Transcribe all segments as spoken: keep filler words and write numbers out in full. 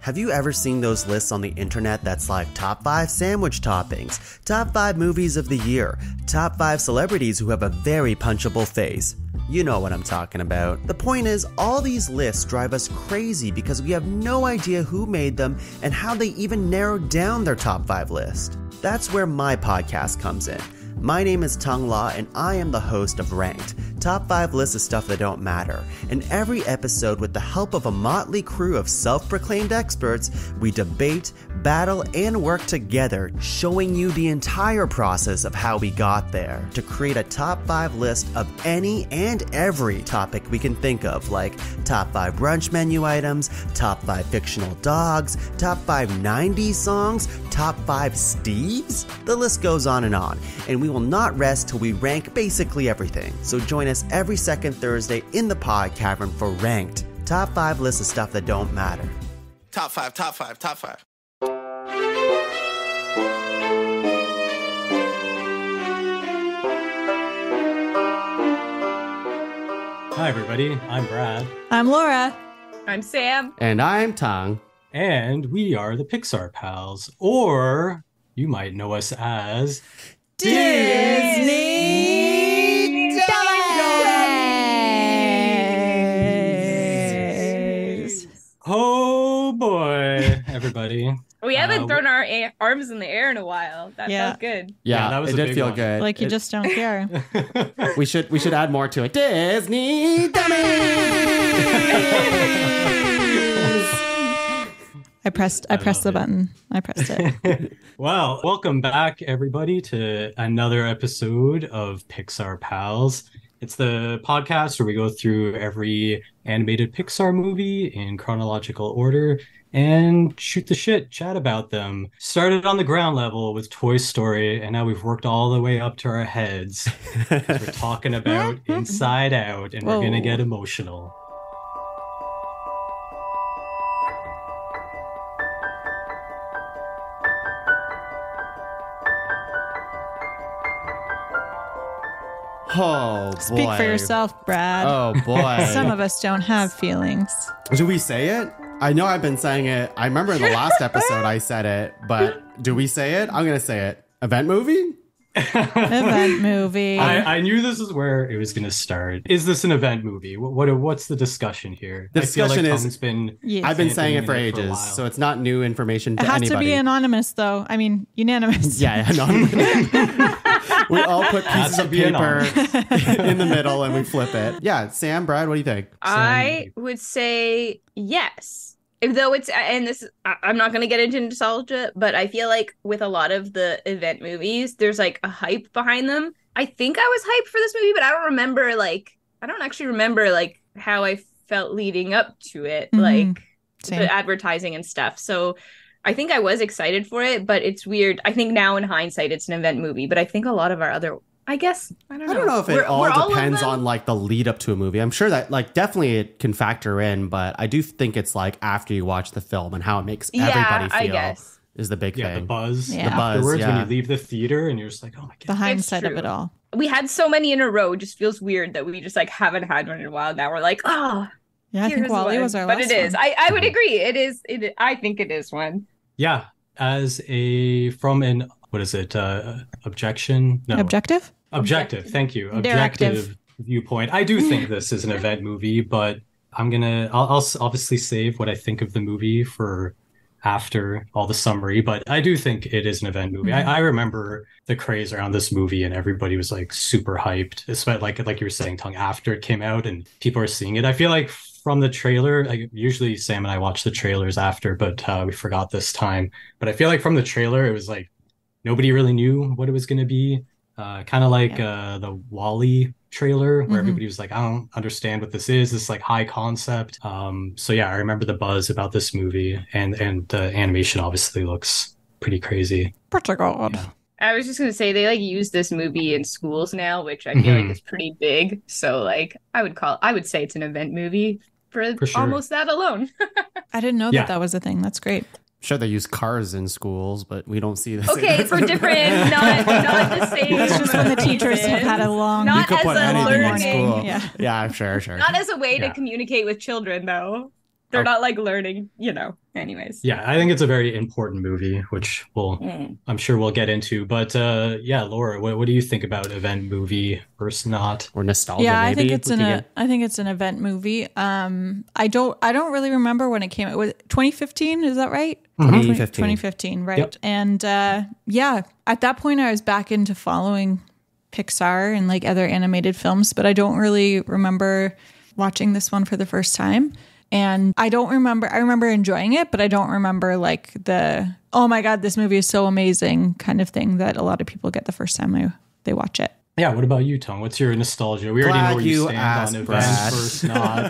Have you ever seen those lists on the internet that's like top five sandwich toppings, top five movies of the year, top five celebrities who have a very punchable face? You know what I'm talking about. The point is, all these lists drive us crazy because we have no idea who made them and how they even narrowed down their top five list. That's where my podcast comes in. My name is Tung La, and I am the host of Ranked, top five lists of stuff that don't matter. In every episode, with the help of a motley crew of self-proclaimed experts, we debate, battle, and work together, showing you the entire process of how we got there, to create a top five list of any and every topic we can think of, like top five brunch menu items, top five fictional dogs, top five nineties songs, top five Steves? The list goes on and on, and we We will not rest till we rank basically everything. So join us every second Thursday in the Pod Cavern for Ranked, top five lists of stuff that don't matter. Top five, top five, top five. Hi everybody, I'm Brad. I'm Laura. I'm Sam. And I'm Tong. And we are the Pixar Pals, or you might know us as Disney Dummies. Oh boy, everybody. We haven't Uh, thrown our a- arms in the air in a while. That Yeah. felt good. Yeah, Yeah, that was it a did big feel one. good. Like you It- just don't care. we should we should add more to it. Disney Dummies. I pressed I, I pressed love the it. button. I pressed it. Well, welcome back everybody to another episode of Pixar Pals. It's the podcast where we go through every animated Pixar movie in chronological order and shoot the shit, chat about them. Started on the ground level with Toy Story, and now we've worked all the way up to our heads. 'Cause we're talking about Inside Out, and Whoa. we're gonna get emotional. Oh boy. Speak for yourself, Brad. Oh boy. Some of us don't have feelings. Do we say it? I know I've been saying it. I remember in the last episode I said it, but do we say it? I'm gonna say it. Event movie? Event movie. I, I knew this is where it was going to start. Is this an event movie? What, what what's the discussion here? The I feel discussion like is- Tom's been. Yes. I've been Camping saying it in for it for a ages, while. so it's not new information to It has anybody. to be anonymous, though. I mean, unanimous. Yeah, anonymous. We all put Has pieces to of be paper anonymous. in the middle and we flip it. Yeah, Sam, Brad, what do you think? I would say yes. If though it's, and this, I- I'm not going to get into nostalgia, but I feel like with a lot of the event movies, there's like a hype behind them. I think I was hyped for this movie, but I don't remember, like, I don't actually remember, like, how I felt leading up to it, Mhm. like, Same. the advertising and stuff. So I think I was excited for it, but it's weird. I think now in hindsight, it's an event movie, but I think a lot of our other, I guess, I don't know. I don't know if it We're- all we're of depends them- on like the lead up to a movie. I'm sure that like definitely it can factor in, but I do think it's like after you watch the film and how it makes Yeah, everybody I feel guess. is the big Yeah, the thing. buzz. Yeah. The buzz, Afterwards, when yeah. you leave the theater and you're just like, oh my The god. hindsight of true. it all. We had so many in a row. It just feels weird that we just like haven't had one in a while. Now we're like, oh, Yeah, I think here's Wally one. was our but last it is. one. I, I would agree. It is. It. I think it is one. Yeah, as a from an what is it? Uh, objection? No, Objective? objective. Thank you. Directive. Objective viewpoint. I do think this is an event movie, but I'm gonna. I'll, I'll s- obviously save what I think of the movie for after all the summary, but I do think it is an event movie. Mhm. I, I remember the craze around this movie, and everybody was like super hyped, especially like like you were saying, Tongue, after it came out and people are seeing it. I feel like from the trailer, like usually Sam and I watch the trailers after, but uh, we forgot this time. But I feel like from the trailer, it was like nobody really knew what it was going to be. Uh, kind of like uh, the Wall-E trailer where Mhm. everybody was like, I don't understand what this is. This like high concept. Um, so yeah, I remember the buzz about this movie, and and the animation obviously looks pretty crazy. Pretty good. Yeah. I was just gonna say they like use this movie in schools now, which I feel Mhm. like is pretty big. So like I would call, I would say it's an event movie for, For sure. almost that alone. I didn't know Yeah. that that was a thing. That's great. Sure, they use cars in schools, but we don't see this. Okay, for different, not not the same. That's just when the teachers have had a long, Not You could as put a anything in learning- school. Yeah. Yeah, I'm sure, sure. Not as a way Yeah. to communicate with children, though. They're Oh. not like learning, you know. Anyways. Yeah, I think it's a very important movie, which we'll, Mm. I'm sure we'll get into. But uh, yeah, Laura, what, what do you think about event movie versus not? Or nostalgia, Yeah, I maybe. think it's we an could a, get- I think it's an event movie. Um, I don't I don't really remember when it came out. Was it twenty fifteen? Is that right? twenty fifteen. twenty fifteen, right? Yep. And uh, yeah, at that point I was back into following Pixar and like other animated films, but I don't really remember watching this one for the first time. And I don't remember, I remember enjoying it, but I don't remember like the, oh my God, this movie is so amazing kind of thing that a lot of people get the first time they, they watch it. Yeah, what about you, Tom? What's your nostalgia? We already Glad know where you, you stand asked, on Brad. events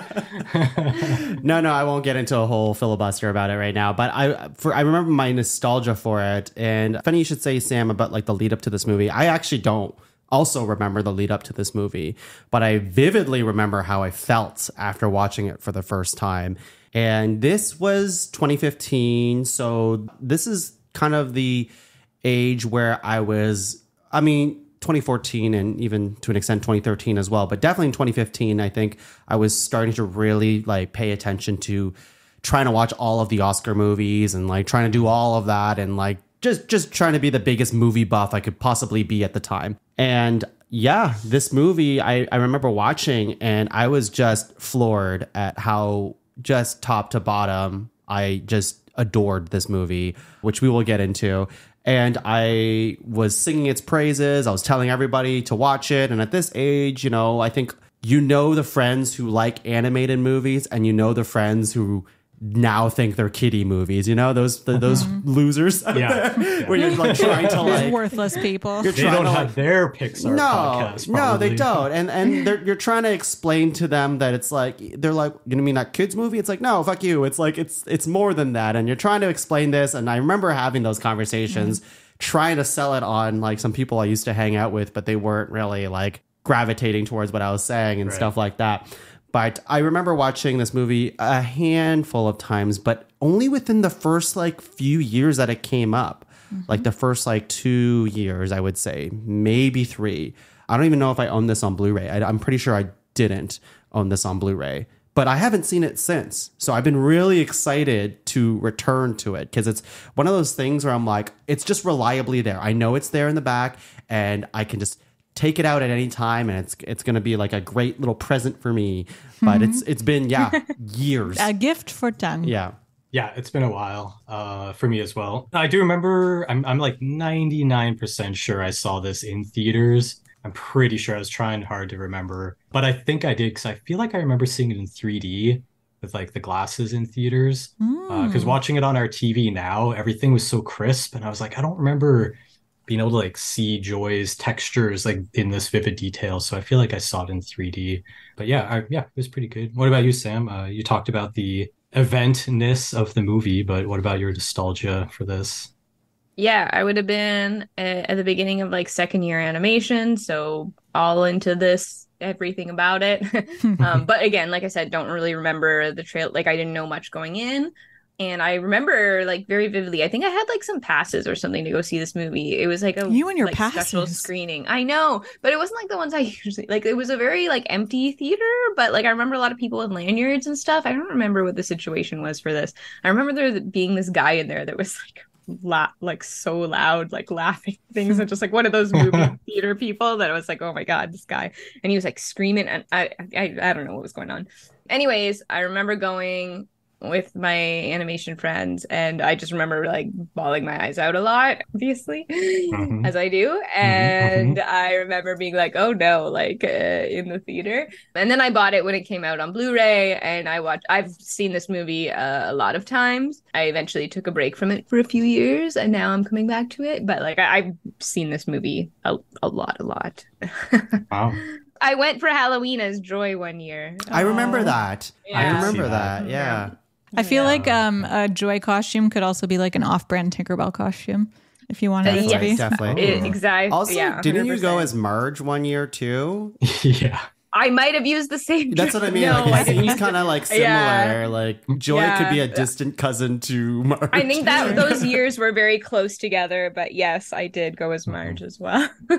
versus not. No, no, I won't get into a whole filibuster about it right now. But I, for I remember my nostalgia for it, and funny you should say, Sam, about like the lead up to this movie. I actually don't also remember the lead up to this movie, but I vividly remember how I felt after watching it for the first time. And this was twenty fifteen, so this is kind of the age where I was. I mean, twenty fourteen and even to an extent twenty thirteen as well, but definitely in twenty fifteen, I think I was starting to really like pay attention to trying to watch all of the Oscar movies and like trying to do all of that and like just just trying to be the biggest movie buff I could possibly be at the time. And yeah, this movie I, I remember watching and I was just floored at how just top to bottom I just adored this movie, which we will get into. And I was singing its praises. I was telling everybody to watch it. And at this age, you know, I think you know the friends who like animated movies and you know the friends who now think they're kiddie movies, you know, those the, those losers out Yeah. there, Yeah. where you're like trying to Those like worthhless people. you're They trying don't to have like, their Pixar no, podcast. no, they probably. don't. And and they're, you're trying to explain to them that it's like they're like, you know, mean that kids movie? It's like, no, fuck you. It's like it's it's more than that. And you're trying to explain this. And I remember having those conversations, mm-hmm. trying to sell it on like some people I used to hang out with, but they weren't really like gravitating towards what I was saying and Right. stuff like that. But I remember watching this movie a handful of times, but only within the first like few years that it came up. Mm-hmm. Like the first like two years, I would say, maybe three. I don't even know if I own this on Blu-ray. I, I'm pretty sure I didn't own this on Blu-ray, but I haven't seen it since. So I've been really excited to return to it because it's one of those things where I'm like, it's just reliably there. I know it's there in the back and I can just take it out at any time and it's it's going to be like a great little present for me. But mm-hmm. it's it's been, yeah, years. A gift for Tung. Yeah. Yeah, it's been a while uh, for me as well. I do remember, I'm, I'm like ninety-nine percent sure I saw this in theaters. I'm pretty sure I was trying hard to remember, but I think I did because I feel like I remember seeing it in three D with like the glasses in theaters. Because Mm. uh, watching it on our T V now, everything was so crisp. And I was like, I don't remember being able to like see Joy's textures like in this vivid detail. So I feel like I saw it in three D. But yeah, I, yeah, it was pretty good. What about you, Sam? Uh, you talked about the eventness of the movie, but what about your nostalgia for this? Yeah, I would have been uh, at the beginning of like second year animation, so all into this, everything about it. um, but again, like I said, don't really remember the trail. Like I didn't know much going in. And I remember like very vividly, I think I had like some passes or something to go see this movie. It was like a You and your like, special passes. screening. I know, but it wasn't like the ones I usually like. It was a very like empty theater, but like I remember a lot of people with lanyards and stuff. I don't remember what the situation was for this. I remember there being this guy in there that was like la- like so loud, like laughing things, and just like one of those movie theater people that I was like, oh my god, this guy, and he was like screaming, and I I I don't know what was going on. Anyways, I remember going with my animation friends, and I just remember like bawling my eyes out a lot, obviously, mm-hmm. as I do. And mm-hmm. I remember being like, oh no, like uh, in the theater. And then I bought it when it came out on Blu-ray, and I watched, I've seen this movie uh, a lot of times. I eventually took a break from it for a few years, and now I'm coming back to it. But like I- I've seen this movie a, a lot, a lot. Wow. I went for Halloween as Joy one year. I remember that. Yeah. I remember I that. that. Yeah. I feel Yeah. like um, a Joy costume could also be like an off-brand Tinkerbell costume, if you wanted Uh, it to yes. be. Definitely. It, exactly. Also, yeah, didn't you go one hundred percent. as Marge one year too? Yeah. I might have used the same. That's what I mean. No, like I it didn't. seems kind of like similar. Yeah. Like Joy Yeah. could be a distant cousin to Marge. I think that those years were very close together, but yes, I did go as Marge as well.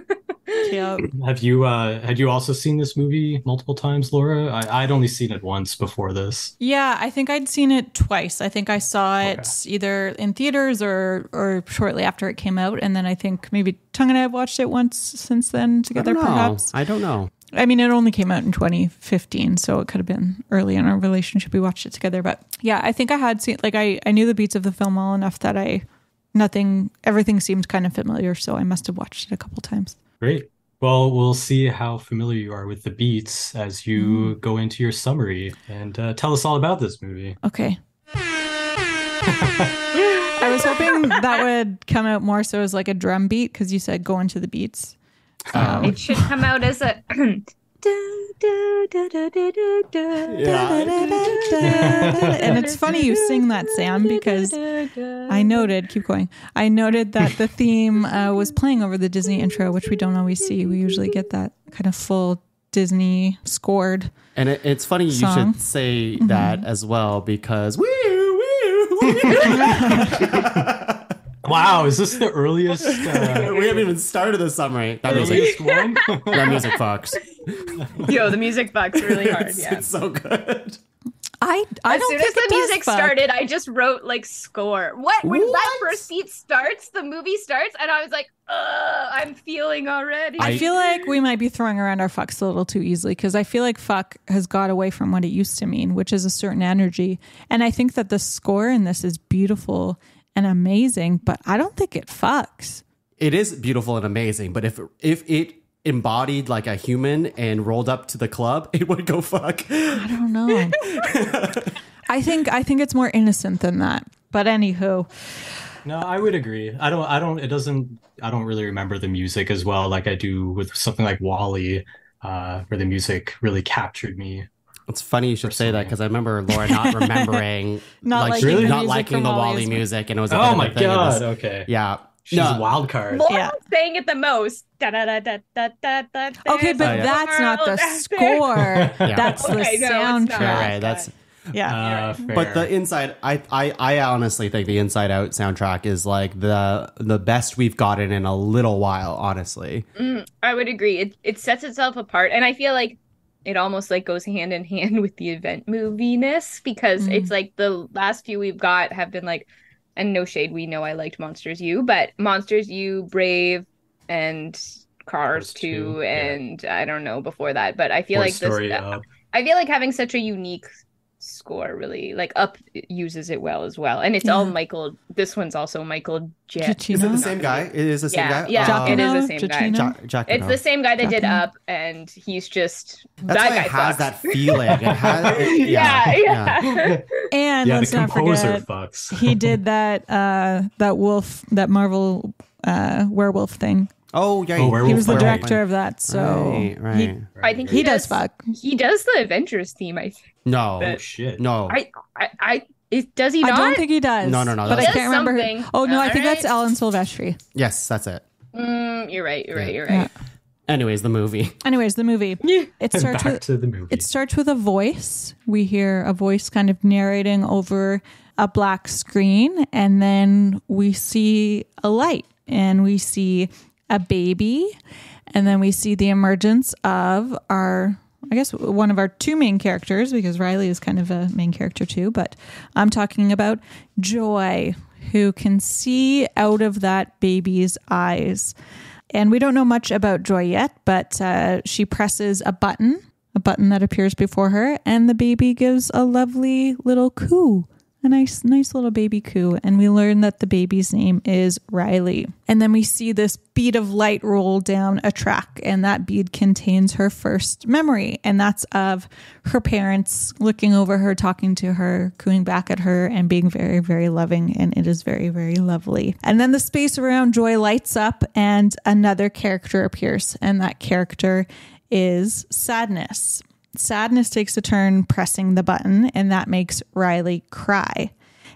Cute. Have you uh had you also seen this movie multiple times, Laura? I, I'd only seen it once before this. Yeah, I think I'd seen it twice. I think I saw it Okay. either in theaters or or shortly after it came out, and then I think maybe Tung and I have watched it once since then I together, don't know. perhaps. I don't know. I mean, it only came out in twenty fifteen, so it could have been early in our relationship. We watched it together, but yeah, I think I had seen like I I knew the beats of the film well enough that I nothing everything seemed kind of familiar, so I must have watched it a couple times. Great. Well, we'll see how familiar you are with the beats as you go into your summary and uh, tell us all about this movie. Okay. I was hoping that would come out more so as like a drum beat because you said go into the beats. Um, It should come out as a. And it's funny you sing that, Sam, because I noted, keep going, I noted that the theme uh, was playing over the Disney intro, which we don't always see. We usually get that kind of full Disney scored. And it, it's funny you Song. should say that as well because woo, woo, woo. Wow, is this the earliest uh, We haven't even started the summary. That music, earliest one? that music fucks. Yo, the music bugs really hard. It's, Yeah. it's so good. I, I As don't soon as think the it does music fuck. started, I just wrote like score. What? When that What? first beat starts, the movie starts, and I was like, ugh, I'm feeling already. I feel like we might be throwing around our fucks a little too easily because I feel like fuck has got away from what it used to mean, which is a certain energy. And I think that the score in this is beautiful and amazing, but I don't think it fucks. It is beautiful and amazing, but if if it embodied like a human and rolled up to the club, it would go fuck. I don't know. I think I think it's more innocent than that. But anywho, No, I would agree. I don't I don't it doesn't I don't really remember the music as well like I do with something like Wall-E, uh, where the music really captured me. It's funny you should say that because I remember Laura not remembering, Not like liking she- the not music liking from the Wall-E Wall-E is- music, and it was a bit Oh of my a thing. It was- god, okay. yeah. She's No. a wild card. Laura Yeah. was saying it the most. Da, da, da, da, da, da, da, okay, but Oh, yeah. that's not the World out there. score. That's the Okay, no, it's not. soundtrack. Right, right, that's. Yeah. Uh, fair. But the inside, I, I, I honestly think the Inside Out soundtrack is like the the best we've gotten in a little while. Honestly, Mm, I would agree. It it sets itself apart, and I feel like it almost like goes hand in hand with the event movie-ness because Mm. it's like the last few we've got have been like, and no shade, we know I liked Monsters U, but Monsters U, Brave, and Cars Cars two, two, yeah. and I don't know before that, but I feel Toy like Story this. Up. I feel like having such a unique score really like Up uses it well as well, and it's all Yeah. Michael. This one's also Michael Jet. Giacchino. is it the same guy? It is the same Yeah, guy. yeah, Uh, it is the Giacomo, same guy. Giacchino. Ja- Jack It's the same guy that did Giacomo. Up, and he's just That's that why guy it has fucks. that feeling. It has, it- yeah, yeah, yeah. And Yeah, let's the not composer forget fucks. he did that uh that wolf that Marvel uh werewolf thing. Oh yeah, Oh, He Werewolf was the by Night. director of that, so Right, right. he I think he does fuck. He does the Avengers theme. I think. No, Oh shit. no. I, I, I it, does he I not? don't think he does. No, no, no, But I that's- can't remember. Who, something. oh no, I think that's Alright. Alan Silvestri. Yes, that's it. Mm, you're right. You're right. You're Yeah. right. Anyways, the movie. Anyways, the movie. It starts Back with to the movie. it starts with a voice. We hear a voice kind of narrating over a black screen, and then we see a light, and we see a baby, and then we see the emergence of our, I guess, one of our two main characters, because Riley is kind of a main character too, but I'm talking about Joy, who can see out of that baby's eyes. And we don't know much about Joy yet, but uh, she presses a button, a button that appears before her, and the baby gives a lovely little coo, a nice, nice little baby coo. And we learn that the baby's name is Riley. And then we see this bead of light roll down a track, and that bead contains her first memory, and that's of her parents looking over her, talking to her, cooing back at her, and being very, very loving. And it is very, very lovely. And then the space around Joy lights up, and another character appears, and that character is Sadness. Sadness takes a turn pressing the button, and that makes Riley cry.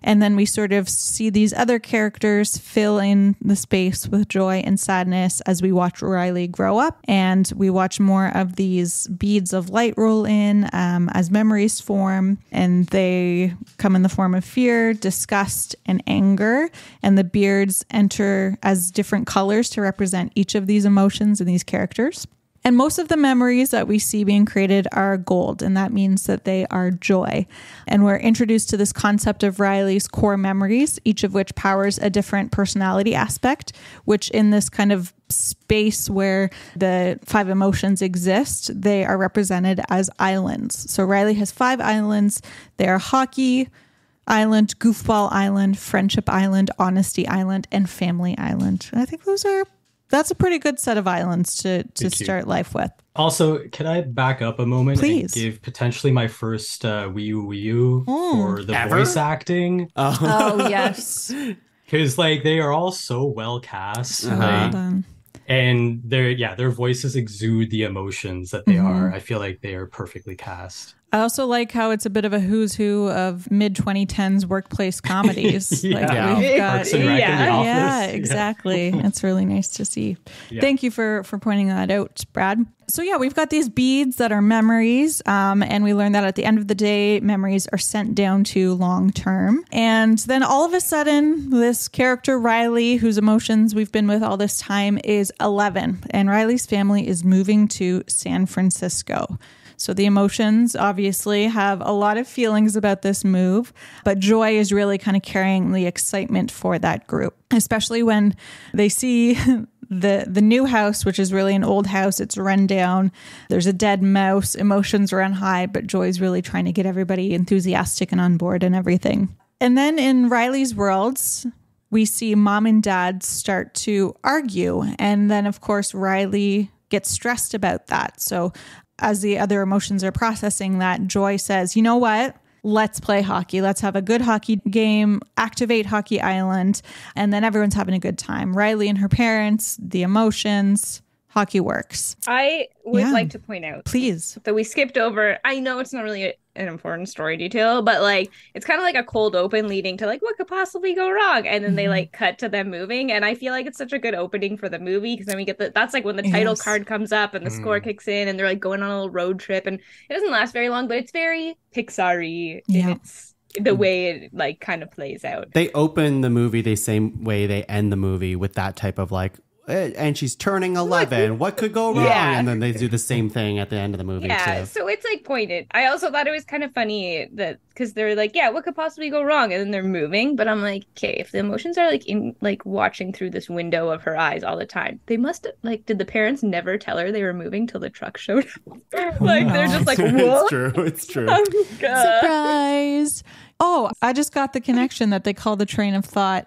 And then we sort of see these other characters fill in the space with joy and sadness as we watch Riley grow up. And we watch more of these beads of light roll in um, as memories form. And they come in the form of fear, disgust, and anger. And the beards enter as different colors to represent each of these emotions and these characters. And most of the memories that we see being created are gold, and that means that they are joy. And we're introduced to this concept of Riley's core memories, each of which powers a different personality aspect, which in this kind of space where the five emotions exist, they are represented as islands. So Riley has five islands. They are hockey island, goofball island, friendship island, honesty island, and family island. And I think those are That's a pretty good set of islands to, to start life with. Also, can I back up a moment Please. and give potentially my first uh, Wii U Wii U Mm. for the Ever? voice acting? Oh, Oh, yes. Because like they are all so well cast, Uh-huh. like, done. and their yeah their voices exude the emotions that they Mhm. are. I feel like they are perfectly cast. I also like how it's a bit of a who's who of mid twenty tens workplace comedies. Yeah. Like Yeah. we've got, Parks and Rec in the Yeah. Office. yeah, exactly. It's really nice to see. Yeah. Thank you for for pointing that out, Brad. So yeah, we've got these beads that are memories, um, and we learn that at the end of the day, memories are sent down to long term. And then all of a sudden, this character Riley, whose emotions we've been with all this time, is eleven, and Riley's family is moving to San Francisco. So the emotions obviously have a lot of feelings about this move, but joy is really kind of carrying the excitement for that group, especially when they see the the new house, which is really an old house. It's run down. There's a dead mouse. Emotions run high, but joy's really trying to get everybody enthusiastic and on board and everything. And then in Riley's worlds, we see mom and dad start to argue. And then, of course, Riley gets stressed about that. So as the other emotions are processing that, Joy says, you know what? Let's play hockey. Let's have a good hockey game, activate Hockey Island, and then everyone's having a good time. Riley and her parents, the emotions, hockey works. I would Yeah. like to point out Please. that we skipped over. I know it's not really a, an important story detail, but like it's kind of like a cold open leading to like what could possibly go wrong, and then Mm-hmm. they like cut to them moving, and I feel like it's such a good opening for the movie because then we get the that's like when the title Yes. card comes up and the score Mm. kicks in, and they're like going on a little road trip, and it doesn't last very long, but it's very Pixar-y Yeah. in its the way it like kind of plays out. they open the movie the same way they end the movie, with that type of like, eh, and she's turning eleven. What could go wrong? Yeah. And then they do the same thing at the end of the movie Yeah, too. so it's like pointed. I also thought it was kind of funny that because they're like, yeah, what could possibly go wrong? And then they're moving, but I'm like, okay, if the emotions are like in like watching through this window of her eyes all the time, they must like, did the parents never tell her they were moving till the truck showed up? Like they're just like, it's what? true. It's true. Oh, God. Surprise. Oh, I just got the connection that they call the train of thought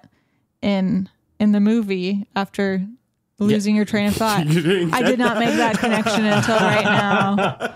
in in the movie after losing your train of thought. You didn't I get did not make that connection until right now.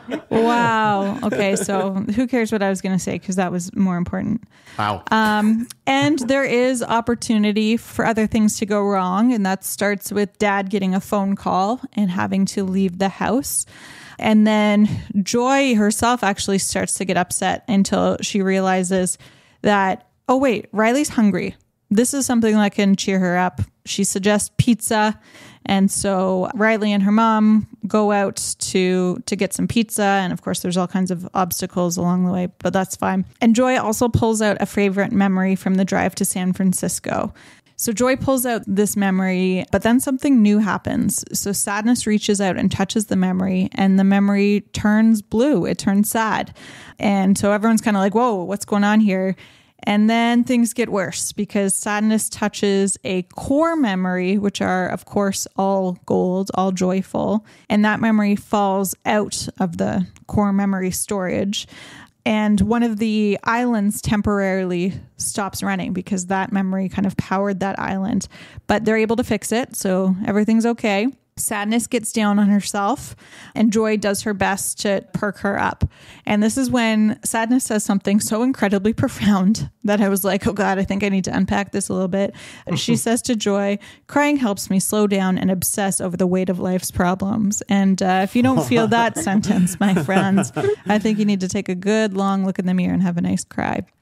Wow. Okay, so who cares what I was going to say, because that was more important. Wow. Um, and there is opportunity for other things to go wrong, and that starts with dad getting a phone call and having to leave the house. And then Joy herself actually starts to get upset until she realizes that, oh, wait, Riley's hungry. This is something that can cheer her up. She suggests pizza. And so Riley and her mom go out to to get some pizza. And of course, there's all kinds of obstacles along the way, but that's fine. And Joy also pulls out a favorite memory from the drive to San Francisco. So Joy pulls out this memory, but then something new happens. So Sadness reaches out and touches the memory, and the memory turns blue. It turns sad. And so everyone's kind of like, whoa, what's going on here? And then things get worse because Sadness touches a core memory, which are, of course, all gold, all joyful. And that memory falls out of the core memory storage. And one of the islands temporarily stops running because that memory kind of powered that island. But they're able to fix it, so everything's okay. Sadness gets down on herself, and Joy does her best to perk her up. And this is when Sadness says something so incredibly profound that I was like, oh God, I think I need to unpack this a little bit. She says to Joy, crying helps me slow down and obsess over the weight of life's problems. And uh, if you don't feel that sentence, my friends, I think you need to take a good long look in the mirror and have a nice cry.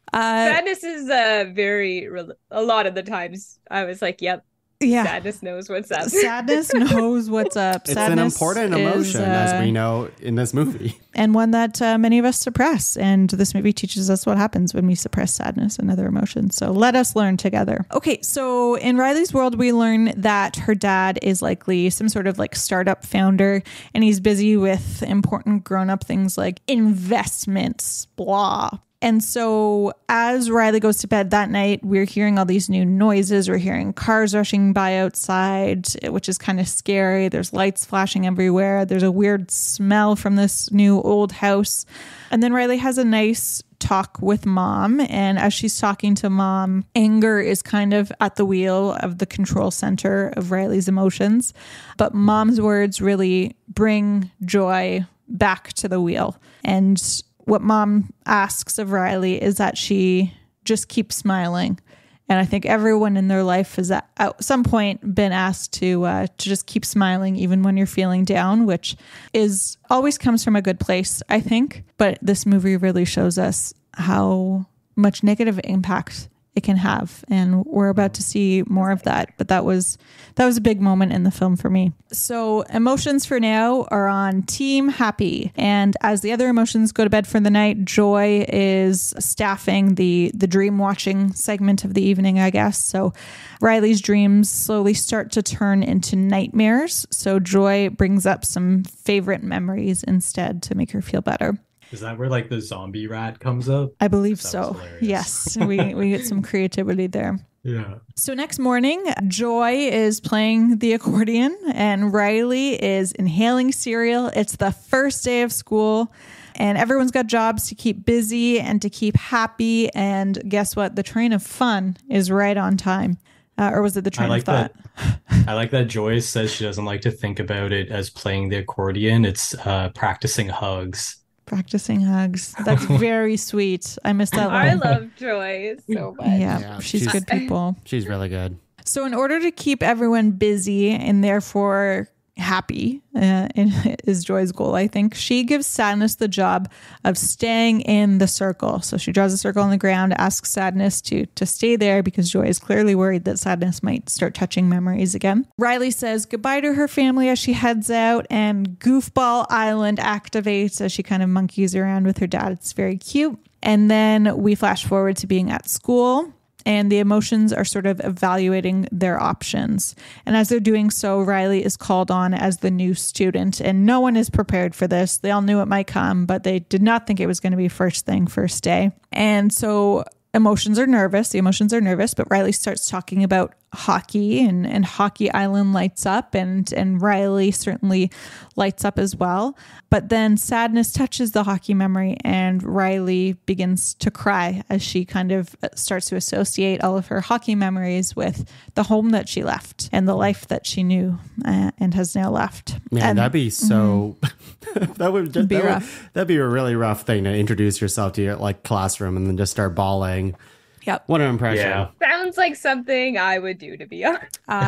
Uh, Sadness is uh, very, re- a lot of the times I was like, yep, yeah. sadness knows what's up. Sadness knows what's up. It's Sadness an important emotion, is, uh, as we know in this movie. And one that uh, many of us suppress. And this movie teaches us what happens when we suppress sadness and other emotions. So let us learn together. Okay, so in Riley's world, we learn that her dad is likely some sort of like startup founder, and he's busy with important grown-up things like investments, blah. And so as Riley goes to bed that night, we're hearing all these new noises. We're hearing cars rushing by outside, which is kind of scary. There's lights flashing everywhere. There's a weird smell from this new old house. And then Riley has a nice talk with mom. And as she's talking to mom, anger is kind of at the wheel of the control center of Riley's emotions. But mom's words really bring joy back to the wheel. And what mom asks of Riley is that she just keeps smiling. And I think everyone in their life has at some point been asked to uh, to just keep smiling even when you're feeling down, which is always comes from a good place, I think. But this movie really shows us how much negative impact it can have, and we're about to see more of that. But that was that was a big moment in the film for me. So emotions for now are on team happy, and as the other emotions go to bed for the night, Joy is staffing the the dream watching segment of the evening, I guess. So Riley's dreams slowly start to turn into nightmares, so Joy brings up some favorite memories instead to make her feel better. Is that where like the zombie rat comes up? I believe That so. was hilarious. Yes, we we get some creativity there. Yeah. So next morning, Joy is playing the accordion and Riley is inhaling cereal. It's the first day of school and everyone's got jobs to keep busy and to keep happy. And guess what? The train of fun is right on time. Uh, or was it the train I like of thought? that. I like that Joyce says she doesn't like to think about it as playing the accordion. It's uh, practicing hugs. Practicing hugs. That's very sweet. I missed that I line. love Joy so much. Yeah, Yeah, she's, she's- good people. She's really good. So in order to keep everyone busy and therefore happy uh, is Joy's goal, I think, she gives Sadness the job of staying in the circle. So she draws a circle on the ground, asks Sadness to to stay there because Joy is clearly worried that Sadness might start touching memories again. Riley says goodbye to her family as she heads out, and Goofball Island activates as she kind of monkeys around with her dad. It's very cute. And then we flash forward to being at school. And the emotions are sort of evaluating their options. And as they're doing so, Riley is called on as the new student. And no one is prepared for this. They all knew it might come, but they did not think it was going to be first thing, first day. And so emotions are nervous. The emotions are nervous, but Riley starts talking about hockey and, and Hockey Island lights up and, and Riley certainly lights up as well. But then sadness touches the hockey memory and Riley begins to cry as she kind of starts to associate all of her hockey memories with the home that she left and the life that she knew uh, and has now left. Man, and, that'd be so. Mm-hmm. that would just Be that rough. Would, that'd be a really rough thing to introduce yourself to your like classroom and then just start bawling. Yep. What an impression! Yeah. Sounds like something I would do, to be honest. Uh,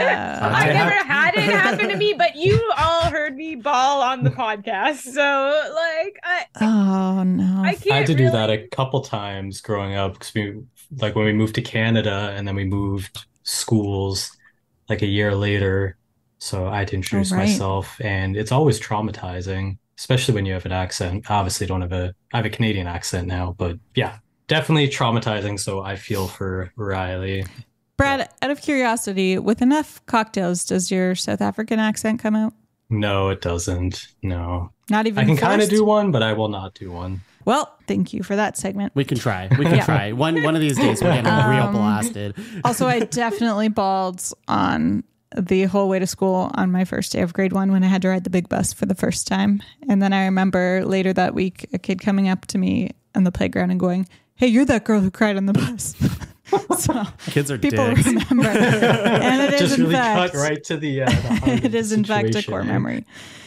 I never had it happen to me, but you all heard me bawl on the podcast. So, like, I oh, no. I can't I had to do really... that a couple times growing up because we, like when we moved to Canada and then we moved schools like a year later. So I had to introduce Oh, right. myself, and it's always traumatizing, especially when you have an accent. Obviously, don't have a I have a Canadian accent now, but yeah, definitely traumatizing. So I feel for Riley. Brad, out of curiosity, with enough cocktails, does your South African accent come out? No, it doesn't. No, Not even I can kind of forced? do one, but I will not do one. Well, thank you for that segment. We can try. We can Yeah. try. One one of these days we'll get Um, real blasted. Also, I definitely bawled on the whole way to school on my first day of grade one when I had to ride the big bus for the first time. And then I remember later that week, a kid coming up to me on the playground and going, "Hey, you're that girl who cried on the bus." So Kids are people dicks. remember. And it is Just in really fact, cut right to the. Uh, the heart of it is the in fact a situation. core memory.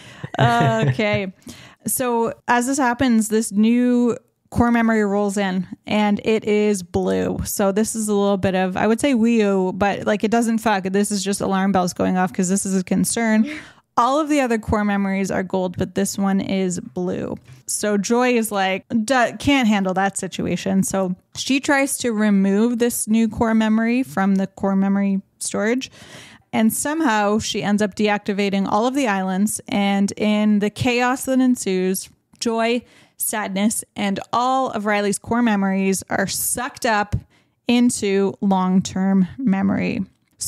Okay. So as this happens, this new core memory rolls in and it is blue. So this is a little bit of, I would say wee-oo, but like it doesn't fuck. This is just alarm bells going off because this is a concern. all of the other core memories are gold, but this one is blue. So Joy is like, duh, can't handle that situation. So she tries to remove this new core memory from the core memory storage. And somehow she ends up deactivating all of the islands. And in the chaos that ensues, Joy, Sadness, and all of Riley's core memories are sucked up into long-term memory.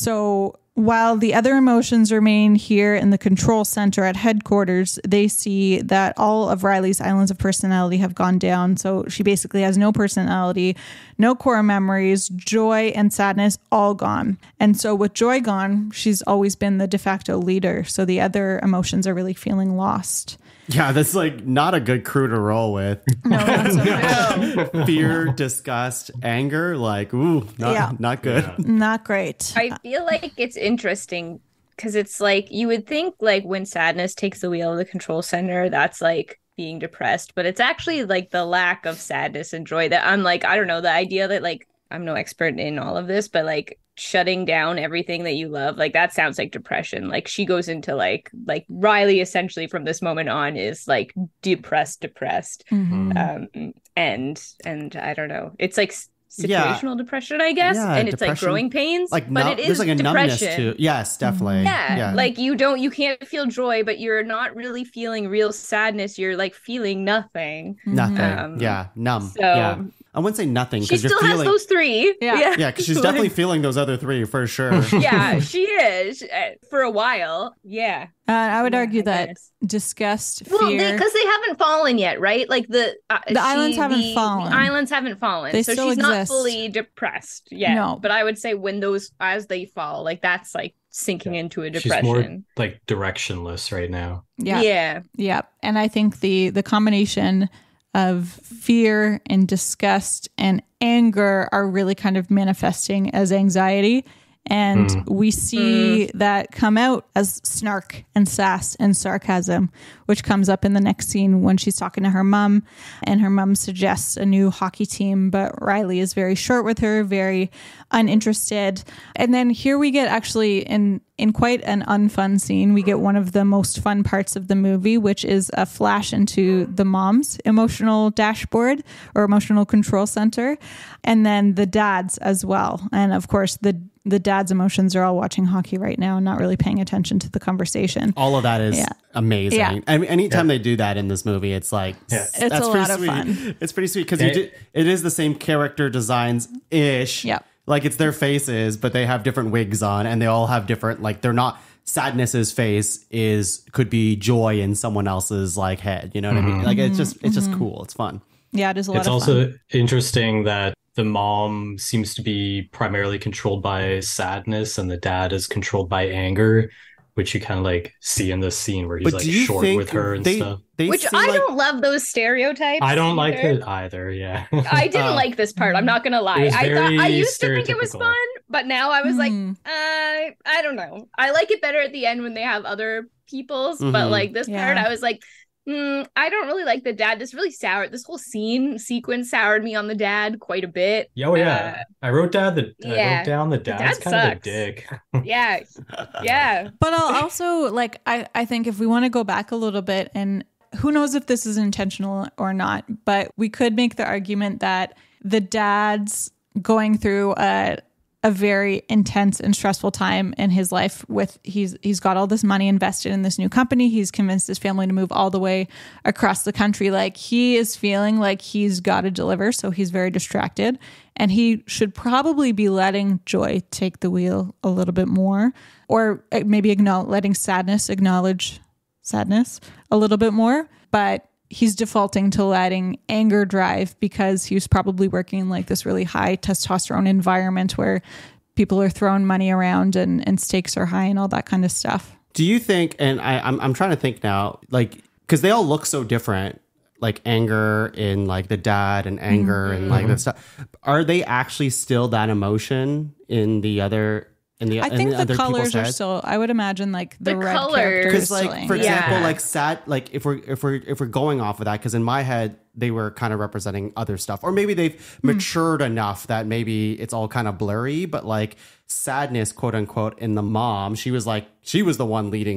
So while the other emotions remain here in the control center at headquarters, they see that all of Riley's islands of personality have gone down. So she basically has no personality, no core memories, joy and sadness all gone. And so with joy gone, she's always been the de facto leader. So the other emotions are really feeling lost. Yeah, that's like not a good crew to roll with. No, that's okay. Fear, disgust, anger, like, ooh, not, Yeah. not good. Yeah. Not great. I feel like it's interesting because it's like you would think like when sadness takes the wheel of the control center, that's like being depressed, but it's actually like the lack of sadness and joy that I'm like, I don't know, the idea that like I'm no expert in all of this, but like shutting down everything that you love, like that sounds like depression. Like she goes into like like Riley essentially from this moment on is like depressed depressed Mm-hmm. um and and I don't know, it's like situational Yeah. depression, I guess. Yeah, and it's like depression. growing pains, Like, but numb- it is there's like a numbness depression. to yes, definitely. Yeah, yeah. like you don't, you can't feel joy, but you're not really feeling real sadness. You're like feeling nothing. Nothing. Um, yeah, numb. so- yeah. I wouldn't say nothing She because you're still has feeling. those three. Yeah. Yeah, because she's Like- definitely feeling those other three for sure. yeah, she is uh, for a while. Yeah, Uh, I would Yeah, argue I that guess. disgust, well, fear. because they, they haven't fallen yet, right? Like the uh, The islands haven't the, fallen. The islands haven't fallen, They so still she's not exist. fully depressed yet. No. But I would say when those as they fall, like that's like sinking into a She's depression. more like directionless right now. yeah. yeah. Yeah. And I think the the combination of fear and disgust and anger are really kind of manifesting as anxiety. And Mm. we see that come out as snark and sass and sarcasm, which comes up in the next scene when she's talking to her mom, and her mom suggests a new hockey team, but Riley is very short with her, very uninterested. And then here we get actually in in quite an unfun scene, we get one of the most fun parts of the movie, which is a flash into the mom's emotional dashboard or emotional control center, and then the dad's as well. And of course, the the dad's emotions are all watching hockey right now and not really paying attention to the conversation. All of that is Yeah. amazing. Yeah. I mean, anytime Yeah. they do that in this movie, it's like Yeah. It's a pretty lot of sweet. fun. It's pretty sweet because Yeah. you did, it is the same character designs ish. Yep. Like it's their faces, but they have different wigs on, and they all have different. Like they're not. Sadness's face is could be joy in someone else's like head. You know what I mean? Like it's just it's just cool. It's fun. Yeah, it is a lot It's of also fun. interesting that the mom seems to be primarily controlled by sadness and the dad is controlled by anger, which you kind of like see in this scene where he's But like do you short think with her and they stuff. they Which seem I like, don't love those stereotypes. I don't like either. it either. Yeah. I didn't Uh, like this part. I'm not gonna lie. It was I thought I very used to think it was stereotypical. fun, but now I was like, Hmm. uh, I don't know. I like it better at the end when they have other people's, but Mhm. like this part, Yeah. I was like, mm, I don't really like the dad. This really soured. This whole scene sequence soured me on the dad quite a bit. Oh yeah. I wrote down the I yeah. wrote down the dad's dad kind of a sucks. dick. Uh, yeah, yeah. But I'll also like I, I think if we want to go back a little bit, and who knows if this is intentional or not, but we could make the argument that the dad's going through a a very intense and stressful time in his life with he's he's got all this money invested in this new company. He's convinced his family to move all the way across the country. Like he is feeling like he's got to deliver, so he's very distracted, and he should probably be letting joy take the wheel a little bit more, or maybe acknowledge, letting sadness acknowledge sadness a little bit more. But he's defaulting to letting anger drive because he was probably working in like this really high testosterone environment where people are throwing money around and, and stakes are high and all that kind of stuff. Do you think? And I, I'm I'm trying to think now, like because they all look so different. Like anger in like the dad and anger Mm-hmm. and like that stuff. Are they actually still that emotion in the other? In the, I in think the, the other colors people's are heads? still, I would imagine like the, The red colors. characters. Because like still for angry. example, Yeah. like sad, like if we're if we're if we're going off of that, because in my head they were kind of representing other stuff, or maybe they've matured enough that maybe it's all kind of blurry. But like sadness, quote unquote, in the mom, she was like she was the one leading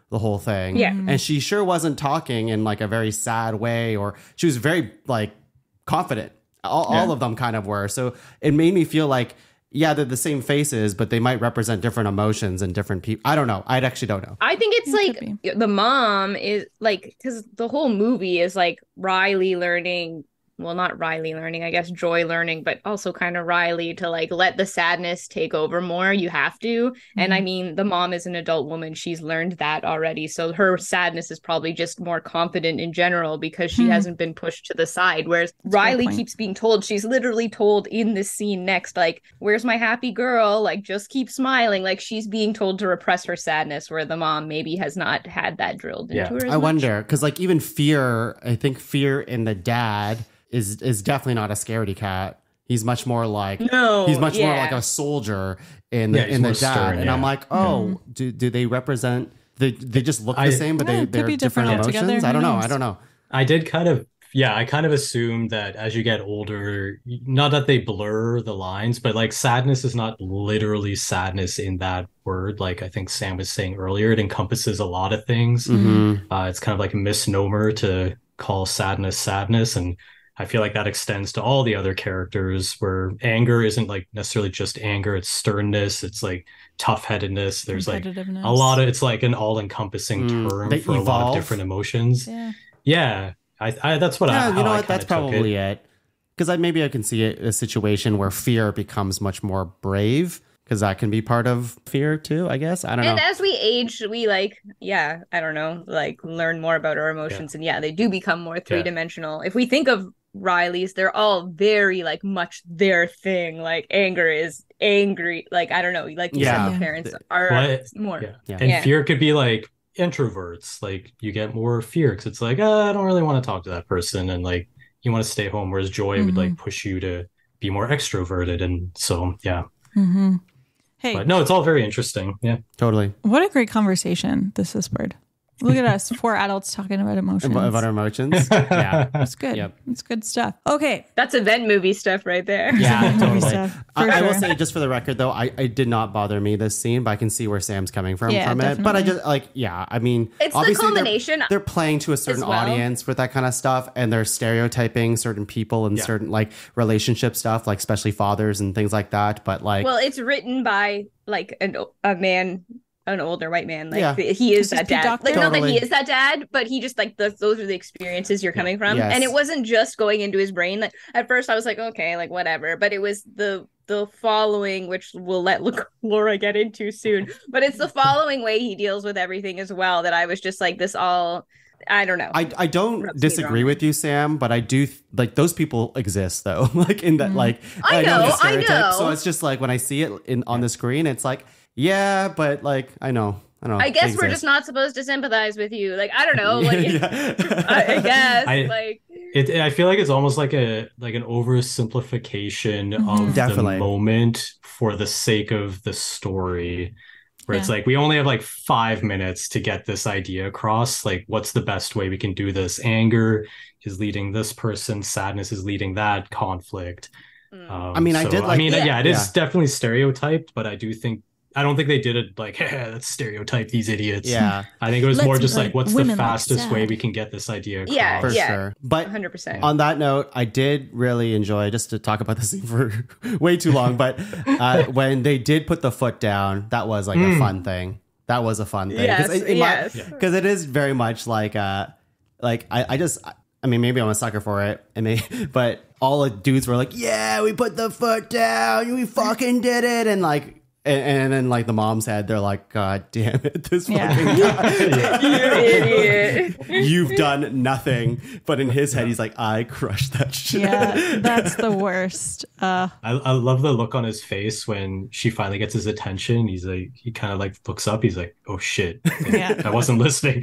the whole thing. Yeah. And she sure wasn't talking in like a very sad way, or she was very like confident. All, Yeah. all of them kind of were. So it made me feel like, yeah, they're the same faces, but they might represent different emotions and different people. I don't know. I actually don't know. I think it's It could like the mom is like, because the whole movie is like Riley learning, well, not Riley learning, I guess Joy learning, but also kind of Riley to like let the sadness take over more. You have to. And I mean, the mom is an adult woman. She's learned that already. So her sadness is probably just more confident in general because she Hmm. hasn't been pushed to the side. Whereas That's a good Riley point. keeps being told, she's literally told in this scene next, like, where's my happy girl? Like, just keep smiling. Like, she's being told to repress her sadness, where the mom maybe has not had that drilled Yeah. into her. As I much. wonder, because like even fear, I think fear in the dad is is definitely not a scaredy cat. He's much more like No, he's much more yeah. like a soldier in the Yeah, he's in the more dad. stern, and yeah. I'm like, oh, do do they represent? They they just look I- the same, but Yeah, they it could they're be different, different emotions. altogether. I don't Who know. knows? I don't know. I did kind of, yeah, I kind of assumed that as you get older, not that they blur the lines, but like sadness is not literally sadness in that word. Like I think Sam was saying earlier, it encompasses a lot of things. Mhm. Uh, it's kind of like a misnomer to call sadness sadness. And I feel like that extends to all the other characters where anger isn't like necessarily just anger, it's sternness, it's like tough-headedness. There's like Competitiveness. a lot of, it's like an all-encompassing Mm, term they for a lot of evolve. different emotions. Yeah. Yeah, I, I that's what I, Yeah, how you know I what? That's kinda took probably it. it. Because I maybe I can see a, a situation where fear becomes much more brave, because that can be part of fear too. I guess I don't And know. as we age, we like, yeah, I don't know, like learn more about our emotions. And yeah, they do become more three dimensional. If we think of Riley's, they're all very like much their thing. Like anger is angry. Like, I don't know, like you Yeah. said, the parents are But- more. Yeah. Yeah. And Yeah. fear could be like introverts. Like you get more fear because it's like, oh, I don't really want to talk to that person, and like you want to stay home. Whereas joy would like push you to be more extroverted, and so yeah. Mm-hmm. Hey, But no, it's all very interesting. Yeah. Totally. what a great conversation this has spurred. Look at us, four adults talking about emotions. About, about our emotions. Yeah. It's good. Yep. It's good stuff. Okay. That's event movie stuff right there. Yeah, Movie totally. stuff, for I, I will sure. say, just for the record, though, I it did not bother me this scene, but I can see where Sam's coming from Yeah, from it. But I definitely. just like, yeah, I mean, It's the obviously they're- culmination They're, playing to a certain well. audience with that kind of stuff, and they're stereotyping certain people and Yeah. certain like relationship stuff, like especially fathers and things like that. But like, Well, it's written by like an, a man, an older white man. Like Yeah. he is This is that Pete dad. Doctor? Like not that Totally. he is that dad, but he just like the, those are the experiences you're coming from. Yes. And it wasn't just going into his brain. Like at first I was like, okay, like whatever. But it was the the following, which we'll let Laura get into soon. But it's the following way he deals with everything as well that I was just like, this all I don't know. I, I don't Rubs me the disagree wrong with you, Sam, but I do th- like those people exist though. Like in that, like I know, know, the I stereotype. know. So it's just like when I see it in on the screen, it's like, yeah, but like I know, I don't know. I guess they we're exist. just not supposed to sympathize with you. Like I don't know. Like Yeah. I, I guess I- like It, I feel like it's almost like a like an oversimplification of Definitely. the moment for the sake of the story, where it's Yeah. like we only have like five minutes to get this idea across. Like, what's the best way we can do this? Anger is leading this person, sadness is leading that conflict. mm. Um, I mean, I so, did I like- mean, yeah, Yeah. it is Yeah. definitely stereotyped, but I do think I don't think they did it like, hey, let's stereotype these idiots. Yeah, I think it was Let's more just make like, what's the women look fastest way sad. we can get this idea across? Yeah, for yeah. sure. But one hundred percent. on that note, I did really enjoy, just to talk about this scene for way too long, but uh, when they did put the foot down, that was like a fun thing. That was a fun thing. Yes, Because yes. Because it is very much like, uh, like I, I just, I mean, maybe I'm a sucker for it, and they, but all the dudes were like, yeah, we put the foot down, we fucking did it, and like, and, and then like the mom's head, they're like, God damn it, this Yeah. fucking guy. You idiot. You've done nothing. But in his head, he's like, I crushed that shit. Yeah, that's the worst. Uh, I, I love the look on his face when she finally gets his attention. He's like, he kind of like looks up. He's like, oh shit, Yeah. I wasn't listening.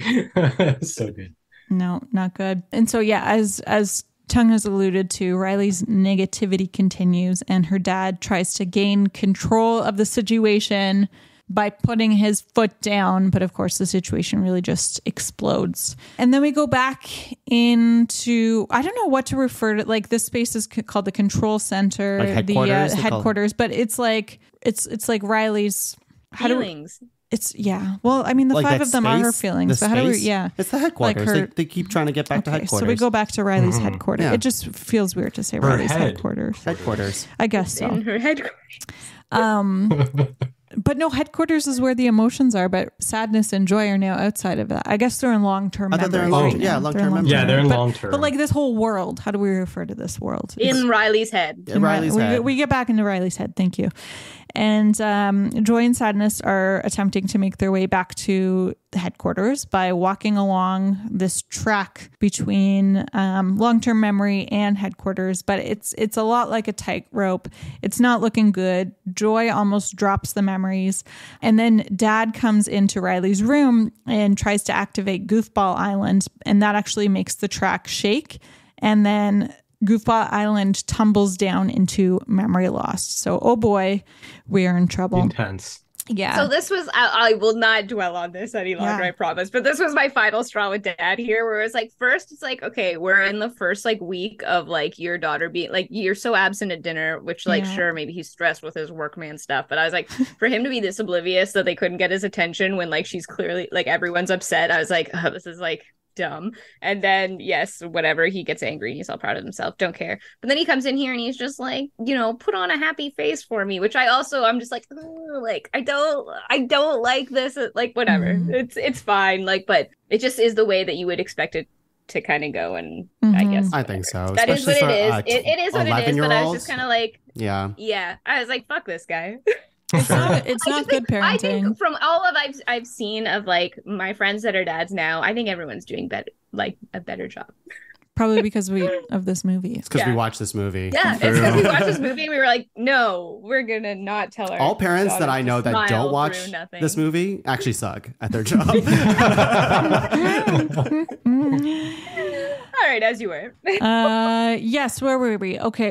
So good. no, not good. And so, yeah, as as Tung has alluded to, Riley's negativity continues, and her dad tries to gain control of the situation by putting his foot down. But of course, the situation really just explodes. And then we go back into, I don't know what to refer to, like this space is c- called the control center, Like the headquarters, uh, they call it? headquarters, but it's like, it's, it's like Riley's, how do we, Feelings. It's yeah. Well, I mean, the Like five that of them are her space? feelings. The But how do we? space? Yeah, It's the headquarters. Like her- they, they keep trying to get back to okay, headquarters. so we go back to Riley's Mhm. headquarters. Yeah. It just feels weird to say Her Riley's head. headquarters. Headquarters. I guess so. In her headquarters. Um, but no, headquarters is where the emotions are. But sadness and joy are now outside of that. I guess they're in long term I memory. thought they're in long- right yeah, now. long-term They're in memory. Yeah, they're in But- long term. But like this whole world, how do we refer to this world? In Riley's head. Yeah, Riley's we, head. we get back into Riley's head. Thank you. And um, Joy and Sadness are attempting to make their way back to the headquarters by walking along this track between um, long-term memory and headquarters. But it's it's a lot like a tightrope. It's not looking good. Joy almost drops the memories. And then Dad comes into Riley's room and tries to activate Goofball Island. And that actually makes the track shake. And then Goofball Island tumbles down into memory lost. So, oh boy, we are in trouble. Intense. Yeah. So this was, I, I will not dwell on this any longer, Yeah. I promise. But this was my final straw with Dad here, where it's like, first, it's like, okay, we're in the first like week of like your daughter being like, you're so absent at dinner, which like, Yeah. sure, maybe he's stressed with his workman stuff. But I was like, for him to be this oblivious that they couldn't get his attention when like she's clearly like everyone's upset, I was like, oh, this is like dumb. And then yes, whatever, he gets angry, he's all proud of himself, don't care. But then he comes in here and he's just like, you know, put on a happy face for me, which I also I'm just like, like I don't I don't like this, like whatever. Mhm. It's it's fine, like, but it just is the way that you would expect it to kind of go. And I Mhm. guess I think so. that is what Especially it is. for, uh, It, it is what it is, but I was eleven-year-olds. just kind of like, Yeah. yeah, I was like, fuck this guy. It's not, it's I not just good think- I parenting. think from all of I've I've seen of like my friends that are dads now, I think everyone's doing better, like a better job. Probably because we of this movie. It's because Yeah. we watched this movie. Yeah, it's because we watched this movie and we were like, no, we're gonna not tell our All parents that daughters I know to that smile don't through watch nothing. this movie actually suck at their job. All right, as you were. Uh, yes, where were we? Okay.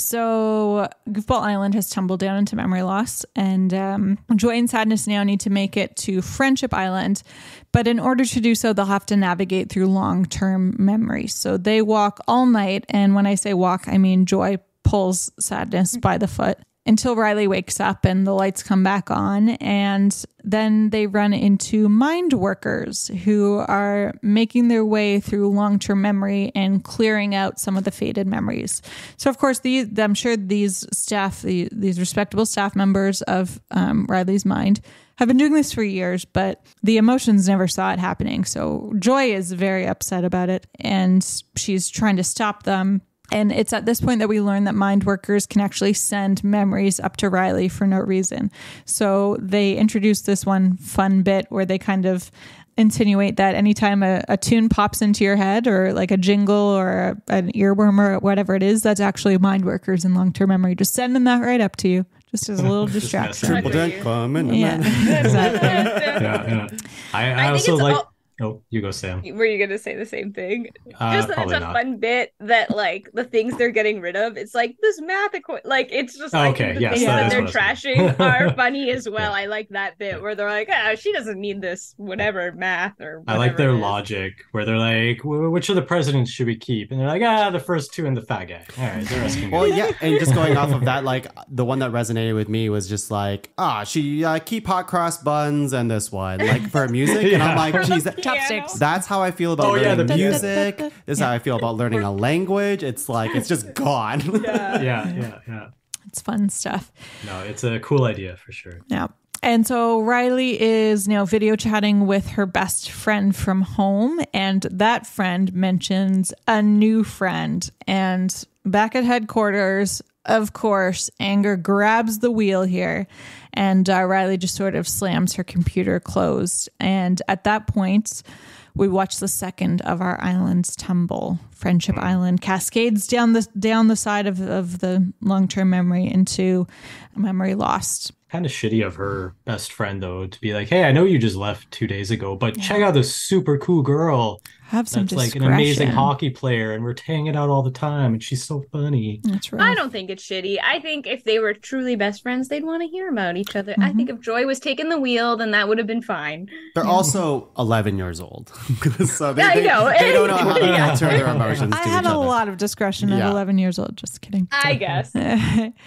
So Goofball Island has tumbled down into memory loss, and um, Joy and Sadness now need to make it to Friendship Island. But in order to do so, they'll have to navigate through long-term memories. So they walk all night, and when I say walk, I mean Joy pulls Sadness by the foot until Riley wakes up and the lights come back on. And then they run into mind workers who are making their way through long-term memory and clearing out some of the faded memories. So, of course, these, I'm sure these staff, the, these respectable staff members of um, Riley's mind have been doing this for years, but the emotions never saw it happening. So Joy is very upset about it, and she's trying to stop them. And it's at this point that we learn that mind workers can actually send memories up to Riley for no reason. So they introduce this one fun bit where they kind of insinuate that anytime a, a tune pops into your head, or like a jingle or a, an earworm or whatever it is, that's actually mind workers in long-term memory. Just sending that right up to you, just as a little distraction. messing Triple dent coming. Yeah, exactly. Yeah, yeah. I, I, I think also it's like. all- Oh, you go, Sam. Were you gonna say the same thing? Uh, Just that it's probably a not. fun bit that like the things they're getting rid of. It's like this math equi- like it's just Oh, like okay, the yes, things that that is they're what I was trashing saying. are funny as well. Yeah. I like that bit where they're like, ah, she doesn't need this whatever math or I like whatever their it is. logic where they're like, "Wh- which of the presidents should we keep? And they're like, ah, the first two and the fat guy. All right, the rest can go. Well, yeah, and just going off of that, like the one that resonated with me was just like, ah, she uh, keep hot cross buns and this one, like for music, and I'm Yeah. like, geez, Chopsticks. that's how I feel about Oh, yeah, learning the music. music. This is how I feel about learning a language. It's like it's just gone. Yeah. Yeah, yeah, yeah. It's fun stuff. No, it's a cool idea for sure. Yeah. And so Riley is now video chatting with her best friend from home, and that friend mentions a new friend. And back at headquarters, of course, anger grabs the wheel here, and uh, Riley just sort of slams her computer closed. And at that point, we watch the second of our islands tumble. Friendship Island cascades down the down the side of, of the long-term memory into memory lost. Kind of shitty of her best friend, though, to be like, hey, I know you just left two days ago, but check out this super cool girl Have some that's like an discretion. amazing hockey player, and we're hanging out all the time, and she's so funny. That's right. I don't think it's shitty. I think if they were truly best friends, they'd want to hear about each other. I think if Joy was taking the wheel, then that would have been fine. They're also eleven years old, so they, I they, know. they don't know how to Yeah. turn their emotions I to had each a other. lot of discretion at Yeah. eleven years old. Just kidding. I guess.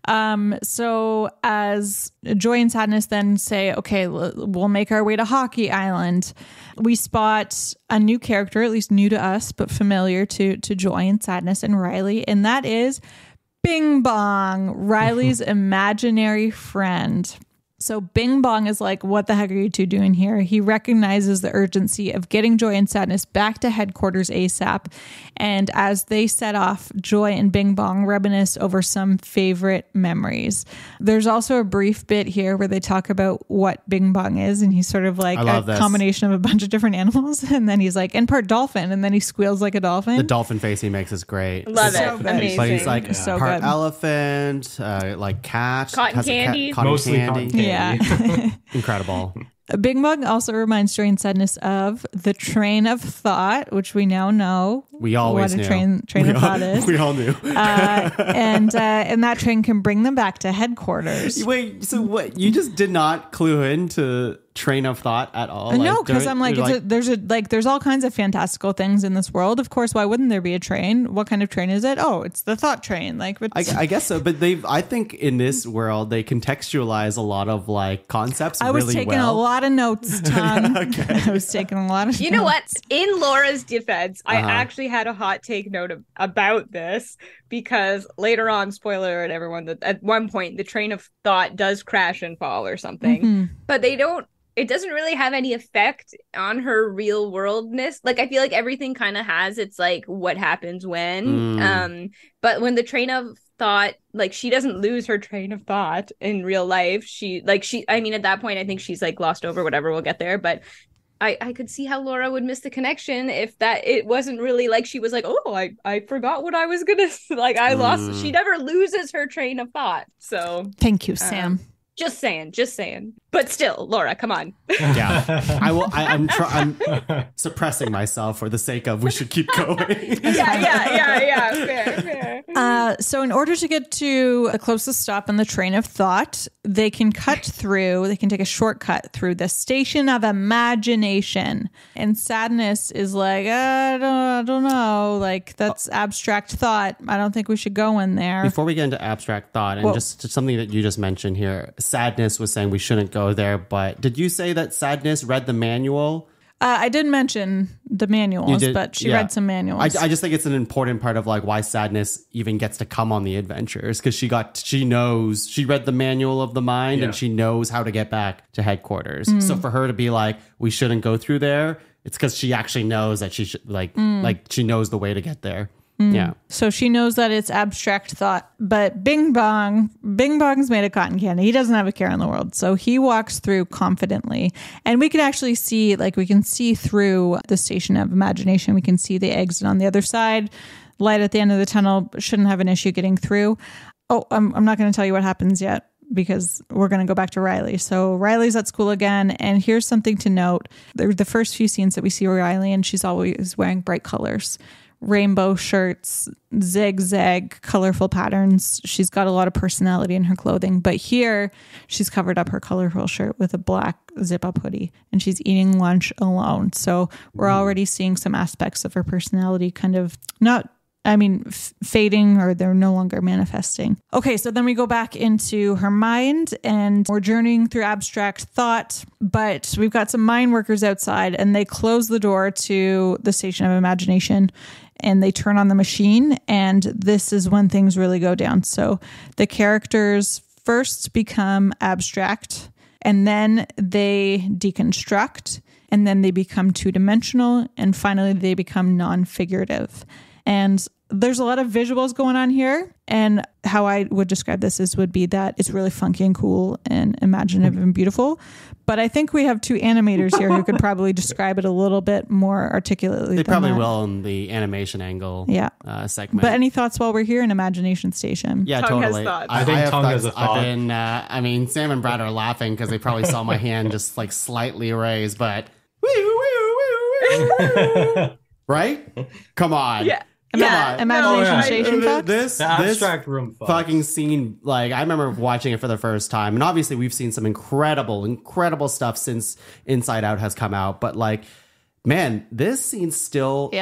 Um, so as Joy and Sadness then say, okay, we'll make our way to Hockey Island, we spot a new character, at least new to us, but familiar to, to Joy and Sadness and Riley. And that is Bing Bong, Riley's imaginary friend. So Bing Bong is like, what the heck are you two doing here? He recognizes the urgency of getting Joy and Sadness back to headquarters ASAP. And as they set off, Joy and Bing Bong reminisce over some favorite memories. There's also a brief bit here where they talk about what Bing Bong is. And he's sort of like a this. combination of a bunch of different animals. And then he's like, and part dolphin. And then he squeals like a dolphin. The dolphin face he makes is great. Love It's it. so Amazing. But he's like Yeah. So part good. elephant, uh, like cat. Cotton has a cat- candy. cotton Mostly candy. cotton candy. Yeah. Incredible. Bing Bong also reminds Joy and Sadness of the train of thought, which we now know We always what a knew. train train we of all, thought is. We all knew. uh, and uh, and that train can bring them back to headquarters. Wait, so what? You just did not clue into train of thought at all? no, Like, because don't- I'm like, you're it's a, there's a like there's all kinds of fantastical things in this world. Of course, why wouldn't there be a train? What kind of train is it? Oh, it's the thought train. Like, I, it's, I guess so, but they've. I think in this world they contextualize a lot of like concepts. I was really taking well. a lot of notes, Tom. okay. I was taking a lot of. You know what? notes. In Laura's defense, I Uh-huh. actually had a hot take note ab- about this because later on, spoiler alert, everyone, that at one point the train of thought does crash and fall or something, Mhm. but they don't. It doesn't really have any effect on her real worldness. Like, I feel like everything kind of has its like what happens when. Mm. Um, but when the train of thought, like, she doesn't lose her train of thought in real life. She like she. I mean, at that point, I think she's like glossed over. Whatever, we'll get there. But I, I could see how Laura would miss the connection if that it wasn't really like she was like, oh, I, I forgot what I was gonna like. I lost. Mm. She never loses her train of thought. So Thank you, Sam. just saying, just saying. But still, Laura, come on. Yeah, I will. I, I'm. Try, I'm suppressing myself for the sake of we should keep going. yeah, yeah, yeah, yeah. Fair, fair. Uh, so in order to get to the closest stop in the train of thought, they can cut through, they can take a shortcut through the station of imagination. And Sadness is like, I don't, I don't know, like that's abstract thought. I don't think we should go in there. Before we get into abstract thought and Well- just something that you just mentioned here, Sadness was saying we shouldn't go there, but did you say that Sadness read the manual? Uh, I did mention the manuals, did- but she yeah. read some manuals. I, I just think it's an important part of like why Sadness even gets to come on the adventures because she got she knows she read the manual of the mind Yeah. and she knows how to get back to headquarters. Mm. So for her to be like we shouldn't go through there, it's because she actually knows that she should like Mm. like she knows the way to get there. Yeah. So she knows that it's abstract thought, but Bing Bong, Bing Bong's made of cotton candy. He doesn't have a care in the world. So he walks through confidently and we can actually see, like we can see through the station of imagination. We can see the exit on the other side, light at the end of the tunnel, shouldn't have an issue getting through. Oh, I'm, I'm not going to tell you what happens yet because we're going to go back to Riley. So Riley's at school again. And here's something to note. The, the first few scenes that we see Riley and she's always wearing bright colors. Rainbow shirts, zigzag, colorful patterns. She's got a lot of personality in her clothing. But here, she's covered up her colorful shirt with a black zip-up hoodie, and she's eating lunch alone. So we're already seeing some aspects of her personality kind of not, I mean, f- fading, or they're no longer manifesting. Okay, so then we go back into her mind, and we're journeying through abstract thought, but we've got some mind workers outside, and they close the door to the station of imagination, and they turn on the machine, and this is when things really go down. So the characters first become abstract, and then they deconstruct, and then they become two-dimensional, and finally they become non-figurative. And there's a lot of visuals going on here. And how I would describe this is would be that it's really funky and cool and imaginative and beautiful. But I think we have two animators here who could probably describe it a little bit more articulately. They than probably that. will in the animation angle Yeah. uh, segment. But any thoughts while we're here in Imagination Station? Yeah, Tongue has totally. thoughts. I think have tongue has thoughts. a thought. I've been, uh, I mean, Sam and Brad are laughing because they probably saw my hand just like slightly raised, but woo, woo, woo, woo. Right? Come on. Yeah. Come Ima- on. Imagination No, right. Station This, thoughts? this, The abstract room thoughts. fucking scene, like I remember watching it for the first time, and obviously we've seen some incredible, incredible stuff since Inside Out has come out. But like, man, this scene still Yeah.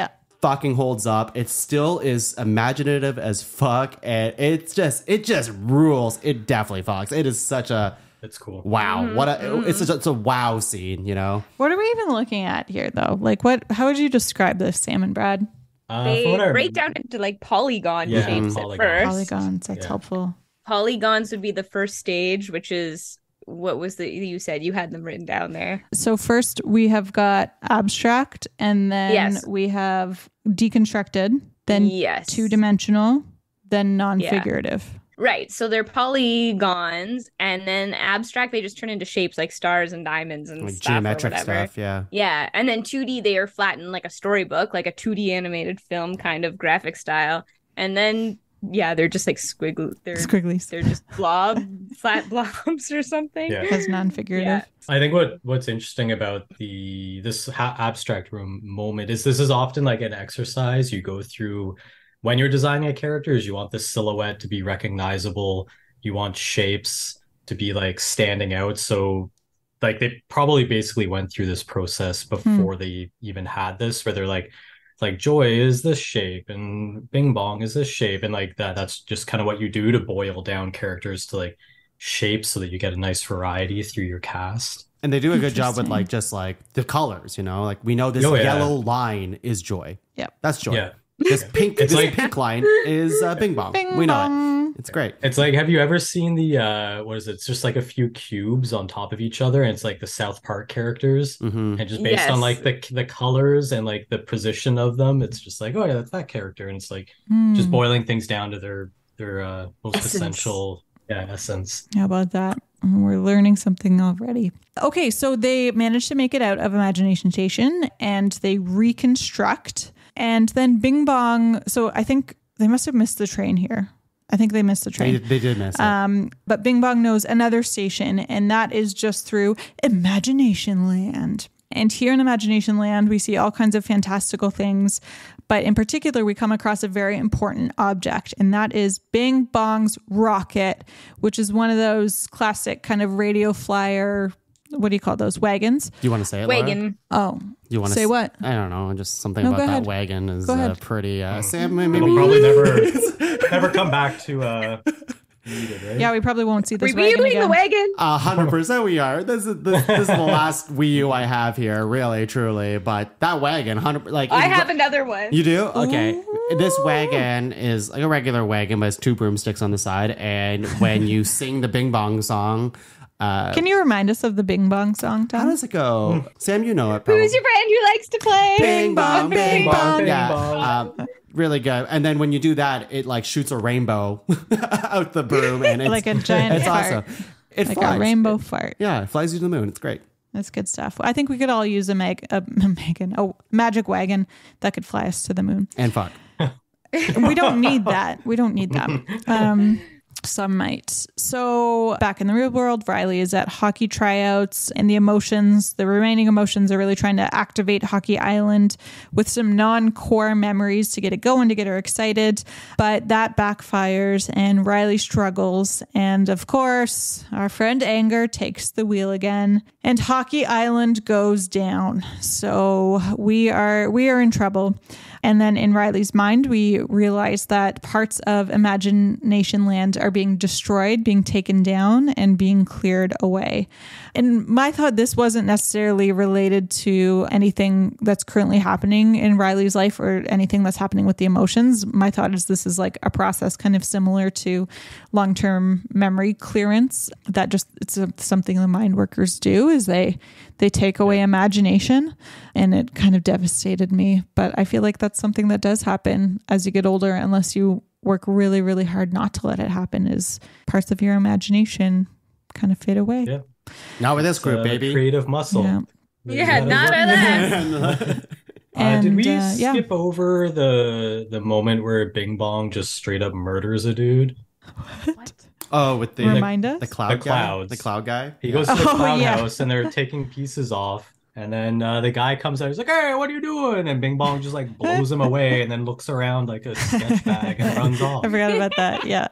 fucking holds up. It still is imaginative as fuck, and it's just it just rules. It definitely fucks. It is such a It's cool. wow. Mm-hmm. What a Mm-hmm. it's such a, it's a wow scene, you know. What are we even looking at here, though? Like, what? How would you describe this, Sam and Brad? Uh, They from what I break remember- down into like polygon Yeah, shapes polygons. at first. Polygons. That's Yeah. helpful. Polygons would be the first stage, which is what was the you said you had them written down there. So first we have got abstract, and then Yes. we have deconstructed, then Yes. two dimensional, then non-figurative. Right. So they're polygons, and then abstract they just turn into shapes like stars and diamonds and Like stuff or geometric whatever. stuff, yeah. Yeah, and then two D they are flattened like a storybook, like a two D animated film kind of graphic style. And then yeah, they're just like squiggly. They're Squigglies. they're just blob, flat blobs or something. Yeah. As non-figurative. Yeah. I think what what's interesting about the this ha- abstract room moment is this is often like an exercise you go through when you're designing a character. Is you want the silhouette to be recognizable, you want shapes to be like standing out. So like they probably basically went through this process before they even had this, where they're like like Joy is this shape and Bing Bong is this shape, and like that that's just kind of what you do to boil down characters to like shapes so that you get a nice variety through your cast. And they do a good job with Interesting. like just like the colors, you know, like we know this Oh, yeah. yellow line is Joy. Yep. That's Joy. Yeah. This pink, It's this like- pink line is uh, Bing Bong. Bing we know bong. it. It's great. It's like, have you ever seen the uh what is it? It's just like a few cubes on top of each other, and it's like the South Park characters. hmm And just based on Yes. like the the colors and like the position of them, it's just like, oh yeah, that's that character. And it's like Hmm. just boiling things down to their their uh most Essence. essential yeah, essence. How about that? We're learning something already. Okay, so they managed to make it out of Imagination Station, and they reconstruct. And then Bing Bong. So I think they must have missed the train here. I think they missed the They, train. they did miss it. Um, but Bing Bong knows another station, and that is just through Imagination Land. And here in Imagination Land, we see all kinds of fantastical things. But in particular, we come across a very important object, and that is Bing Bong's rocket, which is one of those classic kind of radio flyer, what do you call those, wagons? Do you want to say it, Laura? Wagon. Oh, You want to say what? I don't know. Just something No, about go that ahead. wagon is Go uh, ahead. pretty. Uh, Sam, maybe It'll probably never never come back to uh need it, right? Yeah, we probably won't see this wagon Reviewing again. the wagon. A hundred percent, we are. This is this, this is the last Wii U I have here, really, truly. But that wagon, hundred like I it's- have another one. You do? Okay. This wagon is like a regular wagon, but it's two broomsticks on the side. And when you sing the Bing Bong song, uh, Can you remind us of the Bing Bong song, how Tom? does it go? Sam, you know it. Probably. Who's your friend who likes to play? Bing bong, bing bong, Bing yeah, bong. Um, really good. And then when you do that, it like shoots a rainbow out the broom, and it's Like a giant It's fart. awesome. It Like flies. a rainbow fart. Yeah, it flies you to the moon. It's great. That's good stuff. I think we could all use a mag, a, a Megan, a magic wagon that could fly us to the moon. And fuck. We don't need that. We don't need that. Um, some might. So back in the real world, Riley is at hockey tryouts, and the emotions, the remaining emotions, are really trying to activate Hockey Island with some non-core memories to get it going, to get her excited. But that backfires, and Riley struggles. And of course, our friend Anger takes the wheel again, and Hockey Island goes down. So we are we are in trouble. And then in Riley's mind, we realize that parts of Imagination Land are being destroyed, being taken down, and being cleared away. And my thought, this wasn't necessarily related to anything that's currently happening in Riley's life or anything that's happening with the emotions. My thought is this is like a process kind of similar to long-term memory clearance. That just, it's a, something the mind workers do, is they they take away imagination, and it kind of devastated me. But I feel like that's something that does happen as you get older, unless you work really, really hard not to let it happen, is parts of your imagination kind of fade away. Yeah. Not with this group, Uh, baby. creative muscle. Yeah. Yeah, not of that. Uh, did And, we uh, yeah. skip over the the moment where Bing Bong just straight up murders a dude? Oh, with the Remind us? the cloud The guy? clouds. the cloud guy. He Yeah. goes to the Oh, cloud yeah. house and they're taking pieces off. And then uh, the guy comes out. He's like, "Hey, what are you doing?" And Bing Bong just like blows him away and then looks around like a sketch bag and runs off. I forgot about that. Yeah.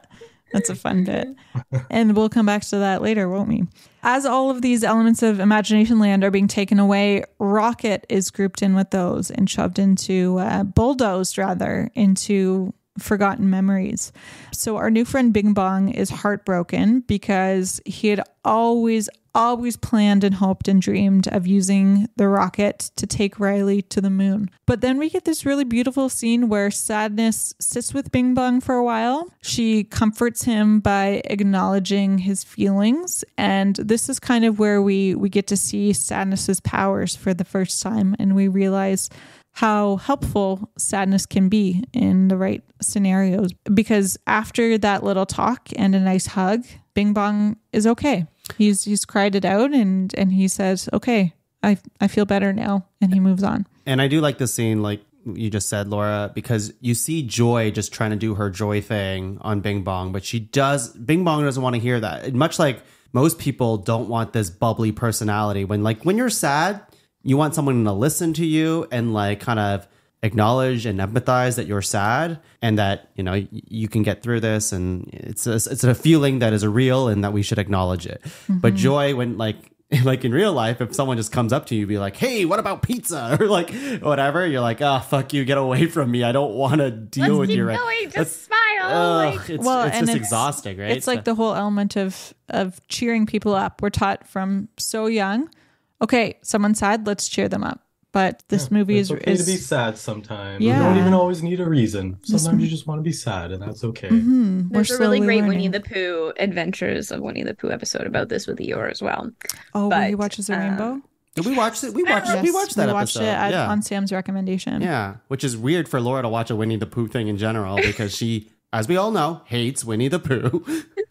That's a fun bit. And we'll come back to that later, won't we? As all of these elements of Imagination Land are being taken away, Rocket is grouped in with those and shoved into, uh, bulldozed rather, into forgotten memories. So our new friend Bing Bong is heartbroken because he had always, always planned and hoped and dreamed of using the rocket to take Riley to the moon. But then we get this really beautiful scene where Sadness sits with Bing Bong for a while. She comforts him by acknowledging his feelings. And this is kind of where we, we get to see Sadness's powers for the first time. And we realize how helpful sadness can be in the right scenarios. Because after that little talk and a nice hug, Bing Bong is okay. He's he's cried it out and and he says, okay, I I feel better now. And he moves on. And I do like the scene, like you just said, Laura, because you see Joy just trying to do her Joy thing on Bing Bong, but she does, Bing Bong doesn't want to hear that. Much like most people don't want this bubbly personality. When like when you're sad, you want someone to listen to you and like kind of acknowledge and empathize that you're sad and that, you know, you can get through this. And it's a, it's a feeling that is a real and that we should acknowledge it. Mm-hmm. But Joy, when like, like in real life, if someone just comes up to you, be like, hey, what about pizza? Or like whatever, you're like, oh, fuck you, get away from me. I don't want to deal Let's with keep you. Going, Right? just That's, smile. Ugh, like. it's, Well, it's and just it's- exhausting, right? It's like the whole element of of cheering people up. We're taught from so young, okay, someone's sad, let's cheer them up. But this Yeah, movie it's is, okay is to be sad sometimes. Yeah. You don't even always need a reason. Sometimes you just want to be sad, and that's okay. Mhm, we're There's a really slowly great learning. Winnie the Pooh Adventures of Winnie the Pooh episode about this with Eeyore as well. Oh, where he but, watches a um, rainbow? Did we watch it? We watched. Yes, we watched that we watched episode. it at, yeah. on Sam's recommendation. Yeah, which is weird for Laura to watch a Winnie the Pooh thing in general because she, as we all know, hates Winnie the Pooh.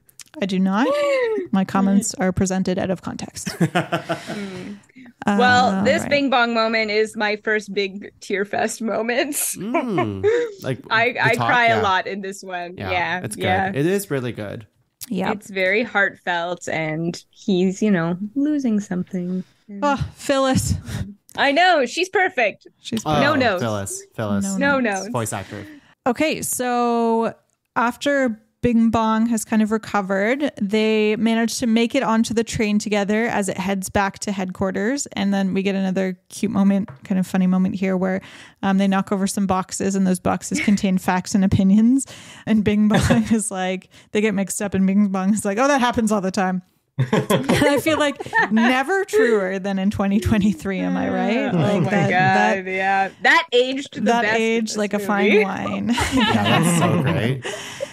I do not. My comments are presented out of context. Well, Uh, this right. Bing Bong moment is my first big tear fest moment. Mm, like I, the I talk, cry yeah. a lot in this one. Yeah, Yeah, it's good. yeah. It is really good. Yeah. It's very heartfelt, and he's, you know, losing something. Oh, Phyllis. I know, she's perfect. She's Oh, No notes. Phyllis. Phyllis. No No notes. notes. Voice actor. Okay, so after Bing Bong has kind of recovered, they manage to make it onto the train together as it heads back to headquarters. And then we get another cute moment, kind of funny moment here where um, they knock over some boxes and those boxes contain facts and opinions. And Bing Bong is like, they get mixed up and Bing Bong is like, oh, that happens all the time. And I feel like never truer than in twenty twenty-three. Am I right? Oh Like my that, god, that, yeah. That aged the that best in aged this like a movie. fine wine. Yeah, that's so great.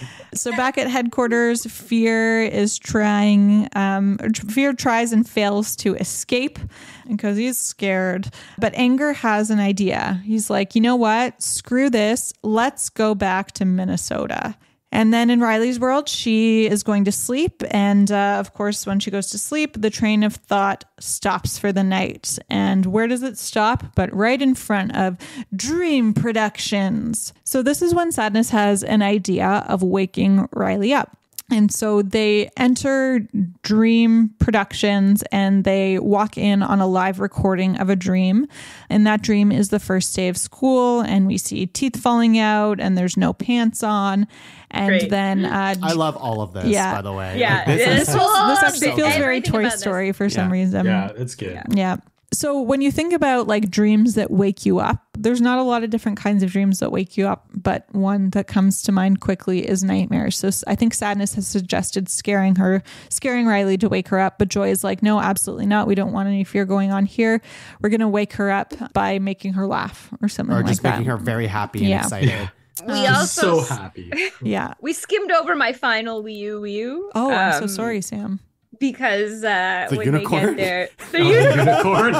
So back at headquarters, Fear is trying, um, Fear tries and fails to escape because he's scared. But Anger has an idea. He's like, you know what? Screw this. Let's go back to Minnesota. And then in Riley's world, she is going to sleep. And uh, of course, when she goes to sleep, the train of thought stops for the night. And where does it stop? But right in front of Dream Productions. So this is when Sadness has an idea of waking Riley up. And so they enter Dream Productions and they walk in on a live recording of a dream. And that dream is the first day of school. And we see teeth falling out and there's no pants on. And Great. then uh, I love all of this, Yeah. by the way. Yeah, Like, this this is whole- this episode so feels good. very Everything Toy about this. Story for some Yeah. reason. Yeah, it's good. Yeah. So when you think about like dreams that wake you up, there's not a lot of different kinds of dreams that wake you up, but one that comes to mind quickly is nightmares. So I think Sadness has suggested scaring her, scaring Riley to wake her up, but Joy is like, no, absolutely not. We don't want any fear going on here. We're going to wake her up by making her laugh or something or like just that. making her very happy and Yeah. excited. We I'm also so happy. Yeah. we skimmed over my final Wii U Wii U. Oh, I'm so um, sorry, Sam. Because uh, The when unicorn? they get there, the Oh, unicorn. unicorn.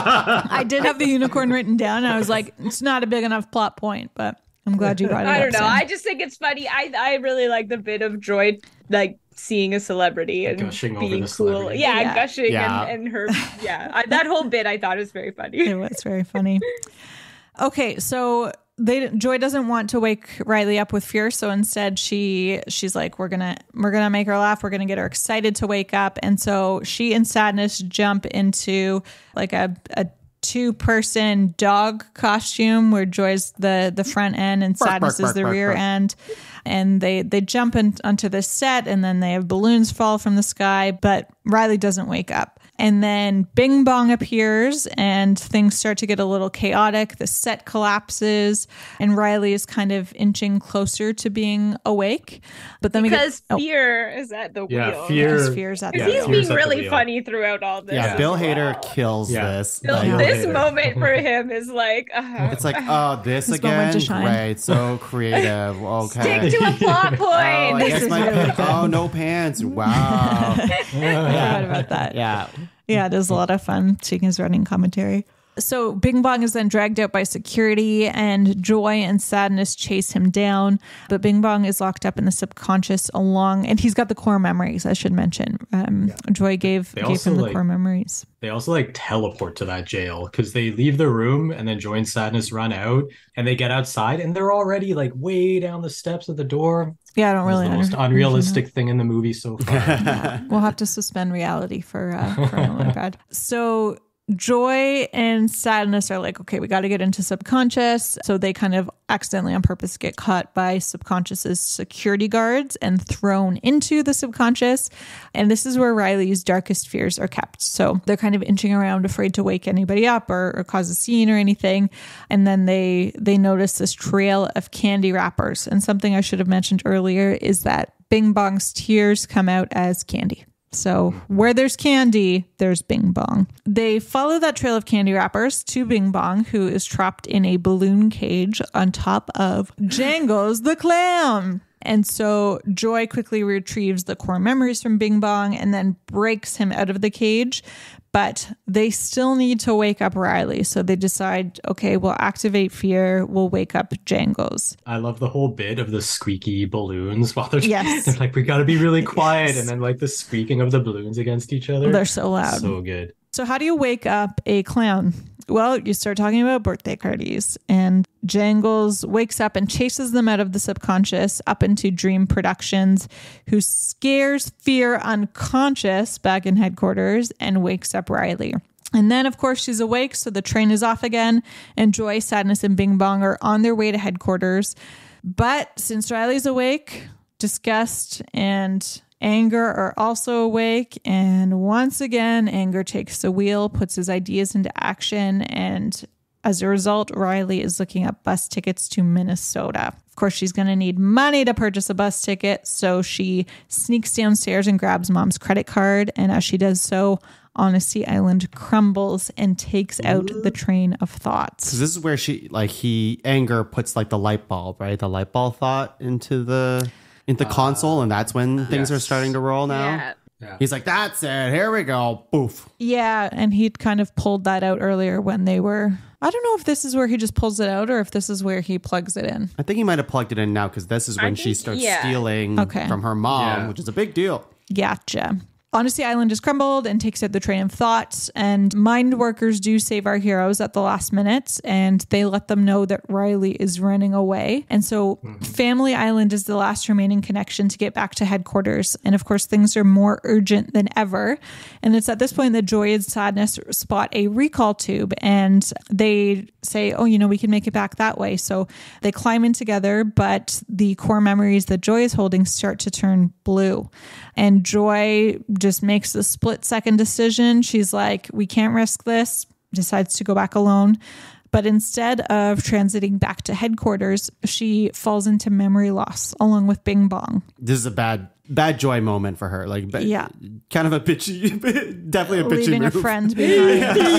I did have the unicorn written down. I was like, it's not a big enough plot point, but I'm glad you brought it up. I don't know. Sam. I just think it's funny. I I really like the bit of Joy, like seeing a celebrity and Gushing over being the cool. celebrity. Yeah, Yeah. gushing Yeah. And, and her. Yeah, I, that whole bit I thought was very funny. It was very funny. Okay, so they Joy doesn't want to wake Riley up with fear, so instead she she's like, we're gonna we're gonna make her laugh, we're gonna get her excited to wake up, and so she and Sadness jump into like a, a two-person dog costume where Joy's the the front end and Sadness bark, is the bark, rear bark. end. And they they jump in, onto the set, and then they have balloons fall from the sky, but Riley doesn't wake up. And then Bing Bong appears and things start to get a little chaotic. The set collapses and Riley is kind of inching closer to being awake. But then because we get, fear is at the Yeah, wheel. fear- because fear's at the Yeah, He's wheel. fear's being at the really wheel. funny throughout all this. Yeah, as Bill well. Hader kills Yeah. this. Bill- Like, this Hader. moment for him is like, uh, it's like, oh, this This moment again? to shine. Great, so creative. Okay. stick to a plot Oh, I point. This guess is my really pick- good. oh, no pants. Wow. I forgot about that. Yeah. Yeah, it is a lot of fun seeing his running commentary. So Bing Bong is then dragged out by security and Joy and Sadness chase him down. But Bing Bong is locked up in the subconscious along, and he's got the core memories, I should mention. Um, Joy gave, They gave also, him the like- core memories. They also like teleport to that jail because they leave the room and then Joy and Sadness run out and they get outside and they're already like way down the steps of the door. Yeah, I don't It was really the most under- unrealistic thing in the movie so far. Yeah, we'll have to suspend reality for, uh, for a moment, Brad. So Joy and Sadness are like, okay, we got to get into subconscious. So they kind of accidentally on purpose get caught by subconscious's security guards and thrown into the subconscious. And this is where Riley's darkest fears are kept. So they're kind of inching around, afraid to wake anybody up or, or cause a scene or anything. And then they they notice this trail of candy wrappers. And something I should have mentioned earlier is that Bing Bong's tears come out as candy. So where there's candy, there's Bing Bong. They follow that trail of candy wrappers to Bing Bong, who is trapped in a balloon cage on top of Jangles the clown. And so Joy quickly retrieves the core memories from Bing Bong and then breaks him out of the cage. But they still need to wake up Riley. So they decide, okay, we'll activate fear. We'll wake up Jangles. I love the whole bit of the squeaky balloons while they're, Yes. they're like, we got to be really quiet. Yes. And then like the squeaking of the balloons against each other. They're so loud. So good. So how do you wake up a clown? Well, you start talking about birthday parties, and Jangles wakes up and chases them out of the subconscious up into Dream Productions, who scares Fear unconscious back in headquarters and wakes up Riley. And then, of course, she's awake, so the train is off again, and Joy, Sadness, and Bing Bong are on their way to headquarters. But since Riley's awake, Disgust and Anger are also awake, and once again, Anger takes the wheel, puts his ideas into action, and as a result, Riley is looking up bus tickets to Minnesota. Of course, she's going to need money to purchase a bus ticket, so she sneaks downstairs and grabs Mom's credit card, and as she does so, Honesty Island crumbles and takes out the train of thoughts. Because this is where she, like, he, Anger puts, like, the light bulb, right? The light bulb thought into the... into the uh, console, and that's when things yes. are starting to roll now. Yeah. Yeah. He's like, that's it. Here we go. Boof. Yeah, and he'd kind of pulled that out earlier when they were... I don't know if this is where he just pulls it out or if this is where he plugs it in. I think he might have plugged it in now because this is when I she think, starts yeah. stealing okay. from her mom, Yeah. which is a big deal. Gotcha. Honesty Island is crumbled and takes out the train of thoughts, and mind workers do save our heroes at the last minute, and they let them know that Riley is running away. And so mm-hmm. Family Island is the last remaining connection to get back to headquarters. And of course, things are more urgent than ever. And it's at this point that Joy and Sadness spot a recall tube, and they say, oh, you know, we can make it back that way. So they climb in together, but the core memories that Joy is holding start to turn blue. And Joy just makes a split second decision. She's like, we can't risk this, decides to go back alone. But instead of transiting back to headquarters, she falls into memory loss along with Bing Bong. This is a bad, bad Joy moment for her. Like, yeah, kind of a bitchy, definitely a bitchy leaving move. a friend behind.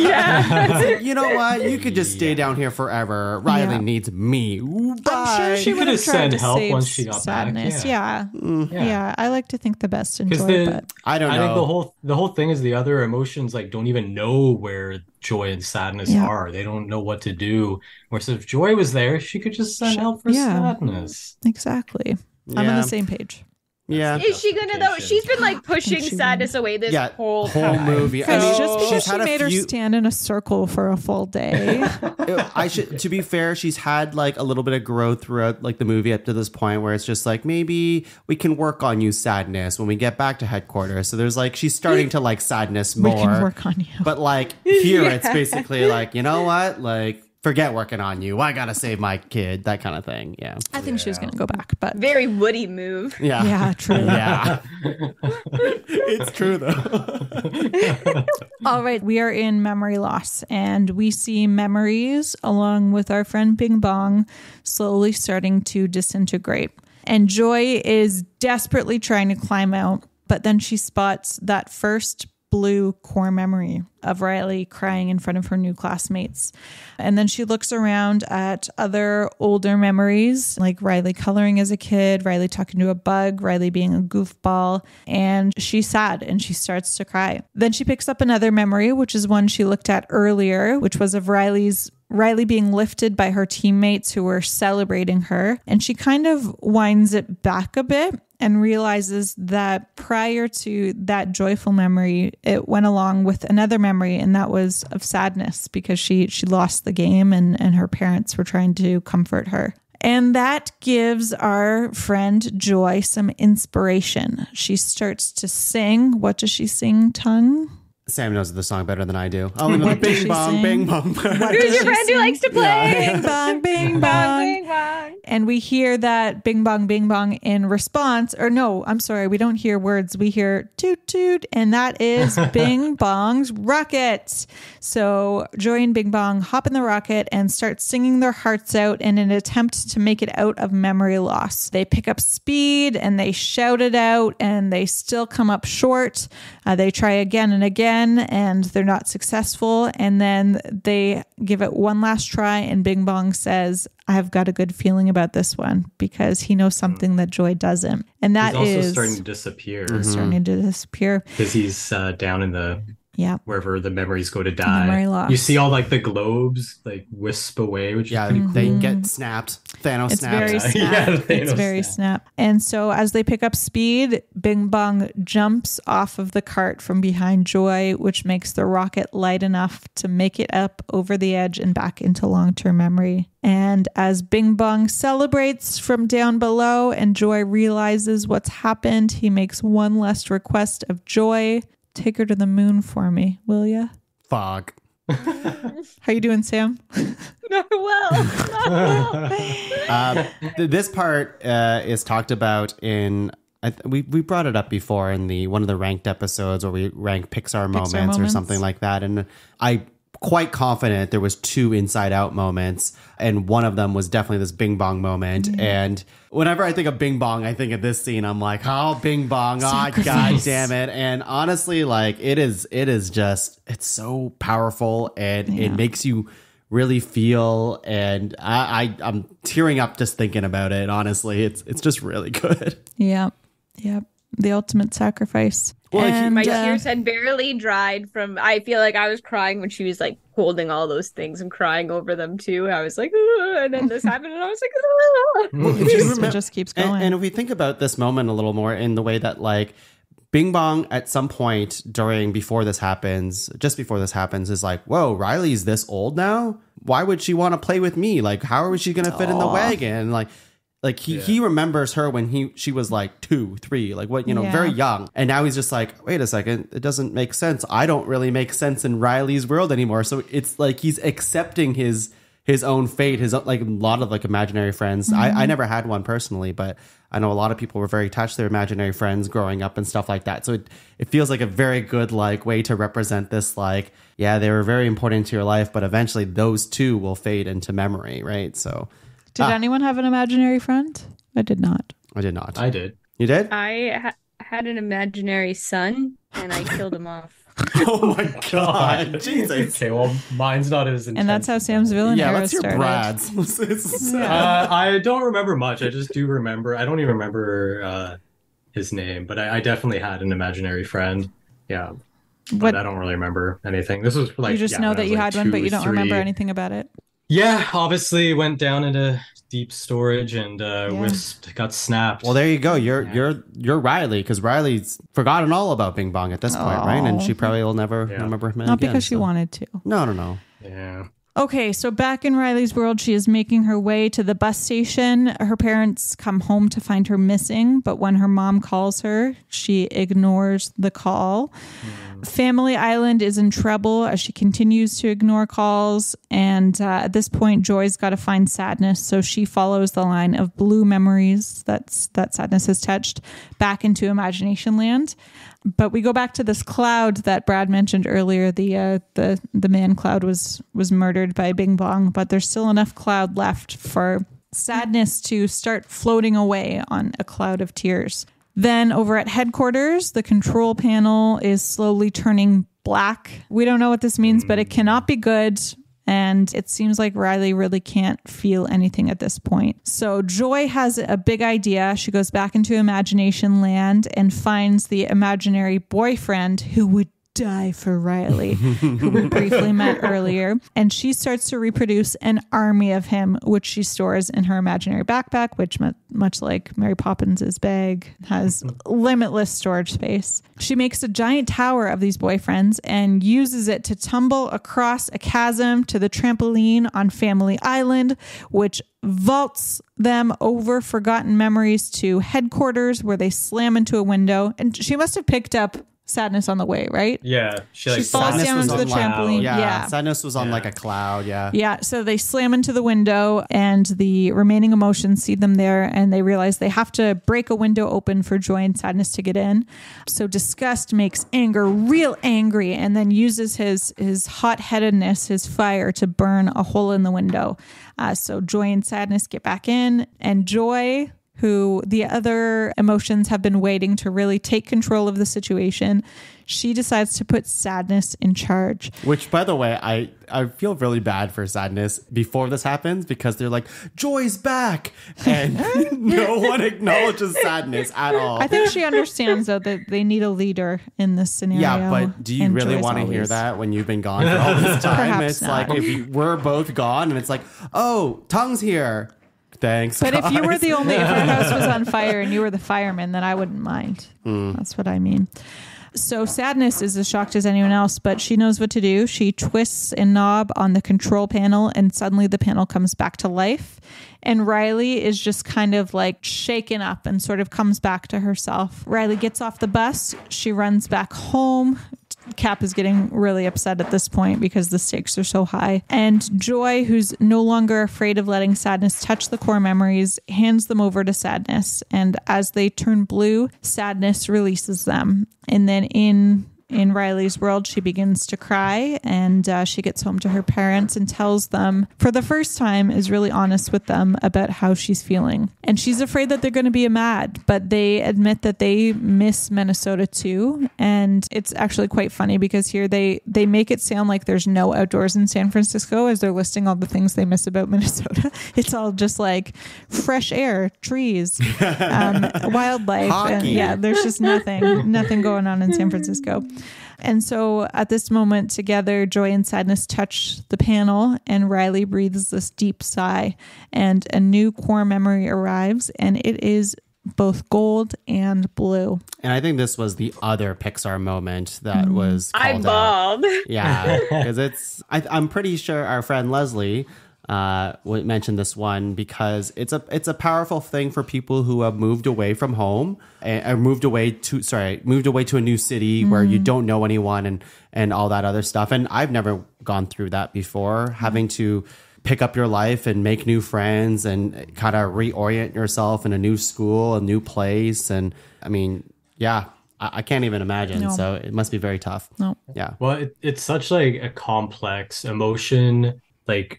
Yeah. Like, you know what? You could just stay yeah. down here forever. Riley yeah. needs me. Ooh, bye. I'm sure she, She would could have have tried sent to help save once she got Sadness. back. Yeah. Yeah. Mm. Yeah. yeah, I like to think the best in Joy, the, but I don't I know. think the whole the whole thing is the other emotions like don't even know where Joy and Sadness yeah. are. They don't know what to do. Whereas if Joy was there, she could just send She, help for yeah. Sadness. Exactly. Yeah. I'm on the same page. Yeah. Is she gonna though? justification. She's been like pushing she sadness away this Yeah, whole whole time. movie. I Because mean, just because she's she had a made her few- stand in a circle for a full day. I should, to be fair, she's had like a little bit of growth throughout like the movie up to this point where it's just like, maybe we can work on you, Sadness, when we get back to headquarters. So there's like, she's starting to like Sadness more. We can work on you. But like here, Yeah. it's basically like, you know what? Like, forget working on you. I gotta save my kid. That kind of thing. Yeah. I think she was going to go back, but Very Woody move. Yeah. yeah, true. Yeah. It's true though. All right, we are in memory loss, and we see memories along with our friend Bing Bong slowly starting to disintegrate. And Joy is desperately trying to climb out, but then she spots that first blue core memory of Riley crying in front of her new classmates. And then she looks around at other older memories, like Riley coloring as a kid, Riley talking to a bug, Riley being a goofball, and she's sad and she starts to cry. Then she picks up another memory, which is one she looked at earlier, which was of Riley's Riley being lifted by her teammates who were celebrating her. And she kind of winds it back a bit and realizes that prior to that joyful memory, it went along with another memory, and that was of sadness because she she lost the game and, and her parents were trying to comfort her. And that gives our friend Joy some inspiration. She starts to sing. What does she sing, Tongue? Sam knows the song better than I do. I'll leave What it does bing she bong, sing? bing bong. Who's your friend who likes to play? Bing bong, bing Bong, bong. bing, bong. And we hear that bing bong, bing bong in response, or no, I'm sorry, we don't hear words. We hear toot toot, and that is Bing Bong's rocket. So Joy and Bing Bong hop in the rocket and start singing their hearts out in an attempt to make it out of memory loss. They pick up speed and they shout it out, and they still come up short. Uh, they try again and again, and they're not successful. And then they give it one last try, and Bing Bong says, I've got a good feeling about this one, because he knows something that Joy doesn't. And that He's also is starting to disappear starting to disappear. because he's uh, down in the Yeah. wherever the memories go to die. Memory loss. You see all like the globes like wisp away, which Yeah, is pretty they cool. get snapped. Thanos It's snapped. very Yeah, snap. it's Thanos very snap. snap. And so as they pick up speed, Bing Bong jumps off of the cart from behind Joy, which makes the rocket light enough to make it up over the edge and back into long-term memory. And as Bing Bong celebrates from down below and Joy realizes what's happened, he makes one last request of Joy. Take her to the moon for me, will ya? Fuck. How you doing, Sam? Not well. Not well. Uh, th- this part uh, is talked about in. I th- we we brought it up before in the one of the ranked episodes where we rank Pixar, moments, or moments. something like that, and I. Quite confident there was two Inside Out moments, and one of them was definitely this Bing Bong moment. Mm-hmm. And whenever I think of Bing Bong, I think of this scene. I'm like, oh, Bing Bong, oh, god Sacrifice. damn it! And honestly, like it is, it is just, it's so powerful, and Yeah. it makes you really feel. And I, I, I'm tearing up just thinking about it. Honestly, it's it's just really good. Yep. Yep. The ultimate sacrifice. Well, if you- and, My uh, tears had barely dried from. I feel like I was crying when she was like holding all those things and crying over them too. I was like, "Ugh," and then this happened, and I was like, "Ugh." it, If you just, remem- it just keeps going. And, and if we think about this moment a little more in the way that like Bing Bong at some point during before this happens, just before this happens, is like, whoa, Riley's this old now? Why would she want to play with me? Like, how is she going to fit in the Aw. wagon? Like, like he, Yeah. he remembers her when he she was like two, three, like what, you know, Yeah. very young. And now he's just like, wait a second, it doesn't make sense. I don't really make sense in Riley's world anymore. So it's like he's accepting his his own fate, his own, like a lot of like imaginary friends. I, I never had one personally, but I know a lot of people were very attached to their imaginary friends growing up and stuff like that. So it, it feels like a very good like way to represent this, like, yeah, they were very important to your life, but eventually those two will fade into memory, right? So Did Ah. anyone have an imaginary friend? I did not. I did not. I did. You did? I ha- had an imaginary son, and I killed him off. Oh my god, Jesus. Okay, well, mine's not as intense. And that's how as Sam's that. villain Yeah, era let's hear started. Brad's. It's- Uh, I don't remember much. I just do remember. I don't even remember uh, his name, but I, I definitely had an imaginary friend. Yeah, but What, I don't really remember anything. This was like you just yeah, know when I that was, you like, had one, but two, you don't remember three. anything about it. Yeah, obviously went down into deep storage, and uh, Yeah. Wisp got snapped. Well, there you go. You're Yeah. you're you're Riley, because Riley's forgotten all about Bing Bong at this point, right? And she probably will never Yeah. remember him Not again. because she so- wanted to. No, no, no. Yeah. Okay, so back in Riley's world, she is making her way to the bus station. Her parents come home to find her missing, but when her mom calls her, she ignores the call. Mm. Family Island is in trouble as she continues to ignore calls. And uh, at this point, Joy's got to find Sadness. So she follows the line of blue memories that's, that Sadness has touched back into Imagination Land. But we go back to this cloud that Brad mentioned earlier. The uh, the the man cloud was was murdered by Bing Bong, but there's still enough cloud left for Sadness to start floating away on a cloud of tears. Then over at headquarters, the control panel is slowly turning black. We don't know what this means, but it cannot be good. And it seems like Riley really can't feel anything at this point. So Joy has a big idea. She goes back into Imagination Land and finds the imaginary boyfriend who would die for Riley, who we briefly met earlier. And she starts to reproduce an army of him, which she stores in her imaginary backpack, which mu- much like Mary Poppins's bag, has limitless storage space. She makes a giant tower of these boyfriends and uses it to tumble across a chasm to the trampoline on Family Island, which vaults them over forgotten memories to headquarters, where they slam into a window. And she must have picked up Sadness on the way, right? Yeah. She, She like, falls Sadness down was into the on, like- trampoline. Yeah, Yeah. Sadness was on Yeah. like a cloud. Yeah. Yeah, so they slam into the window and the remaining emotions see them there, and they realize they have to break a window open for Joy and Sadness to get in. So Disgust makes anger real angry and then uses his his hot-headedness, his fire, to burn a hole in the window. Uh, so Joy and Sadness get back in, and Joy, who the other emotions have been waiting to really take control of the situation, she decides to put Sadness in charge. Which, by the way, I, I feel really bad for Sadness before this happens, because they're like, Joy's back! And no one acknowledges Sadness at all. I think she understands, though, that they need a leader in this scenario. Yeah, but do you and really Joy's want to hear always- that when you've been gone for all this time? Perhaps It's not. like, if you, we're both gone, and it's like, oh, Tongue's here. Thanks, But if you were guys. the only, if our house was on fire and you were the fireman, then I wouldn't mind. Mm. That's what I mean. So Sadness is as shocked as anyone else, but she knows what to do. She twists a knob on the control panel, and suddenly the panel comes back to life. And Riley is just kind of like shaken up and sort of comes back to herself. Riley gets off the bus. She runs back home. Cap is getting really upset at this point because the stakes are so high. And Joy, who's no longer afraid of letting Sadness touch the core memories, hands them over to Sadness. And as they turn blue, Sadness releases them. And then in in Riley's world, she begins to cry, and uh, she gets home to her parents and tells them, for the first time, is really honest with them about how she's feeling. And she's afraid that they're going to be mad, but they admit that they miss Minnesota too. And it's actually quite funny because here they, they make it sound like there's no outdoors in San Francisco as they're listing all the things they miss about Minnesota. It's all just like fresh air, trees, um, wildlife. And Hockey. yeah, there's just nothing, nothing going on in San Francisco. And so at this moment together, Joy and Sadness touch the panel, and Riley breathes this deep sigh, and a new core memory arrives, and it is both gold and blue. And I think this was the other Pixar moment that was I called out. bawled. Yeah, because it's, I, I'm pretty sure our friend Leslie uh w- mentioned this one, because it's a it's a powerful thing for people who have moved away from home, and or moved away to sorry moved away to a new city mm-hmm. where you don't know anyone, and and all that other stuff. And I've never gone through that before, mm-hmm. having to pick up your life and make new friends and kind of reorient yourself in a new school, a new place. And I mean, yeah, I, I can't even imagine. No. So it must be very tough. No. Yeah. Well, it, it's such like a complex emotion, like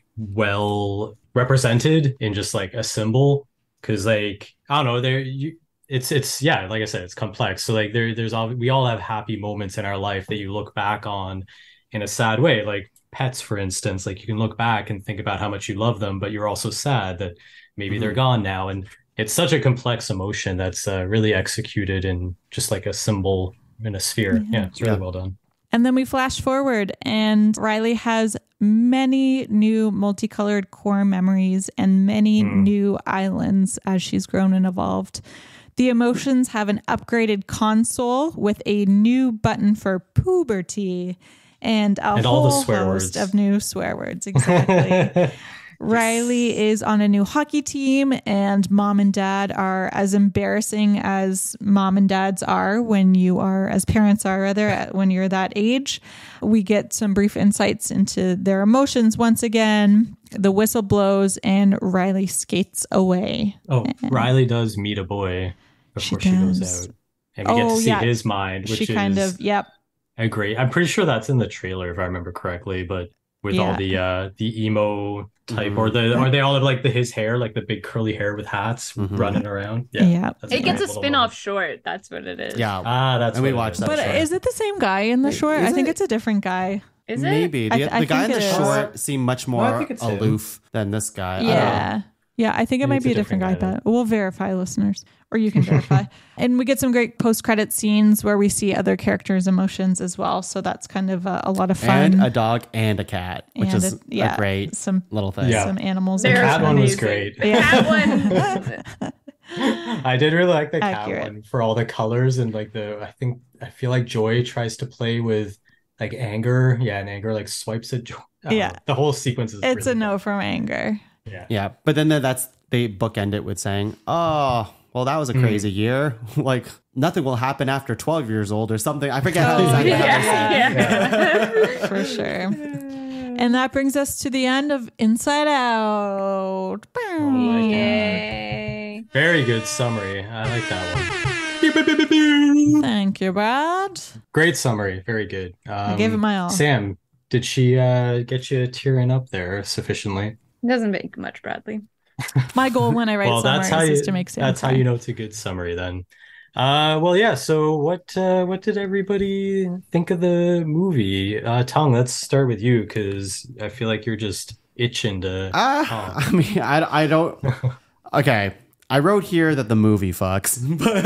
well represented in just like a symbol, because like I don't know, there you it's it's yeah, like I said, it's complex. So like there there's all we all have happy moments in our life that you look back on in a sad way, like pets, for instance. Like you can look back and think about how much you love them, but you're also sad that maybe mm-hmm. they're gone now. And it's such a complex emotion that's uh, really executed in just like a symbol in a sphere. Yeah, yeah it's really yeah. well done. And then we flash forward, and Riley has many new multicolored core memories and many mm. new islands as she's grown and evolved. The emotions have an upgraded console with a new button for puberty and a and whole all the swear host words. of new swear words. Exactly. Riley is on a new hockey team, and mom and dad are as embarrassing as mom and dads are when you are, as parents are rather, at- when you're that age. We get some brief insights into their emotions once again. The whistle blows and Riley skates away. Oh, and Riley does meet a boy before she, she goes out. And we oh, get to see yeah. his mind, which she is kind of, yep. a great. I'm pretty sure that's in the trailer if I remember correctly, but with Yeah. all the uh the emo type Mhm. or the or they all have like the his hair, like the big curly hair with hats Mhm. running around. Yeah. Yeah. that's a It gets great a little spin-off moment. short. That's what it is. Yeah. Ah, that's And we what it watched is. that But short. is it the same guy in the short? Is I think it? it's a different guy. Is it? Maybe. I The, th- I the guy in think the it is. short seemed much No, I more think it's him. aloof than this guy. I don't know. Yeah. Yeah, I think it Maybe might it's be a a different guy, different guy but we'll verify, listeners, or you can verify. And we get some great post-credit scenes where we see other characters' emotions as well. So that's kind of a, a lot of fun. And a dog and a cat, which And is a- yeah, a great some little thing. Yeah. some animals. The They're cat one was amazing. great. The Yeah. cat one. I did really like the cat Accurate. one for all the colors and like the I think I feel like Joy tries to play with like anger. Yeah, and anger like swipes at Joy. I don't Yeah. know. The whole sequence is It's really a no fun. from anger. Yeah. Yeah, but then that's they bookend it with saying, "Oh, well, that was a Mm. crazy year. Like nothing will happen after twelve years old or something." I forget how Oh, exactly how they yeah, say it. yeah. For sure. And that brings us to the end of Inside Out. Oh my God. Yay. Very good summary. I like that one. Thank you, Brad. Great summary. Very good. Um, I gave it my all. Sam, did she uh, get you tearing up there sufficiently? Doesn't make much, Bradley. My goal when I write Well, that's how summaries you. is to make Sam That's how cry. you know it's a good summary. Then, uh, well, yeah. So, what uh, what did everybody think of the movie? Uh, Tong, let's start with you because I feel like you're just itching to. Ah, I mean, I, I don't. Okay, I wrote here that the movie fucks,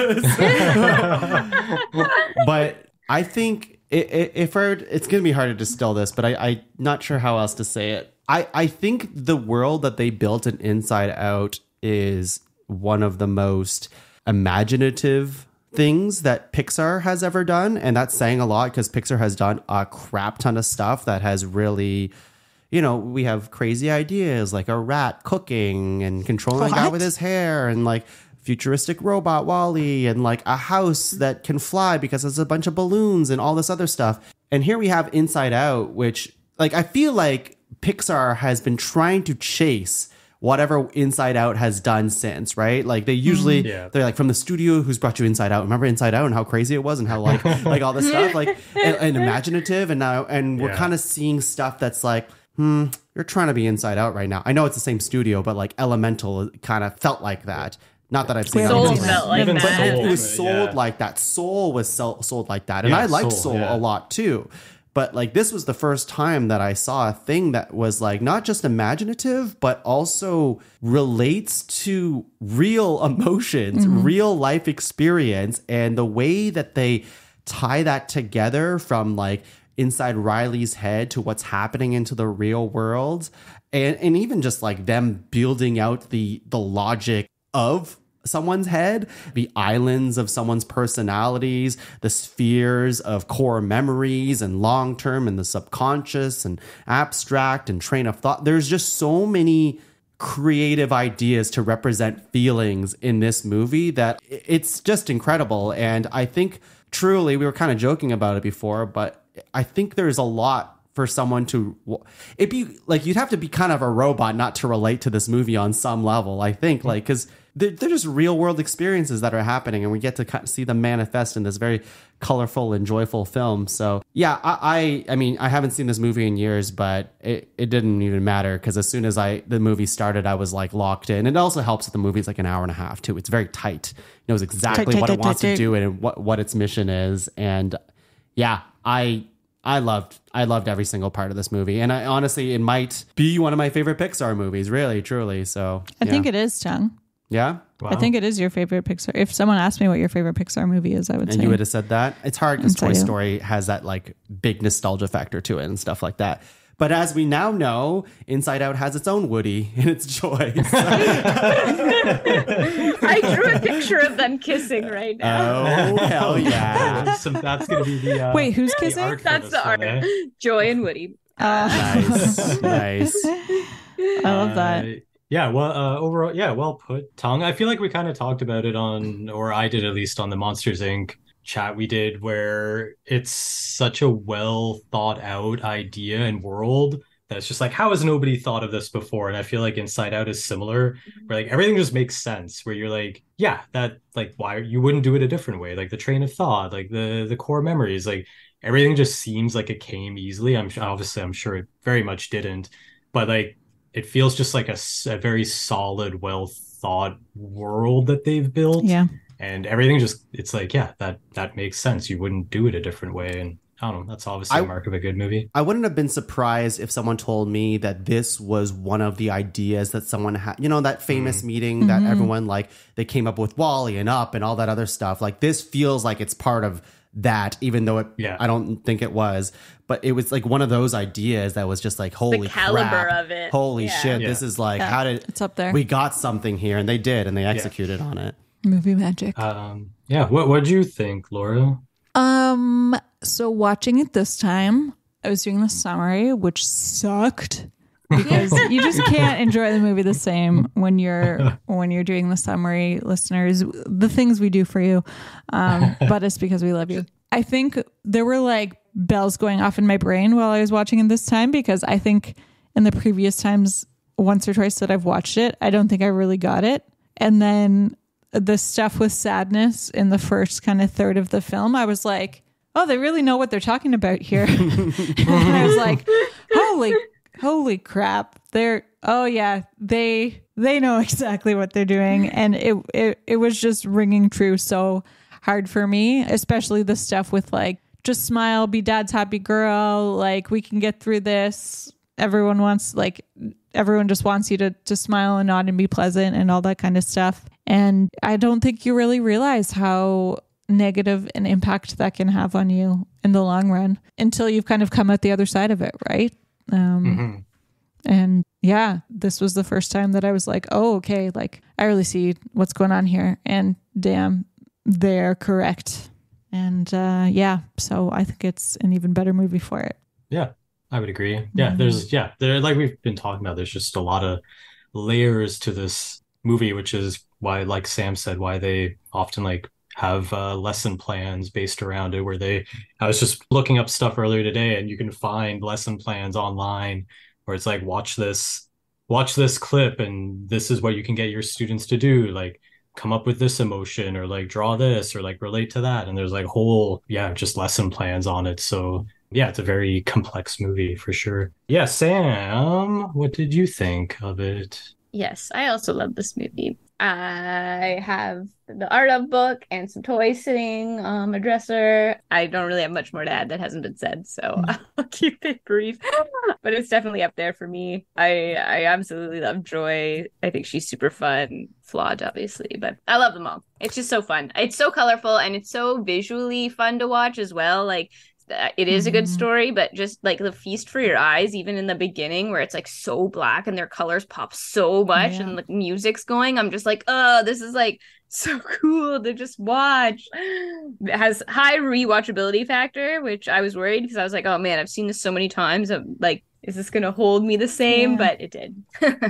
but, but I think it, it, if I, it's going to be hard to distill this, but I, I'm not sure how else to say it. I, I think the world that they built in Inside Out is one of the most imaginative things that Pixar has ever done. And that's saying a lot because Pixar has done a crap ton of stuff that has really, you know, we have crazy ideas like a rat cooking and controlling a guy What? with his hair and like futuristic robot Wall-E and like a house that can fly because there's a bunch of balloons and all this other stuff. And here we have Inside Out, which like I feel like Pixar has been trying to chase whatever Inside Out has done since, right? Like they usually Yeah. they're like from the studio who's brought you Inside Out. Remember Inside Out and how crazy it was and how like like all this stuff like and, and imaginative and now and we're Yeah. kind of seeing stuff that's like, hmm, you're trying to be Inside Out right now. I know it's the same studio, but like Elemental kind of felt like that. Not that I've seen Soul anything. felt like Even that. Soul, It was sold yeah. like that. Soul was sell- sold like that. And Yeah, I liked Soul, Soul yeah. a lot too. But like this was the first time that I saw a thing that was like not just imaginative, but also relates to real emotions, real life experience, and the way that they tie that together from like inside Riley's head to what's happening into the real world. And and even just like them building out the the logic of someone's head, the islands of someone's personalities, the spheres of core memories and long term and the subconscious and abstract and train of thought. There's just so many creative ideas to represent feelings in this movie that it's just incredible. And I think truly, we were kind of joking about it before, but I think there's a lot for someone to it'd be like you'd have to be kind of a robot not to relate to this movie on some level. I think like because they're, they're just real world experiences that are happening and we get to kind of see them manifest in this very colorful and joyful film. So yeah, I I, I mean I haven't seen this movie in years, but it, it didn't even matter because as soon as I the movie started, I was like locked in. It also helps that the movie's like an hour and a half too. It's very tight. It knows exactly Tight, tight, what tight, it wants tight, to tight. do and what what its mission is. And yeah, I I loved I loved every single part of this movie. And I honestly, it might be one of my favorite Pixar movies, really, truly. So I yeah. think it is, Chung. Yeah? Wow. I think it is your favorite Pixar. If someone asked me what your favorite Pixar movie is, I would And say. you would have said that? It's hard because I'd Toy say- Story has that like big nostalgia factor to it and stuff like that. But as we now know, Inside Out has its own Woody and its choice. I drew a picture of them kissing right now. Oh, hell yeah. So that's going to be the. Uh, Wait, who's the kissing? art for That's this the one, art. eh? Joy and Woody. Oh. Nice. Nice. I love that. Uh, yeah, well, uh, overall, yeah, well put, Tongue. I feel like we kind of talked about it on, or I did at least on the Monsters Incorporated chat we did, where it's such a well thought out idea and world that's just like, how has nobody thought of this before? And I feel like Inside Out is similar, where like everything just makes sense, where you're like, yeah, that like why you wouldn't do it a different way, like the train of thought, like the the core memories, like everything just seems like it came easily. I'm obviously I'm sure it very much didn't, but like it feels just like a, a very solid, well thought world that they've built. Yeah. And everything just, it's like, yeah, that that makes sense. You wouldn't do it a different way. And I don't know, that's obviously I- a mark of a good movie. I wouldn't have been surprised if someone told me that this was one of the ideas that someone had, you know, that famous meeting that everyone like, they came up with Wall-E and Up and all that other stuff. Like this feels like it's part of that, even though it, Yeah. I don't think it was, but it was like one of those ideas that was just like, holy caliber crap, of it. holy Yeah. shit, Yeah. this is like, Yeah, how did, it's up there. we got something here, and they did, and they executed on it. Movie magic. Um, yeah, what what'd you think, Laura? Um, so watching it this time, I was doing the summary, which sucked because you just can't enjoy the movie the same when you're when you're doing the summary, listeners. The things we do for you, um, but it's because we love you. I think there were like bells going off in my brain while I was watching it this time, because I think in the previous times, once or twice that I've watched it, I don't think I really got it. And then the stuff with sadness in the first kind of third of the film, I was like, oh, they really know what they're talking about here. And I was like, holy, holy crap. They're, oh yeah, they, they know exactly what they're doing. And it, it, it was just ringing true so hard for me, especially the stuff with like, just smile, be dad's happy girl. Like, we can get through this. Everyone wants, like, everyone just wants you to, to smile and nod and be pleasant and all that kind of stuff. And I don't think you really realize how negative an impact that can have on you in the long run until you've kind of come out the other side of it, right? Um, Mm-hmm. And yeah, this was the first time that I was like, oh, okay, like, I really see what's going on here. And damn, they're correct. And uh, yeah, so I think it's an even better movie for it. Yeah, I would agree. Yeah, there's yeah, there like we've been talking about, there's just a lot of layers to this movie, which is why, like Sam said, why they often like have uh, lesson plans based around it, where they I was just looking up stuff earlier today, and you can find lesson plans online where it's like, watch this watch this clip and this is what you can get your students to do, like come up with this emotion, or like draw this, or like relate to that. And there's like whole yeah just lesson plans on it. So yeah, it's a very complex movie for sure. Yeah, Sam, what did you think of it? Yes, I also love this movie. I have the art of book and some toys sitting on my dresser. I don't really have much more to add that hasn't been said, so I'll keep it brief. But it's definitely up there for me. I I absolutely love Joy. I think she's super fun, flawed obviously, but I love them all. It's just so fun. It's so colorful and it's so visually fun to watch as well. Like, it is a good Mhm. story, but just like the feast for your eyes, even in the beginning where it's like so black and their colors pop so much Yeah. and the music's going, I'm just like, oh, this is like so cool to just watch. It has high rewatchability factor, which I was worried because I was like, oh man, I've seen this so many times. I'm like, is this gonna hold me the same? Yeah. But it did.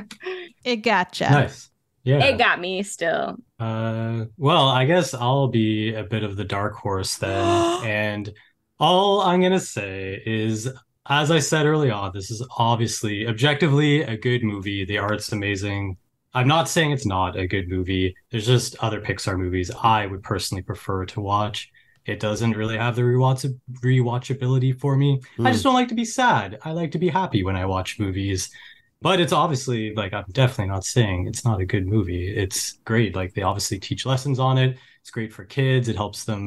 It gotcha. Nice. Yeah. It got me still. Uh, well, I guess I'll be a bit of the dark horse then. And all I'm gonna say is, as I said early on, this is obviously objectively a good movie. The art's amazing. I'm not saying it's not a good movie. There's just other Pixar movies I would personally prefer to watch. It doesn't really have the rewatch rewatchability for me. I just don't like to be sad. I like to be happy when I watch movies. But it's obviously, like, I'm definitely not saying it's not a good movie. It's great. Like, they obviously teach lessons on it. It's great for kids. It helps them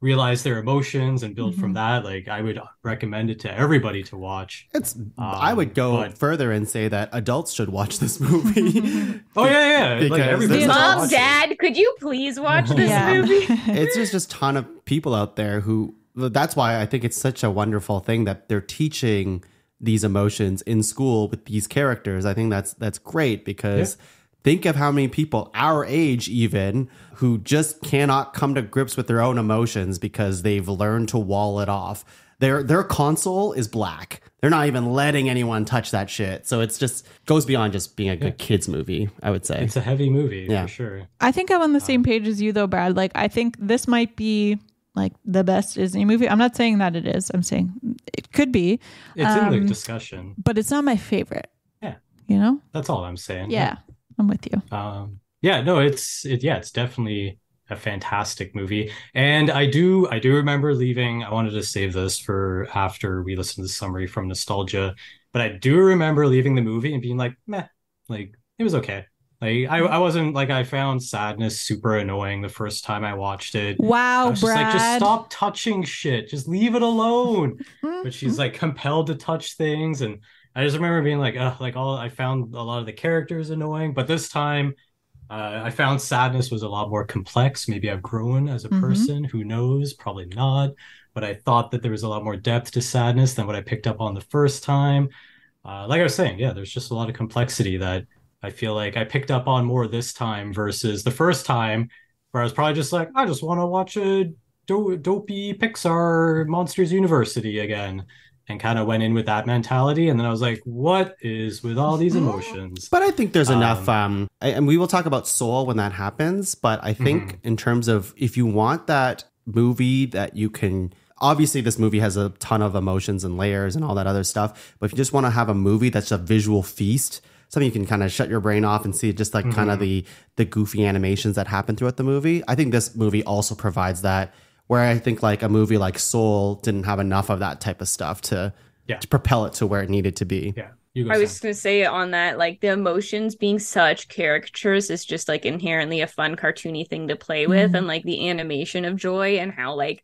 realize their emotions and build from Mhm. that. Like I would recommend it to everybody to watch. It's. I Um, would go but- further and say that adults should watch this movie. Oh yeah, yeah. Like Because everybody there's should Mom, watch it. Dad, could you please watch this Yeah. movie? It's just just ton of people out there who. That's why I think it's such a wonderful thing that they're teaching these emotions in school with these characters. I think that's that's great because. Yeah. Think of how many people our age even who just cannot come to grips with their own emotions because they've learned to wall it off. Their their console is black. They're not even letting anyone touch that shit. So it's just goes beyond just being a good kids movie, I would say. It's a heavy movie Yeah. for sure. I think I'm on the same page as you though, Brad. Like I think this might be like the best Disney movie. I'm not saying that it is. I'm saying it could be. It's in the Um, discussion. but it's not my favorite. Yeah. You know? That's all I'm saying. Yeah. I'm with you. Um, yeah, no, it's it. Yeah, it's definitely a fantastic movie, and I do I do remember leaving. I wanted to save this for after we listen to the summary from Nostalgia, but I do remember leaving the movie and being like, meh, like it was okay. Like I I wasn't like I found sadness super annoying the first time I watched it. I Wow, was just Brad. like, just stop touching shit. Just leave it alone. But she's like compelled to touch things, and I just remember being like, ugh, like all I found a lot of the characters annoying. But this time, uh, I found sadness was a lot more complex. Maybe I've grown as a Mhm. person. Who knows? Probably not. But I thought that there was a lot more depth to sadness than what I picked up on the first time. Uh, like I was saying, yeah, there's just a lot of complexity that I feel like I picked up on more this time versus the first time, where I was probably just like, I just want to watch a do- dopey Pixar Monsters University again, and kind of went in with that mentality. And then I was like, what is with all these emotions? But I think there's Um, enough, um, I- and we will talk about Soul when that happens. But I think in terms of if you want that movie that you can, obviously this movie has a ton of emotions and layers and all that other stuff. But if you just want to have a movie that's a visual feast, something you can kind of shut your brain off and see just like kind of the the goofy animations that happen throughout the movie. I think this movie also provides that. Where I think like a movie like Soul didn't have enough of that type of stuff to, Yeah. to propel it to where it needed to be. Yeah. You go, I was Sam. going to say on that, like the emotions being such caricatures is just like inherently a fun cartoony thing to play with. Mhm. And like the animation of Joy and how like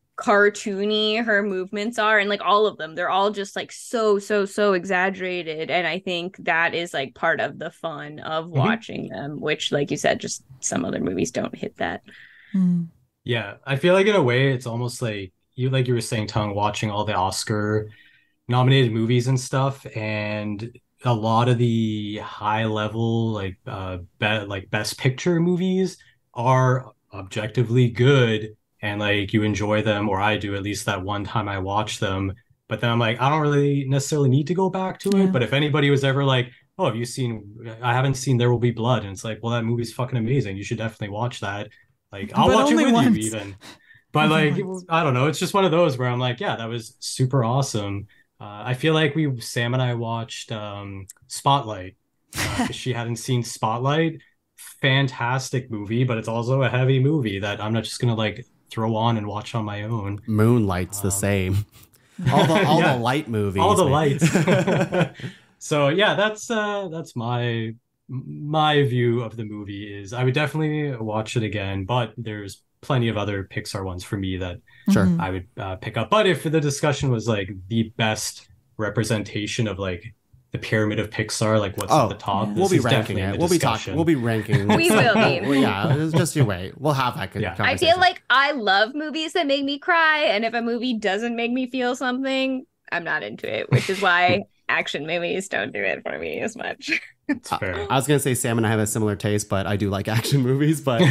cartoony her movements are, and like all of them, they're all just like so, so, so exaggerated. And I think that is like part of the fun of watching them, which, like you said, just some other movies don't hit that. Mm. Yeah, I feel like in a way it's almost like you like you were saying, Tongue, watching all the Oscar nominated movies and stuff, and a lot of the high level like uh be like best picture movies are objectively good, and like you enjoy them, or I do at least that one time I watch them. But then I'm like, I don't really necessarily need to go back to it. Yeah. But if anybody was ever like, oh, have you seen, I haven't seen There Will Be Blood, and it's like, well, that movie's fucking amazing. You should definitely watch that. Like, I'll But watch it only with once. you even. But Only like, once. I don't know. It's just one of those where I'm like, yeah, that was super awesome. Uh, I feel like we, Sam and I watched um, Spotlight because she hadn't seen Spotlight. Fantastic movie, but it's also a heavy movie that I'm not just gonna like throw on and watch on my own. Moonlight's the Um, same. All the all Yeah. the light movies. All the man. lights. So yeah, that's uh that's my my view of the movie. Is I would definitely watch it again, but there's plenty of other Pixar ones for me that Sure. Mhm. I would uh, pick up. But if the discussion was like the best representation of like the pyramid of Pixar, like what's Oh, at the top, yeah. this We'll be is ranking definitely in it. the We'll be discussion. talking. We'll be ranking. We will be. Well, yeah, it's just you wait. We'll have that good Yeah. I conversation. feel like I love movies that make me cry, and if a movie doesn't make me feel something, I'm not into it, which is why action movies don't do it for me as much. It's fair. I was gonna say Sam and I have a similar taste, but I do like action movies. But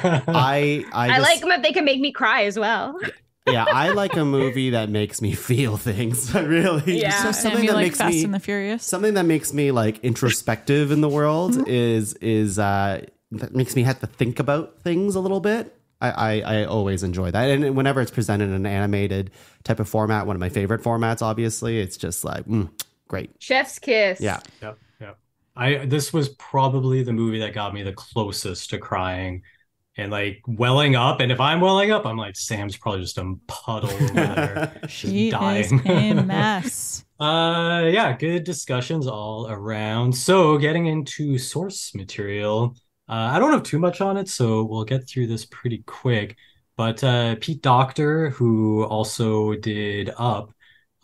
I, I, I, just, like them if they can make me cry as well. yeah, I like a movie that makes me feel things. really, Yeah. So So something Sam, you that like makes Fast me and the Furious? something that makes me like introspective in the world Mhm. is is uh that makes me have to think about things a little bit. I, I, I always enjoy that. And whenever it's presented in an animated type of format, one of my favorite formats, obviously, it's just like, mm, great. Chef's kiss. Yeah. Yep, yep. I this was probably the movie that got me the closest to crying and like welling up. And if I'm welling up, I'm like, Sam's probably just a puddle over there. She is dying. a mess. Uh, yeah, good discussions all around. So getting into source material, uh, I don't have too much on it, so we'll get through this pretty quick. But uh, Pete Docter, who also did Up,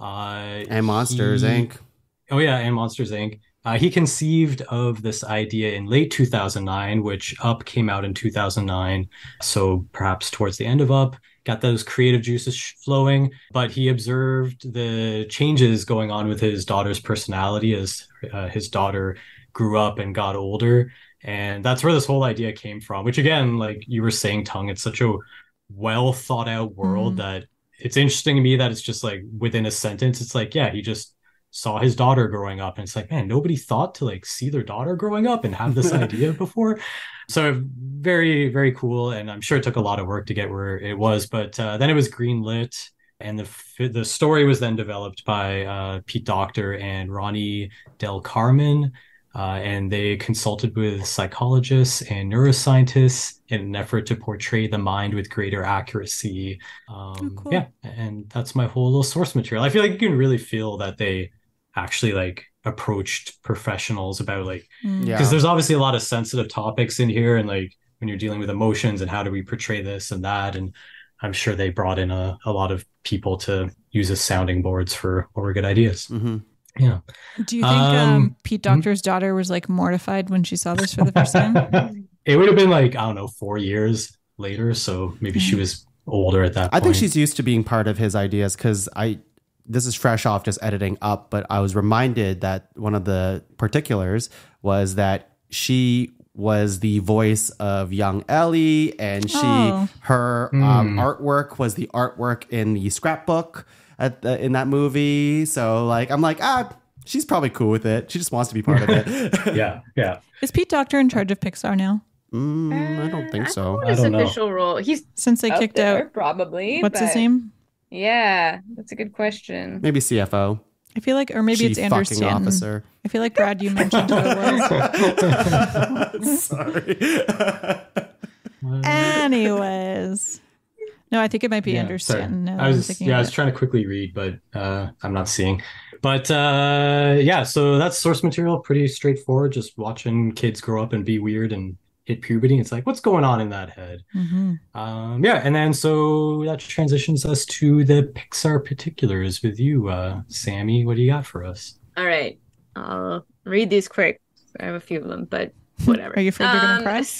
uh, And Monsters he, Inc. Oh yeah, and Monsters Inc. Uh, he conceived of this idea in late two thousand nine, which Up came out in two thousand nine. So perhaps towards the end of Up, got those creative juices sh- flowing. But he observed the changes going on with his daughter's personality as uh, his daughter grew up and got older. And that's where this whole idea came from, which again, like you were saying, Tongue, it's such a well thought out world Mm. that it's interesting to me that it's just like within a sentence, it's like, yeah, he just saw his daughter growing up and it's like, man, nobody thought to like see their daughter growing up and have this idea before. So very, very cool. And I'm sure it took a lot of work to get where it was, but uh, then it was greenlit. And the the story was then developed by uh, Pete Docter and Ronnie Del Carmen. Uh, and they consulted with psychologists and neuroscientists in an effort to portray the mind with greater accuracy. Um, Oh, cool. Yeah, and that's my whole little source material. I feel like you can really feel that they actually like approached professionals about like, Mm. Yeah. because there's obviously a lot of sensitive topics in here, and like when you're dealing with emotions and how do we portray this and that, and I'm sure they brought in a, a lot of people to use as sounding boards for what were good ideas. Mhm. Yeah. Do you think um, Um, Pete Docter's daughter was like mortified when she saw this for the first time? It would have been like, I don't know, four years later. So maybe she was older at that I point. think she's used to being part of his ideas because I, this is fresh off just editing Up, but I was reminded that one of the particulars was that she was the voice of young Ellie, and she, Oh. her um, artwork was the artwork in the scrapbook at the, in that movie. So like, I'm like, ah, she's probably cool with it. She just wants to be part of it. Yeah, yeah. Is Pete Docter in charge of Pixar now? Mm, I don't think so. What I his don't know. official role? He's Since they up kicked there, out, probably. what's his but- name? Yeah, that's a good question. Maybe C F O. I feel like, or maybe Chief it's Andrew fucking Stanton. officer. I feel like, Brad, you mentioned who it was. Sorry. Anyways. No, I think it might be Yeah, Andrew sorry. Stanton. now that I I'm was thinking yeah, I of was it. trying to quickly read, but uh, I'm not seeing. But uh, yeah, so that's source material, pretty straightforward. Just watching kids grow up and be weird and hit puberty. It's like, what's going on in that head? Mhm. Um, yeah, and then so that transitions us to the Pixar particulars with you, uh, Sammy. What do you got for us? All right, I'll read these quick. I have a few of them, but whatever. Are you afraid you're gonna Um, cry?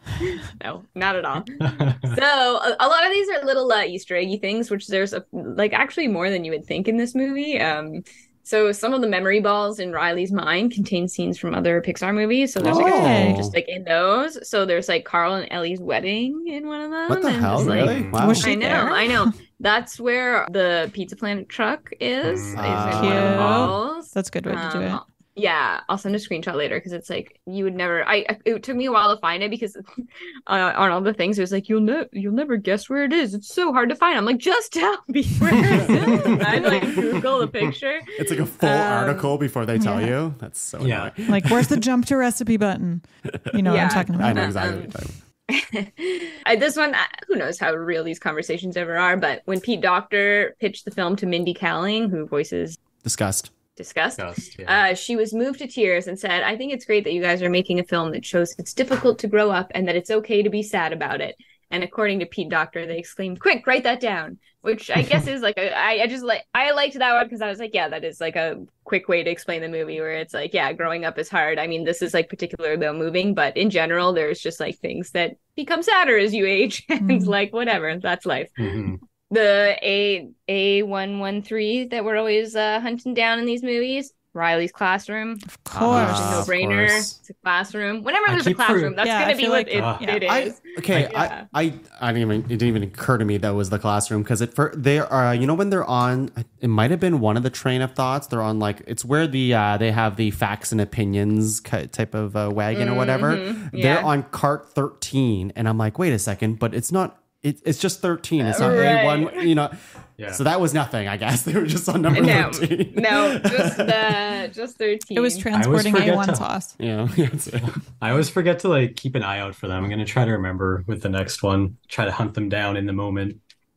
No, not at all. So a, a lot of these are little uh, Easter eggy things, which there's a, like actually more than you would think in this movie. Um, so some of the memory balls in Riley's mind contain scenes from other Pixar movies. So there's like a Oh. ton just like in those. So there's like Carl and Ellie's wedding in one of them. What the and hell? just, like, Really? Wow. Was she I know, there? I know. That's where the Pizza Planet truck is. Is in Ah. one of the Cute. balls. That's a good way to do it. Um, Yeah, I'll send a screenshot later because it's like you would never. I I- it took me a while to find it because uh, on all the things it was like you'll ne- you'll never guess where it is. It's so hard to find. I'm like, just tell me where it is. I like Google the picture. It's like a full Um, article before they tell yeah. you. That's so Yeah. annoying. Like, where's the jump to recipe button? You know Yeah, what I'm talking I about. know exactly Um, what you're talking I, this one, I- who knows how real these conversations ever are? But when Pete Docter pitched the film to Mindy Kaling, who voices about. Disgust. Disgust, Disgust, yeah. Uh, she was moved to tears and said, I think it's great that you guys are making a film that shows it's difficult to grow up and that it's okay to be sad about it. And according to Pete Docter, they exclaimed, quick, write that down. Which I guess is like, a, I, I just like, I liked that one because I was like, yeah, that is like a quick way to explain the movie where it's like, yeah, growing up is hard. I mean, this is like particularly though moving, but in general, there's just like things that become sadder as you age. And Mhm. like, whatever, that's life. Mhm. The A A one one three that we're always uh, hunting down in these movies. Riley's classroom. Of Ah, course. It's a of no-brainer. course. It's a classroom. Whenever I there's a keep for- classroom, that's Yeah, I going to be feel what like- it, uh, it I, is. okay, Yeah. I, I, I didn't even, it didn't even occur to me that was the classroom because it for they are, you know, when they're on, it might have been one of the train of thoughts. They're on like it's where the uh, they have the facts and opinions ki- type of uh, wagon or whatever. Mhm, They're yeah. on cart thirteen, and I'm like, wait a second, but it's not. It, it's just thirteen. It's not Right. A one. You know. Yeah. So that was nothing. I guess they were just on number No, thirteen. no, just uh, just thirteen. It was transporting forget A one to- sauce. Yeah. That's it. I always forget to like keep an eye out for them. I'm gonna try to remember with the next one. Try to hunt them down in the moment.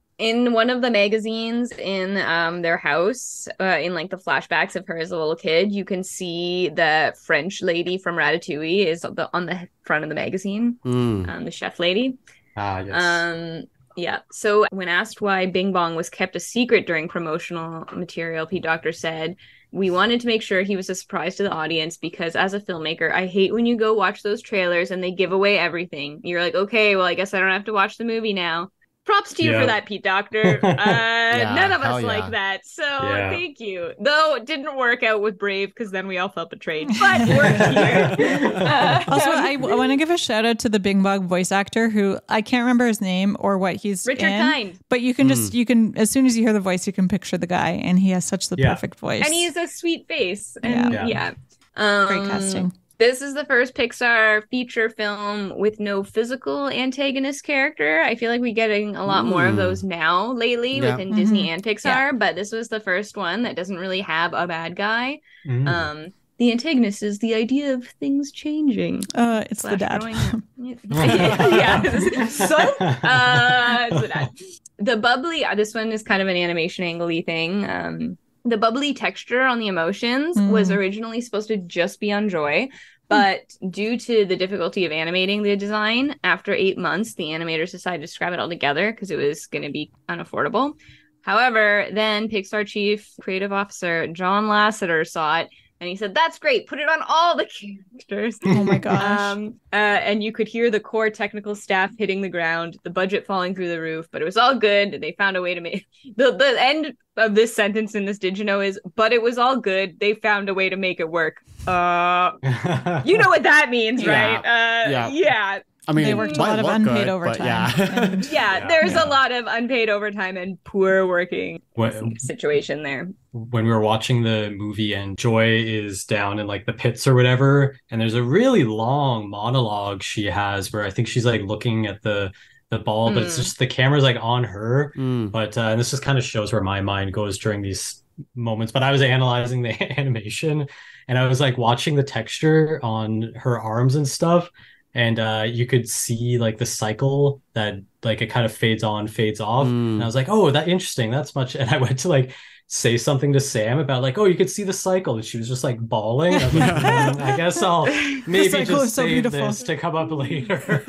In one of the magazines in um their house, uh, in like the flashbacks of her as a little kid, you can see the French lady from Ratatouille is the, on the front of the magazine, Mm. um, the chef lady. Ah, yes. Um, Yeah. So when asked why Bing Bong was kept a secret during promotional material, Pete Docter said, "We wanted to make sure he was a surprise to the audience because as a filmmaker, I hate when you go watch those trailers and they give away everything. You're like, okay, well, I guess I don't have to watch the movie now." Props to you Yeah. for that, Pete Docter. Uh, Yeah, none of hell us yeah. like that. So Yeah. thank you. Though it didn't work out with Brave because then we all felt betrayed. But we're here. Uh, Also, I, I want to give a shout out to the Bing Bong voice actor who I can't remember his name or what he's Richard in. Kind. But you can just, you can, as soon as you hear the voice, you can picture the guy and he has such the Yeah. perfect voice. And he has a sweet face. And Yeah. yeah. Um, Great casting. This is the first Pixar feature film with no physical antagonist character. I feel like we're getting a lot more of Mm. those now lately Yeah. within Disney Mhm. and Pixar, but this was the first one that doesn't really have a bad guy. Mm. Um, the antagonist is the idea of things changing. Uh, it's the Slash dad. growing- yeah. So, uh, it's the dad. The bubbly, uh, this one is kind of an animation angle-y thing. Um, the bubbly texture on the emotions Mm. was originally supposed to just be on Joy, but due to the difficulty of animating the design, after eight months, the animators decided to scrap it all together because it was going to be unaffordable. However, then Pixar Chief Creative Officer John Lasseter saw it and he said, "That's great. Put it on all the characters." Oh my gosh. Um, uh, and you could hear the core technical staff hitting the ground, the budget falling through the roof, but it was all good. They found a way to make the the end of this sentence in this Digino is, "But it was all good. They found a way to make it work." Uh, you know what that means, Yeah. right? Uh, Yeah. yeah. I mean, They it worked a might lot of look unpaid good, but overtime. Yeah. And- Yeah, Yeah. there's Yeah. a lot of unpaid overtime and poor working When, situation there. when we were watching the movie and Joy is down in like the pits or whatever, and there's a really long monologue she has where I think she's like looking at the the ball, but it's Mm. just the camera's like on her. Mm. But uh, and this just kind of shows where my mind goes during these moments. But I was analyzing the animation and I was like watching the texture on her arms and stuff. And uh, you could see like the cycle that like it kind of fades on, fades off. Mm. And I was like, oh, that interesting. That's much. And I went to like say something to Sam about like, oh, you could see the cycle. And she was just like bawling. I was like, "Mm, I guess I'll maybe cycle just is so save beautiful." this to come up later.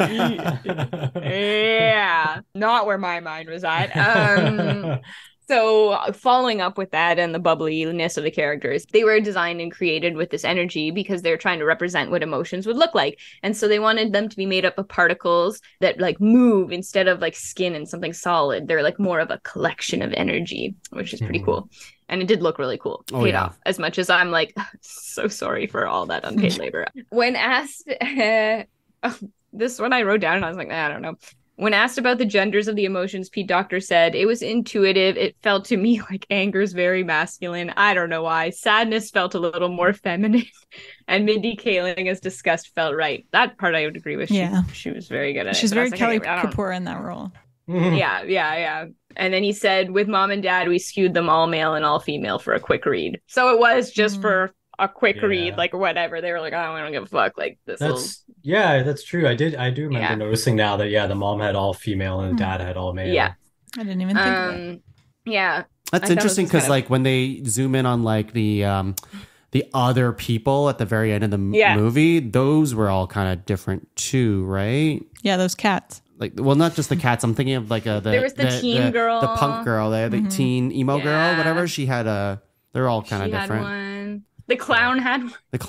Yeah, not where my mind was at. Um, so following up with that and the bubbliness of the characters, they were designed and created with this energy because they're trying to represent what emotions would look like. And so they wanted them to be made up of particles that like move instead of like skin and something solid. They're like more of a collection of energy, which is pretty Mhm. cool. And it did look really cool. Oh, Paid yeah. off. As much as I'm like, so sorry for all that unpaid labor. When asked, uh, oh, this one I wrote down and I was like, I don't know. When asked about the genders of the emotions, Pete Docter said, "It was intuitive. It felt to me like anger's very masculine. I don't know why. Sadness felt a little more feminine. And Mindy Kaling as disgust felt right." That part I would agree with. She, Yeah. she was very good at it. She's but I very was like, Kelly I don't- Kapoor in that role. Yeah, yeah, yeah. And then he said, "With mom and dad, we skewed them all male and all female for a quick read." So it was just Mm. for a quick Yeah. read, like whatever. They were like, "Oh, I don't give a fuck." Like this. Will... That's yeah, that's true. I did I do remember Yeah. noticing now that yeah, the mom had all female and the Hmm. dad had all male. Yeah. I didn't even think of it. Um, yeah. That's I thought interesting this was because kind of- like when they zoom in on like the um the other people at the very end of the m- Yeah. movie, those were all kind of different too, right? Yeah, those cats. Like, well, not just the cats. I'm thinking of like a the There was the teen girl. the punk girl, the, the Mhm. teen emo girl, Yeah. whatever. She had a. They're all kind of She had different. one. The clown had one. The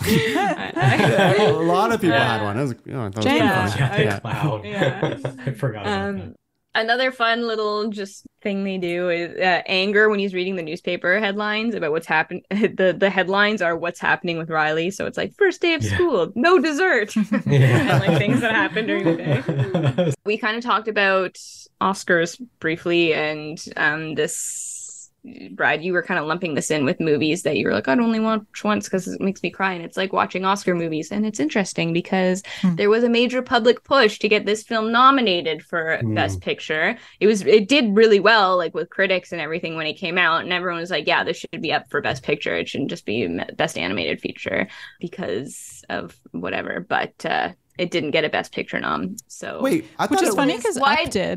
cl- a lot of people Yeah. had one. It was, you know, that was Jane. pretty Yeah. funny. Yeah, the Yeah. clown. Yeah. I forgot about that. Um, another fun little just thing they do is uh, anger when he's reading the newspaper headlines about what's happened. The the headlines are what's happening with Riley. So it's like first day of Yeah. school, no dessert, and Yeah. like things that happen during the day. We kind of talked about Oscars briefly, and um, this. Brad, you were kind of lumping this in with movies that you were like, I'd only watch once because it makes me cry. And it's like watching Oscar movies. And it's interesting because Hmm. there was a major public push to get this film nominated for Hmm. Best Picture. It was, it did really well, like with critics and everything when it came out. And everyone was like, yeah, this should be up for Best Picture. It shouldn't just be Best Animated Feature because of whatever. But uh, it didn't get a Best Picture nom. So Wait, I Which thought is it funny was- because Why- Up did.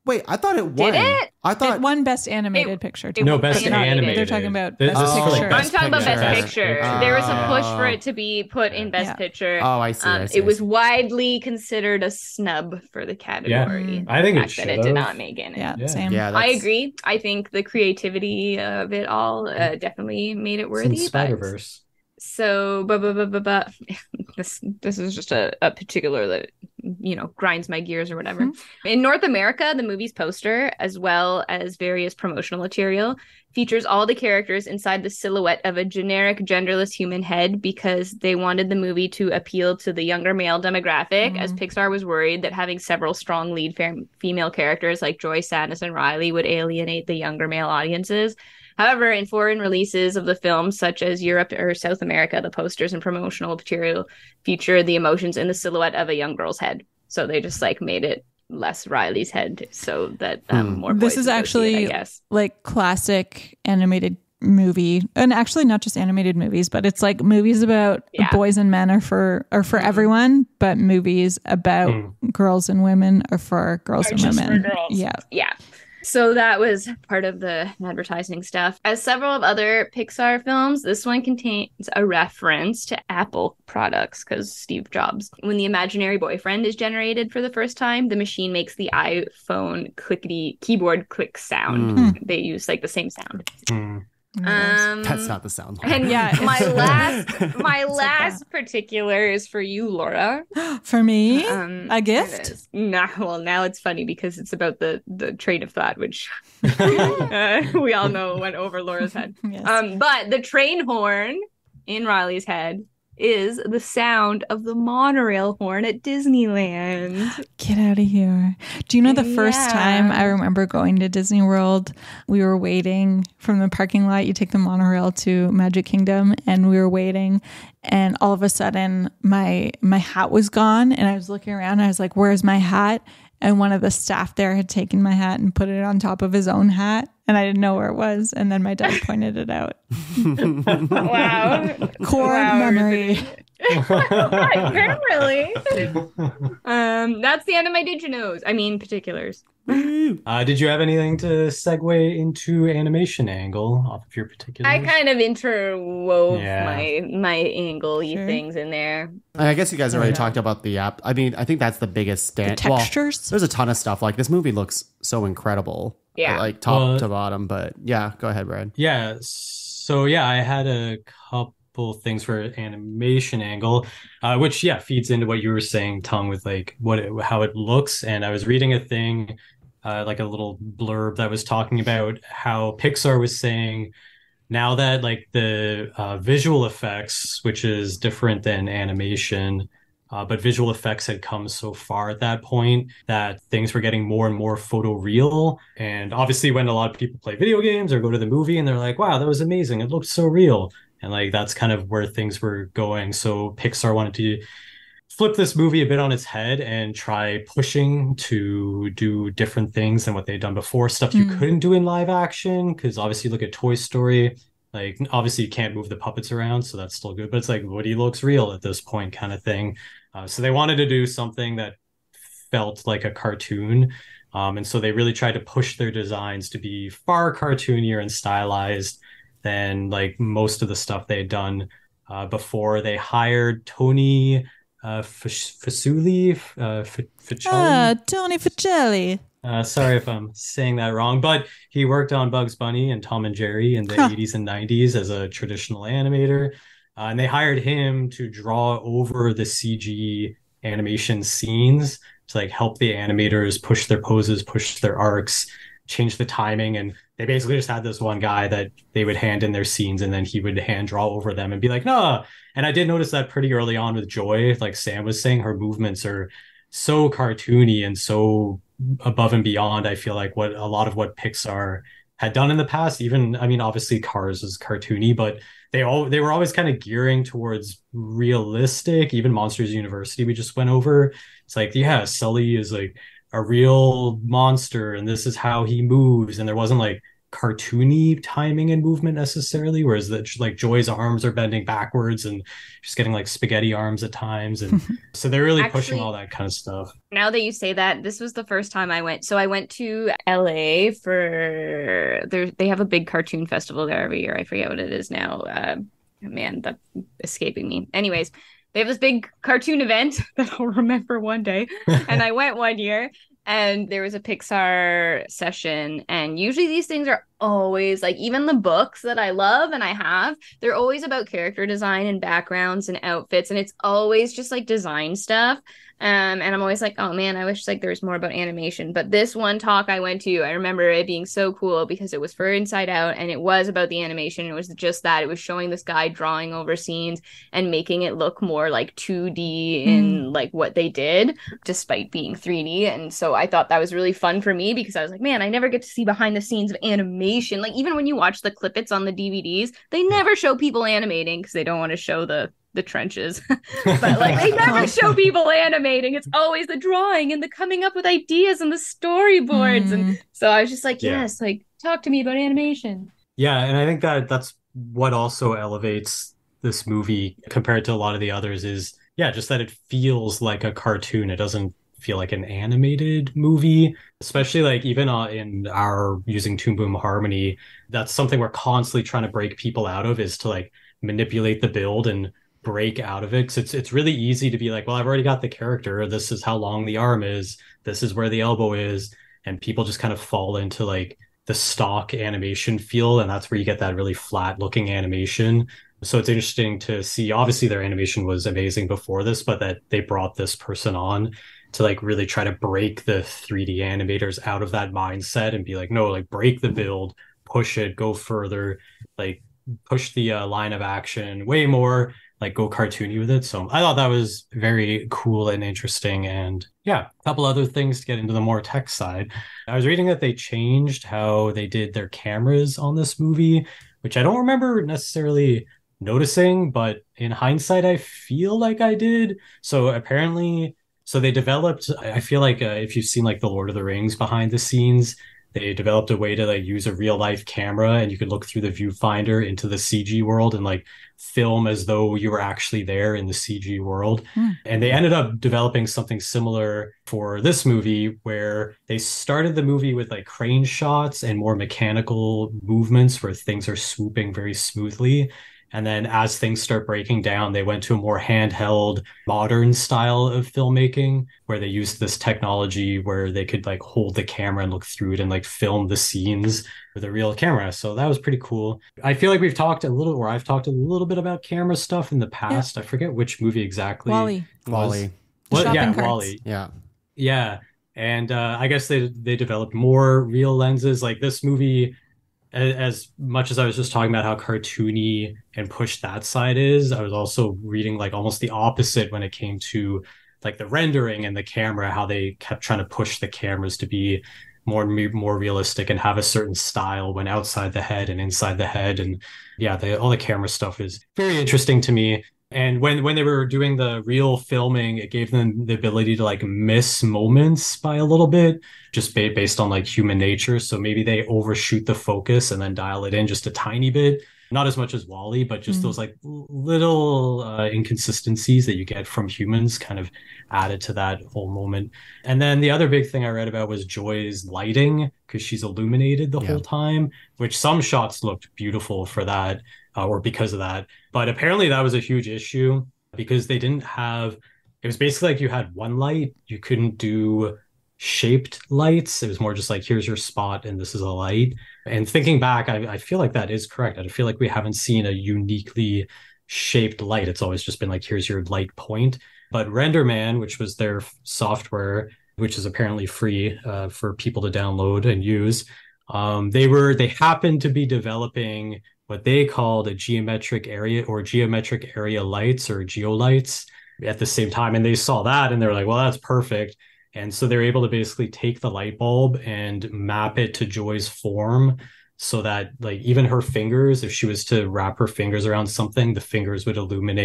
Wait, I thought it won. Did it? I thought It won Best Animated It- Picture. it No, won best Best animated. They're talking about This Best is for, like, Picture. Best I'm talking about Best Picture. Picture. Best There was a push Picture. for it to be put in Best Yeah. Picture. Oh, I see. Um, I see. it I was see. widely considered a snub for the category. I think The it fact should that it did not make it. Yeah, Yeah. same. Yeah, I that's- agree. I think the creativity of it all uh, definitely made it It's in worthy. But Spider-Verse. so, but, but, but, but, but this this is just a, a particular that you know grinds my gears or whatever. Mm-hmm. In North America, the movie's poster, as well as various promotional material, features all the characters inside the silhouette of a generic genderless human head because they wanted the movie to appeal to the younger male demographic, Mm. as Pixar was worried that having several strong lead fem- female characters like Joy, Sadness, and Riley would alienate the younger male audiences. However, in foreign releases of the film, such as Europe or South America, the posters and promotional material feature the emotions in the silhouette of a young girl's head. So they just like made it less Riley's head so that um, Hmm. more boys This is would go see it, actually I guess. like classic animated movie, and actually not just animated movies, but it's like movies about Yeah. boys and men are for are for Mhm. everyone, but movies about Mm. girls and women are for girls Are and just for women. girls. Yeah. Yeah. So that was part of the advertising stuff. As several of other Pixar films, this one contains a reference to Apple products because Steve Jobs. When the imaginary boyfriend is generated for the first time, the machine makes the iPhone clickety keyboard click sound. Mm. They use like the same sound. Hmm. Um, That's not the sound. And Yeah, my it's- last, my It's like last particular is for you, Laura. For me, Um, a it gift. is. Nah, well, now it's funny because it's about the the train of thought, which uh, we all know went over Laura's head. Yes. Um, but the train horn in Riley's head is the sound of the monorail horn at Disneyland. Get out of here. Do you know the first Yeah. time I remember going to Disney World, we were waiting from the parking lot. You take the monorail to Magic Kingdom, and we were waiting, and all of a sudden my my hat was gone, and I was looking around and I was like, where's my hat? And one of the staff there had taken my hat and put it on top of his own hat, and I didn't know where it was. And then my dad pointed it out. Wow. Core Wow, memory. Apparently. Um, that's the end of my Diginos. I mean, particulars. Uh, did you have anything to segue into animation angle off of your particulars? I kind of interwove Yeah. my my angle-y Sure. things in there. I guess you guys already Yeah. talked about the app. I mean, I think that's the biggest The stand. Well, textures. there's a ton of stuff. Like this movie looks so incredible. Yeah. Like top Well- to bottom. But yeah, go ahead, Brad. Yeah, so yeah, I had a couple things for animation angle, uh, which yeah feeds into what you were saying, Tom, with like what it, how it looks. And I was reading a thing, uh, like a little blurb that was talking about how Pixar was saying now that like the uh, visual effects, which is different than animation. Uh, but visual effects had come so far at that point that things were getting more and more photoreal. And obviously, when a lot of people play video games or go to the movie and they're like, wow, that was amazing. It looked so real. And like that's kind of where things were going. So Pixar wanted to flip this movie a bit on its head and try pushing to do different things than what they'd done before. Stuff you Mm. couldn't do in live action. Because obviously, look at Toy Story. Like, obviously, you can't move the puppets around. So that's still good. But it's like Woody looks real at this point kind of thing. Uh, so they wanted to do something that felt like a cartoon. Um, and so they really tried to push their designs to be far cartoonier and stylized than like most of the stuff they had done uh, before. They hired Tony uh, Fasuli, uh, F- Facelli. Ah, Tony Facelli. Uh, sorry if I'm saying that wrong, but he worked on Bugs Bunny and Tom and Jerry in the Huh. eighties and nineties as a traditional animator. Uh, and they hired him to draw over the C G animation scenes to like help the animators push their poses, push their arcs, change the timing. And they basically just had this one guy that they would hand in their scenes and then he would hand draw over them and be like, no. And I did notice that pretty early on with Joy, like Sam was saying, her movements are so cartoony and so above and beyond, I feel like, what a lot of what Pixar had done in the past. Even, I mean, obviously Cars is cartoony, but they all they were always kind of gearing towards realistic. Even Monsters University we just went over. It's like, yeah, Sully is like a real monster and this is how he moves. And there wasn't like cartoony timing and movement necessarily, whereas the, like Joy's arms are bending backwards and she's getting like spaghetti arms at times, and so they're really Actually, pushing all that kind of stuff. Now that you say that, this was the first time I went. So I went to L A for there. They have a big cartoon festival there every year. I forget what it is now. Uh, man, that's escaping me. Anyways, they have this big cartoon event that I'll remember one day. And I went one year, and there was a Pixar session. And usually these things are always like, even the books that I love and I have, they're always about character design and backgrounds and outfits. And it's always just like design stuff. Um, and I'm always like, oh man, I wish like there was more about animation. But this one talk I went to, I remember it being so cool because it was for Inside Out and it was about the animation. It was just that. It was showing this guy drawing over scenes and making it look more like two D in mm. like what they did, despite being three D. And so I thought that was really fun for me because I was like, man, I never get to see behind the scenes of animation. Like even when you watch the clippets on the D V Ds, they never show people animating because they don't want to show the the trenches. But like they never show people animating. It's always the drawing and the coming up with ideas and the storyboards. Mm. And so I was just like, yeah. yes, like talk to me about animation. Yeah, and I think that that's what also elevates this movie compared to a lot of the others is, yeah, just that it feels like a cartoon. It doesn't feel like an animated movie, especially like even uh, in our using Toon Boom Harmony, that's something we're constantly trying to break people out of, is to like manipulate the build and break out of it, because it's it's really easy to be like, well, I've already got the character, this is how long the arm is, this is where the elbow is, and people just kind of fall into like the stock animation feel, and that's where you get that really flat looking animation. So it's interesting to see, obviously their animation was amazing before this, but that they brought this person on to like really try to break the three D animators out of that mindset and be like, no, like break the build, push it, go further, like push the uh, line of action way more, like go cartoony with it. So I thought that was very cool and interesting. And yeah, a couple other things to get into the more tech side. I was reading that they changed how they did their cameras on this movie, which I don't remember necessarily noticing, but in hindsight, I feel like I did. So apparently, so they developed, I feel like uh, if you've seen like the Lord of the Rings behind the scenes, they developed a way to like use a real life camera and you could look through the viewfinder into the C G world and like film as though you were actually there in the C G world. Mm. And they ended up developing something similar for this movie, where they started the movie with like crane shots and more mechanical movements where things are swooping very smoothly. And then as things start breaking down, they went to a more handheld, modern style of filmmaking, where they used this technology where they could like hold the camera and look through it and like film the scenes with a real camera. So that was pretty cool. I feel like we've talked a little, or I've talked a little bit about camera stuff in the past. Yeah. I forget which movie exactly. WALL-E. WALL-E. What? Yeah, carts. WALL-E. Yeah. Yeah. And uh, I guess they they developed more real lenses. Like this movie, as much as I was just talking about how cartoony and pushed that side is, I was also reading like almost the opposite when it came to like the rendering and the camera, how they kept trying to push the cameras to be more more realistic and have a certain style when outside the head and inside the head. And yeah, the, all the camera stuff is very interesting to me. And when when they were doing the real filming, it gave them the ability to like miss moments by a little bit, just ba- based on like human nature. So maybe they overshoot the focus and then dial it in just a tiny bit. Not as much as WALL-E, but just mm. those like little uh, inconsistencies that you get from humans kind of added to that whole moment. And then the other big thing I read about was Joy's lighting, because she's illuminated the yeah. whole time, which some shots looked beautiful for that. Uh, or because of that. But apparently that was a huge issue because they didn't have, it was basically like you had one light, you couldn't do shaped lights. It was more just like, here's your spot and this is a light. And thinking back, I, I feel like that is correct. I feel like we haven't seen a uniquely shaped light. It's always just been like, here's your light point. But RenderMan, which was their software, which is apparently free uh, for people to download and use, um, they were, they happened to be developing what they called a geometric area or geometric area lights or geolights at the same time. And they saw that and they're like, well, that's perfect. And so they're able to basically take the light bulb and map it to Joy's form so that like even her fingers, if she was to wrap her fingers around something, the fingers would illuminate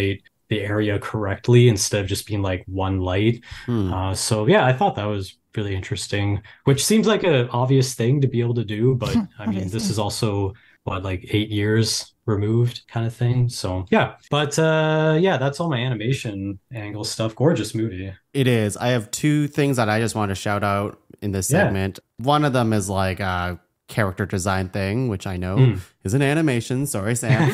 the area correctly instead of just being like one light. Hmm. Uh, so yeah, I thought that was really interesting, which seems like an obvious thing to be able to do, but I mean, this Obviously. is also what, like eight years removed kind of thing. So yeah, but uh, yeah, that's all my animation angle stuff. Gorgeous movie. It is. I have two things that I just want to shout out in this Yeah. segment. One of them is like a character design thing, which I know Mm. is an animation. Sorry, Sam.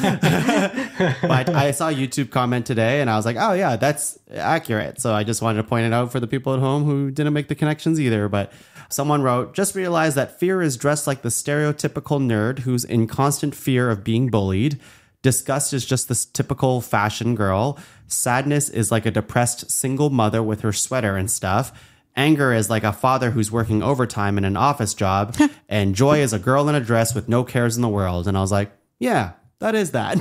But I saw a YouTube comment today and I was like, oh, yeah, that's accurate. So I just wanted to point it out for the people at home who didn't make the connections either. But someone wrote, just realized that fear is dressed like the stereotypical nerd who's in constant fear of being bullied. Disgust is just this typical fashion girl. Sadness is like a depressed single mother with her sweater and stuff. Anger is like a father who's working overtime in an office job. And joy is a girl in a dress with no cares in the world. And I was like, yeah, that is that.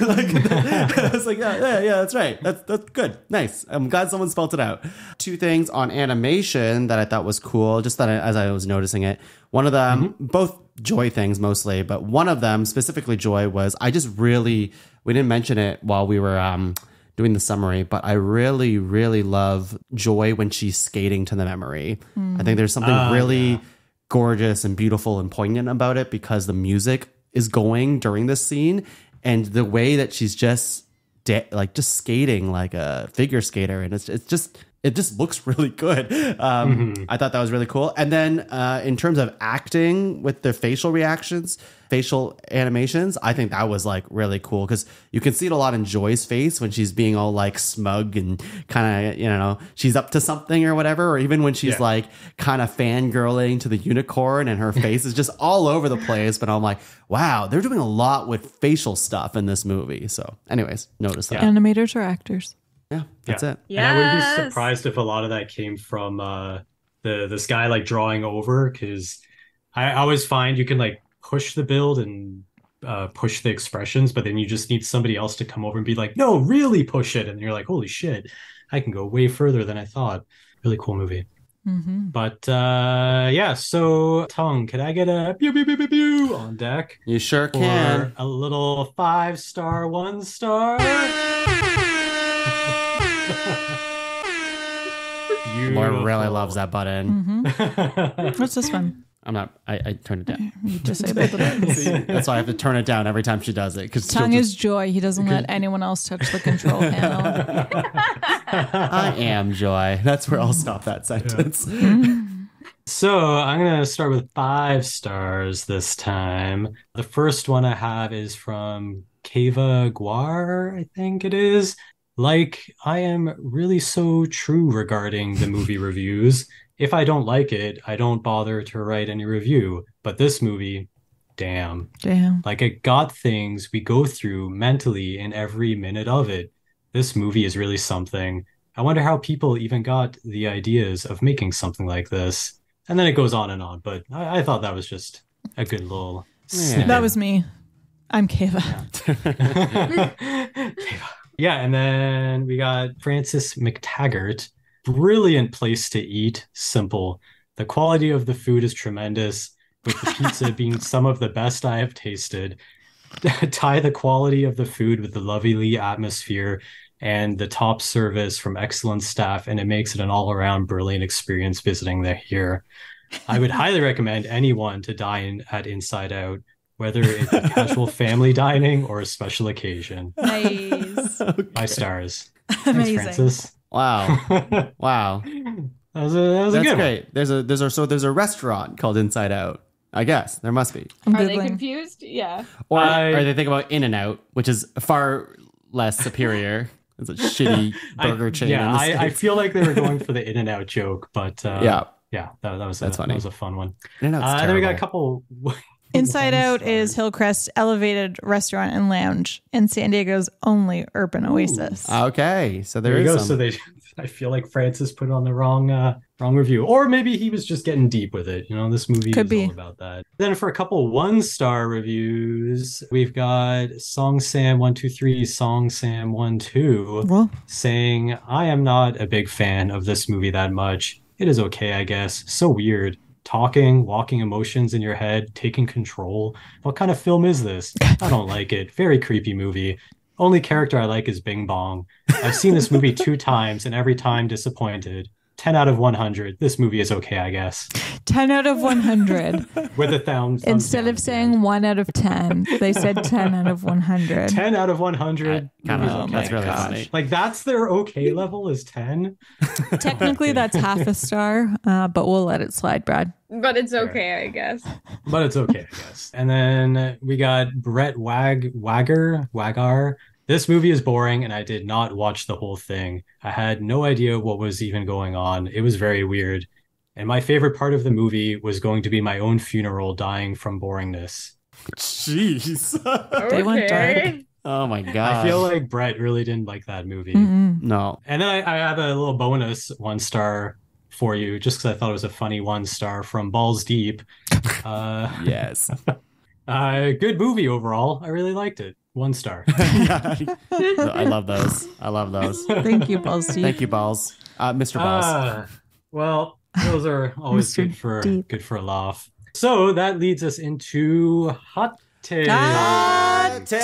Like, I was like, yeah, yeah, yeah, that's right. That's that's good. Nice. I'm glad someone spelled it out. Two things on animation that I thought was cool, just that I, as I was noticing it. One of them, mm-hmm. both joy things mostly, but one of them, specifically joy, was I just really, we didn't mention it while we were um, doing the summary, but I really, really love joy when she's skating to the memory. Mm. I think there's something uh, really yeah. gorgeous and beautiful and poignant about it because the music is going during this scene and the way that she's just de- like just skating like a figure skater, and it's it's just it just looks really good. Um, mm-hmm. I thought that was really cool. And then uh, in terms of acting with the facial reactions, facial animations, I think that was like really cool because you can see it a lot in Joy's face when she's being all like smug and kind of, you know, she's up to something or whatever. Or even when she's yeah. like kind of fangirling to the unicorn and her face is just all over the place. But I'm like, wow, they're doing a lot with facial stuff in this movie. So anyways, notice that. Animators or actors. Yeah, that's yeah. it. Yes. And I wouldn't be surprised if a lot of that came from uh, the this guy like drawing over, because I always find you can like push the build and uh, push the expressions, but then you just need somebody else to come over and be like, no, really push it. And you're like, holy shit, I can go way further than I thought. Really cool movie. Mm-hmm. But uh, yeah, so Tongue, could I get a pew pew pew pew pew on deck? You sure can. A little five star, one star. Laura really loves that button. Mm-hmm. What's this one? I'm not. I, I turned it down. You disabled the buttons. That's why I have to turn it down every time she does it. Tongue is joy. He doesn't let anyone else touch the control panel. I am joy. That's where I'll stop that sentence. Yeah. So I'm gonna start with five stars this time. The first one I have is from Keva Guar, I think it is. Like, I am really so true regarding the movie reviews. If I don't like it, I don't bother to write any review. But this movie, damn. Damn. Like, it got things we go through mentally in every minute of it. This movie is really something. I wonder how people even got the ideas of making something like this. And then it goes on and on. But I, I thought that was just a good little yeah. That was me. I'm Keva. Yeah. Keva. Yeah, and then we got Francis McTaggart. Brilliant place to eat. Simple. The quality of the food is tremendous, with the pizza being some of the best I have tasted. Tie the quality of the food with the lovely atmosphere and the top service from excellent staff, and it makes it an all-around brilliant experience visiting there here. I would highly recommend anyone to dine at Inside Out, whether it be casual family dining or a special occasion. Nice. Okay. Five stars. Amazing. Thanks, Francis. Wow. Wow. That was a, that was That's a good great. one. There's a there's a so there's a restaurant called Inside Out. I guess there must be. I'm Are they Googling. confused? Yeah. Or I- or they think about In and Out, which is far less superior. It's a shitty burger I, chain. Yeah, in the I, I States. feel like they were going for the In-N-Out joke, but uh, Yeah. yeah, that, that was That's a, funny. That was a fun one. In-N-Out's Uh, and then we got a terrible. couple. Inside one Out is stars. Hillcrest Elevated Restaurant and Lounge and San Diego's only urban oasis. Okay, so there, There you is go. some. So they, I feel like Francis put on the wrong, uh, wrong review, or maybe he was just getting deep with it. You know, this movie Could is be. all about that. Then for a couple one-star reviews, we've got Song Sam one two three, Song Sam one two, Well, saying, "I am not a big fan of this movie that much. It is okay, I guess. So weird. Talking, walking emotions in your head, taking control. What kind of film is this? I don't like it. Very creepy movie. only character I like is Bing Bong. I've seen this movie two times and every time disappointed. ten out of one hundred. This movie is okay, I guess. ten out of one hundred. With a thousand. Instead of saying one out of ten, they said ten out of one hundred. ten out of one hundred. Kind of, Oh that's my really gosh. funny. Like, that's their okay level is ten? Technically, that's half a star, uh, but we'll let it slide, Brad. But it's okay, I guess. But it's okay, I guess. And then we got Brett Wag Wagger Wagar. This movie is boring, and I did not watch the whole thing. I had no idea what was even going on. It was very weird. And my favorite part of the movie was going to be my own funeral dying from boringness. Jeez. They went Okay. dark. Oh my god. I feel like Brett really didn't like that movie. Mm-mm. no. And then I, I have a little bonus one star for you, just because I thought it was a funny one star from Balls Deep. Uh, Yes. uh, good movie overall. I really liked it. One star. Yeah. I love those. I love those. Thank you, Balls Deep. Thank you, Balls. Uh, Mister Balls. Uh, well, those are always Mister good for Deep. good for a laugh. So that leads us into hot takes. Hot takes.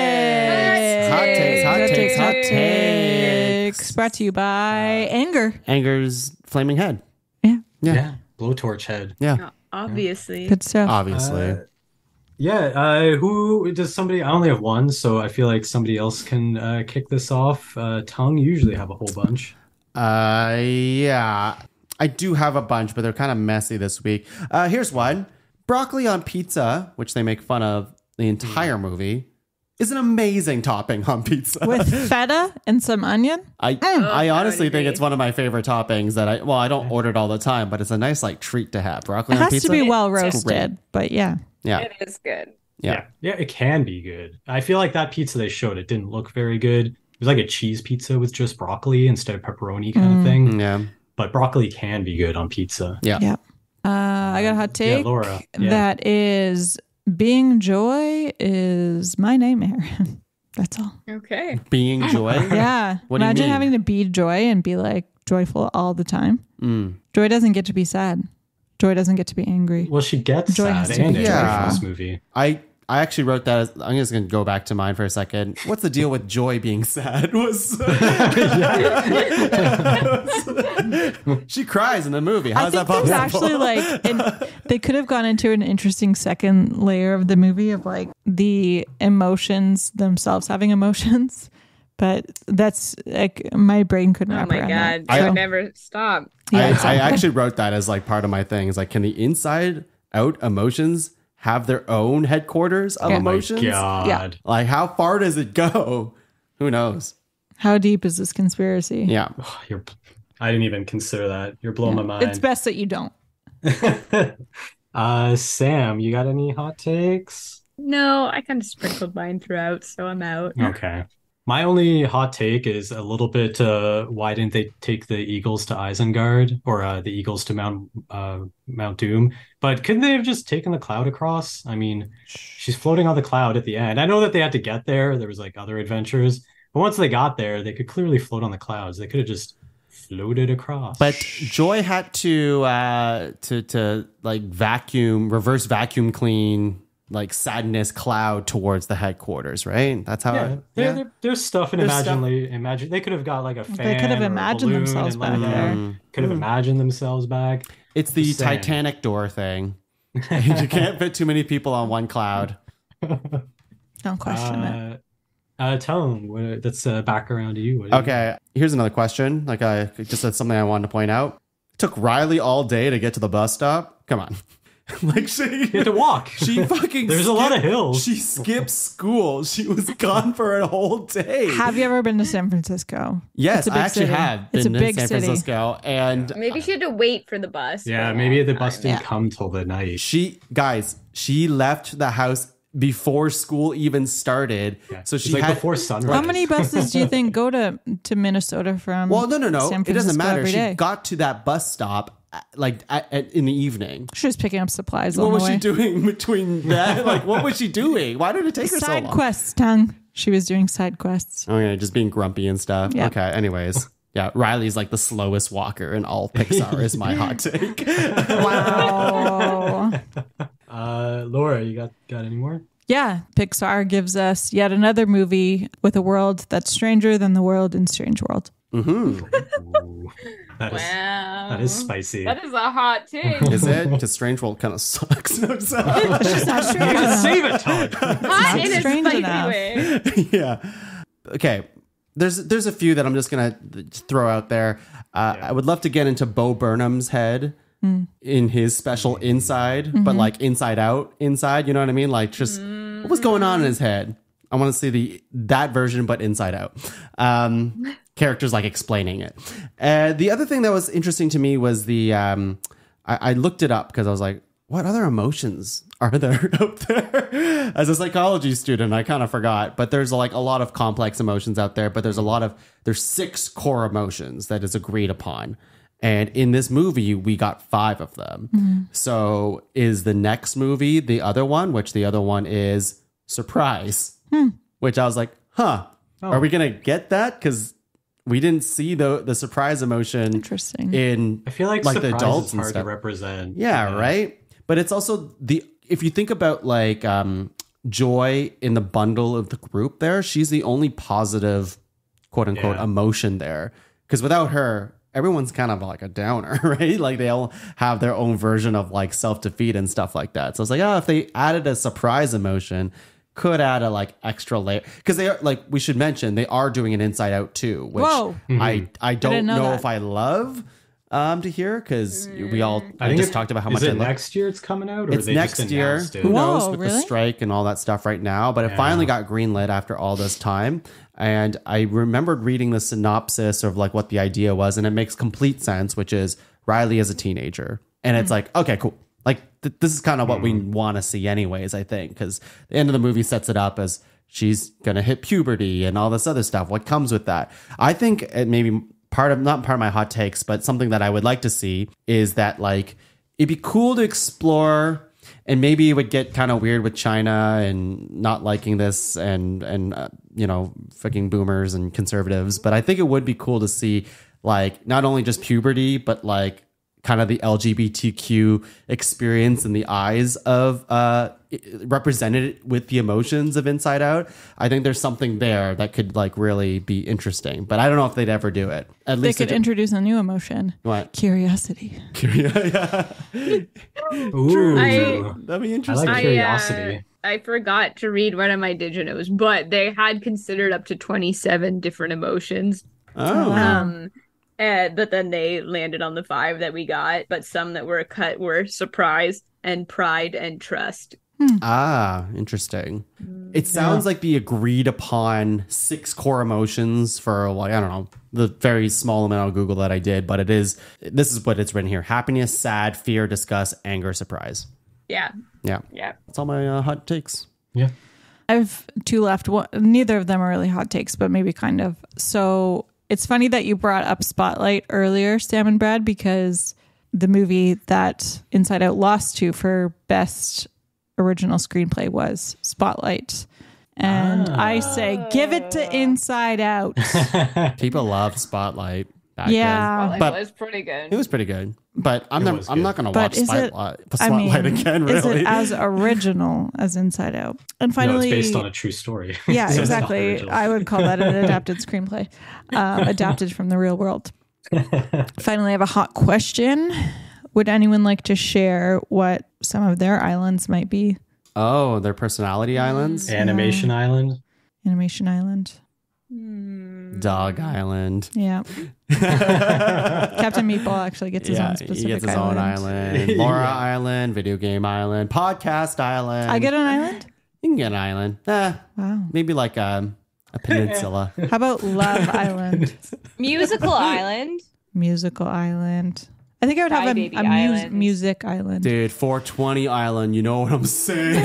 Hot takes, hot takes, hot takes. Brought to you by Anger. Anger's flaming head. Yeah, Yeah. Yeah, blowtorch head. Yeah. Obviously. good stuff. Obviously. Uh, yeah, uh, who does somebody? I only have one, so I feel like somebody else can uh, kick this off. Uh, Tongue you usually have a whole bunch. Uh, yeah. I do have a bunch, but they're kind of messy this week. Uh, here's one. Broccoli on pizza, which they make fun of the entire movie, is an amazing topping on pizza. With feta and some onion. I Oh, I I honestly would think agree. it's one of my favorite toppings that I, well, I don't order it all the time, but it's a nice like treat to have. Broccoli It on has pizza. to be well It's roasted, great. but yeah. Yeah. It is good. Yeah. yeah, it can be good. I feel like that pizza they showed, it didn't look very good. It was like a cheese pizza with just broccoli instead of pepperoni kind Mm. of thing. Yeah. But broccoli can be good on pizza. Yeah. Yeah. Uh, I got a hot take. Yeah, Laura. Yeah. That is being joy is my nightmare. That's all. Okay. Being joy. Yeah. What do you Imagine mean? having to be joy and be like joyful all the time. Mm. Joy doesn't get to be sad. Joy doesn't get to be angry. Well, she gets Joy sad has to and be angry joyful. in this movie. I I actually wrote that. As, I'm just going to go back to mine for a second. What's the deal with joy being sad? Was she cries in the movie? How I is think that there's possible? actually like an, they could have gone into an interesting second layer of the movie of like the emotions themselves having emotions, but that's like my brain couldn't Oh wrap my around god. that. It I- would never stop. Yeah, I, I exactly. actually wrote that as like part of my thing. Is like, can the inside out emotions have their own headquarters of Yeah. emotions? My God. Like, how far does it go? Who knows? How deep is this conspiracy? Yeah. Oh, you're, I didn't even consider that. You're blowing my mind. It's best that you don't. uh, Sam, you got any hot takes? No, I kind of sprinkled mine throughout, so I'm out. Okay. My only hot take is a little bit, uh, why didn't they take the Eagles to Isengard or uh, the Eagles to Mount uh, Mount Doom? But couldn't they have just taken the cloud across? I mean, she's floating on the cloud at the end. I know that they had to get there. There was like other adventures. But once they got there, they could clearly float on the clouds. They could have just floated across. But Joy had to uh to to like vacuum, reverse vacuum clean like sadness cloud towards the headquarters, right? That's how yeah, it, there, yeah. there- there's stuff in There's stuff- imaginely imagine they could have got like a fan. They could have or a imagined balloon themselves and let back them- there. Mm. Could have imagined themselves back. It's the Just saying. Titanic door thing. You can't fit too many people on one cloud. Don't question it. Uh, uh, Tone, what, that's uh, back around to you. What do you- Okay, here's another question. Like I just said something I wanted to point out. It took Riley all day to get to the bus stop. Come on. Like she You have to walk. She fucking There's a lot of skipped- hills. She skipped school. She was gone for a whole day. Have you ever been to San Francisco? Yes, It's a I big actually city. have It's been a to big San city. Francisco, and Maybe she had to wait for the bus. Yeah, for a maybe long the bus time. didn't Yeah. come till the night. she guys, she left the house before school even started. Yeah. So It's she like had before sunrise. How many buses do you think go to to Minnesota from? Well, no, no, no. San It doesn't Francisco matter. every She day? got to that bus stop at, like at, at, in the evening. She was picking up supplies. What on was the she way. doing between that? Like, what was she doing? Why did it take her so Side long? quests, tongue. She was doing side quests. Okay, just being grumpy and stuff. Yep. Okay, anyways. Yeah, Riley's like the slowest walker in all Pixar is my hot take. Wow. Uh, Laura, you got got any more? Yeah, Pixar gives us yet another movie with a world that's stranger than the world in Strange World. Mm-hmm. Ooh, that is Wow. that is spicy. That is a hot take. Is it? Because Strange World kind of sucks. No, it's not. It's just not strange You can enough. save it, Todd. Hot not in a strange spicy enough. way. Yeah. Okay. There's there's a few that I'm just gonna throw out there. Uh, Yeah. I would love to get into Bo Burnham's head Mm. in his special Inside, Mm-hmm. but like Inside Out inside. You know what I mean? Like just what was going on in his head? I want to see the that version, but Inside Out. Um, characters like explaining it. Uh, the other thing that was interesting to me was the um, I, I looked it up because I was like, what other emotions are there out there? As a psychology student, I kind of forgot, but there's like a lot of complex emotions out there, but there's a lot of, there's six core emotions that is agreed upon. And in this movie, we got five of them. Mm-hmm. So is the next movie the other one, which the other one is surprise, Hmm. which I was like, huh, Oh. are we going to get that? Because we didn't see the the surprise emotion Interesting. in I feel like, like the surprise adults is and hard stuff. to represent. Yeah, right. But it's also the if you think about like um Joy in the bundle of the group there, she's the only positive quote unquote Yeah. emotion there. Because without her, everyone's kind of like a downer, right? Like they all have their own version of like self-defeat and stuff like that. So it's like, oh, if they added a surprise emotion, could add a like extra layer. Because they are like we should mention they are doing an Inside Out too, which Whoa. I I don't didn't know know that. if I love um to hear because we all I, think just it- talked about how is much it I love next year it's coming out, or it's they next just year. announced it? Who knows Whoa, with the really? strike and all that stuff right now? But it Yeah. finally got greenlit after all this time. And I remembered reading the synopsis of like what the idea was, and it makes complete sense, which is Riley as a teenager. And it's like, okay, cool. Like th- this is kind of what we want to see anyways, I think, because the end of the movie sets it up as she's going to hit puberty and all this other stuff. What comes with that? I think it maybe part of, not part of my hot takes, but something that I would like to see is that like, it'd be cool to explore, and maybe it would get kind of weird with China and not liking this and, and, uh, you know, fucking boomers and conservatives. But I think it would be cool to see like, not only just puberty, but like kind of the L G B T Q experience in the eyes of uh represented with the emotions of Inside Out. I think there's something there that could like really be interesting, but I don't know if they'd ever do it. At They least could it- introduce a new emotion. what? Curiosity. yeah, Ooh, I- that'd be I interesting. like I, curiosity. uh, I forgot to read one of my diginos, but they had considered up to twenty-seven different emotions. oh, Wow. Um, and, but then they landed on the five that we got. But some that were cut were surprise and pride and trust. ah, interesting. It sounds like the agreed upon six core emotions for like I don't know the very small amount of Google that I did, but it is this is what it's written here: happiness, sad, fear, disgust, anger, surprise. Yeah, Yeah, yeah. that's all my uh, hot takes. Yeah. I have two left. One, neither of them are really hot takes, but maybe kind of. So it's funny that you brought up Spotlight earlier, Sam and Brad, because the movie that Inside Out lost to for best original screenplay was Spotlight. And I say, give it to Inside Out. People love Spotlight. Back Yeah. then. Spotlight but was pretty good. it was pretty good. But I'm It not. was I'm good. not going to But watch is it- Spotlight, I mean, Spotlight again. is Really, it as original as Inside Out? And No, finally, it's based on a true story. yeah, So it's not exactly. original. I would call that an adapted screenplay, um, adapted from the real world. Finally, I have a hot question. Would anyone like to share what some of their islands might be? oh, their personality islands, Animation Island. Animation Island. Dog Island. Yeah. Captain Meatball actually gets his Yeah, own he specific gets his island. own island. Laura Yeah. Island, video game island, podcast island. I get an island? You can get an island. Eh, Wow. maybe like um, a peninsula. How about Love Island? Musical Island. Musical Island. I think I would have a, Crybaby a mus- Island. music island. Dude, four twenty Island, you know what I'm saying?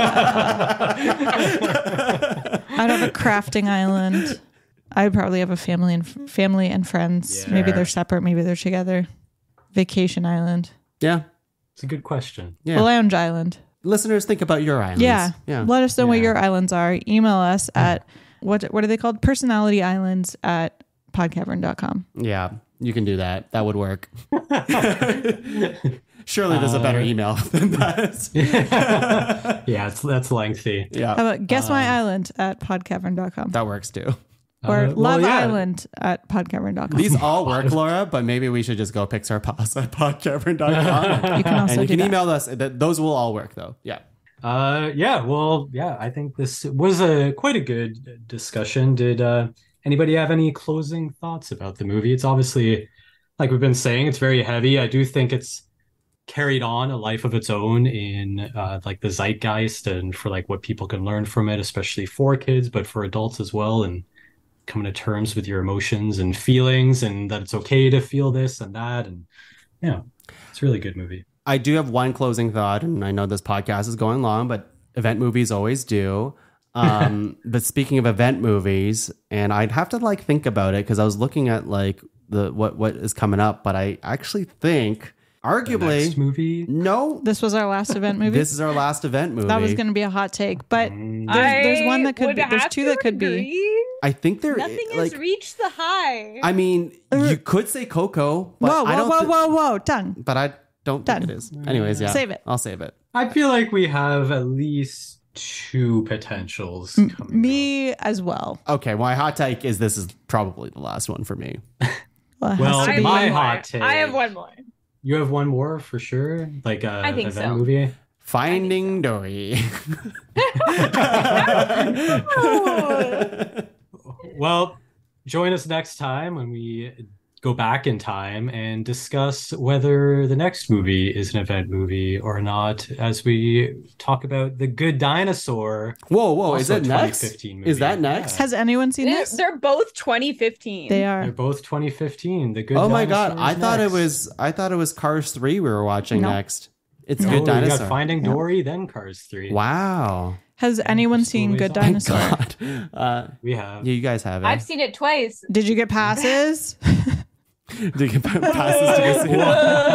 I'd have a crafting island. I'd probably have a family and family and friends. Yeah. Maybe they're separate. Maybe they're together. Vacation island. yeah. It's a good question. Yeah. Lounge island. Listeners, think about your islands. Yeah. Yeah. Let us know what Yeah. your islands are. Email us at what what are they called? Personality islands at podcavern dot com. Yeah. You can do that. That would work. Surely there's a better Uh, email than that. Yeah, it's, that's lengthy. Yeah, How about Guess My Island at podcavern dot com that works too. or Uh, well, Love yeah. Island at podcavern dot com. These all work, Laura, but maybe we should just go Pixar Pals at podcavern dot com. You can also And you do can that. email us. Th- Those will all work, though. Yeah. Uh, yeah, well, yeah, I think this was a quite a good discussion. Did uh, anybody have any closing thoughts about the movie? It's obviously, like we've been saying, it's very heavy. I do think it's carried on a life of its own in uh, like the zeitgeist and for like what people can learn from it, especially for kids, but for adults as well, and coming to terms with your emotions and feelings, and that it's okay to feel this and that, and yeah, it's a really good movie. I do have one closing thought, and I know this podcast is going long, but event movies always do. Um, but speaking of event movies, and I'd have to like think about it because I was looking at like the what what is coming up, but I actually think The arguably next movie. no, This was our last event movie. this is our last event movie. That was going to be a hot take, but Mm. there's, there's one that could would be. There's have two to that could be. agree. I think there Nothing like has reached the high. I mean you could say Coco, but Whoa, I whoa, don't whoa, thi- whoa, whoa! Done. but I don't Done. think it is. Anyways, yeah, Save it. I'll save it. I feel like we have at least two potentials coming Me as well. Okay, my hot take is this is probably the last one for me. Well, it has Well, to I be. have my one more. hot take. I have one more. You have one more for sure? Like a I think event so. movie? Finding Dory. Well, join us next time when we go back in time and discuss whether the next movie is an event movie or not as we talk about The Good Dinosaur. Whoa, whoa, is Also it next? twenty fifteen Is that movie. next? Has anyone seen They're, this? they're both twenty fifteen. They They're are. both twenty fifteen. The Good Oh my Dinosaur god, I is thought it next. was I thought it was Cars three we were watching No. next. It's No, Good we Dinosaur. got Finding Dory, then Cars three. Wow. Has anyone Just seen always Good on. Thank Dinosaur? God. Uh, We have. yeah, you guys have it. I've seen it twice. Did you get passes? Did you get passes to go see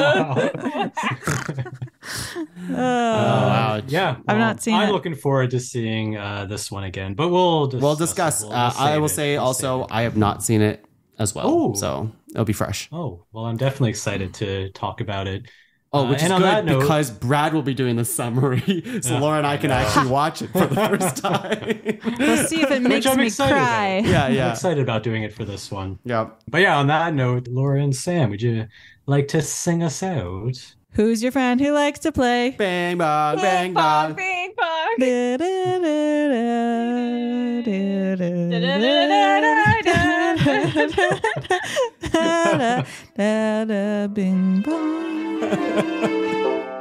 it? Uh, Oh, wow. Yeah, I've well, not seen I'm it. looking forward to seeing uh, this one again, but we'll discuss. We'll discuss. We'll- Uh, we'll I save will it. say We'll also save it. I have not seen it as well. Oh. So it'll be fresh. Oh, well, I'm definitely excited to talk about it. Oh, Uh, which is and on that good note- because Brad will be doing the summary, so Yeah, Laura and I can I know. actually watch it for the first time. we'll see if it makes I'm me excited about. cry. yeah, I'm yeah, excited about doing it for this one. yeah. But yeah, on that note, Laura and Sam, would you like to sing us out? Who's your friend who likes to play? Bang bong, bang Bing bong, bong. bing bong. Bing bong.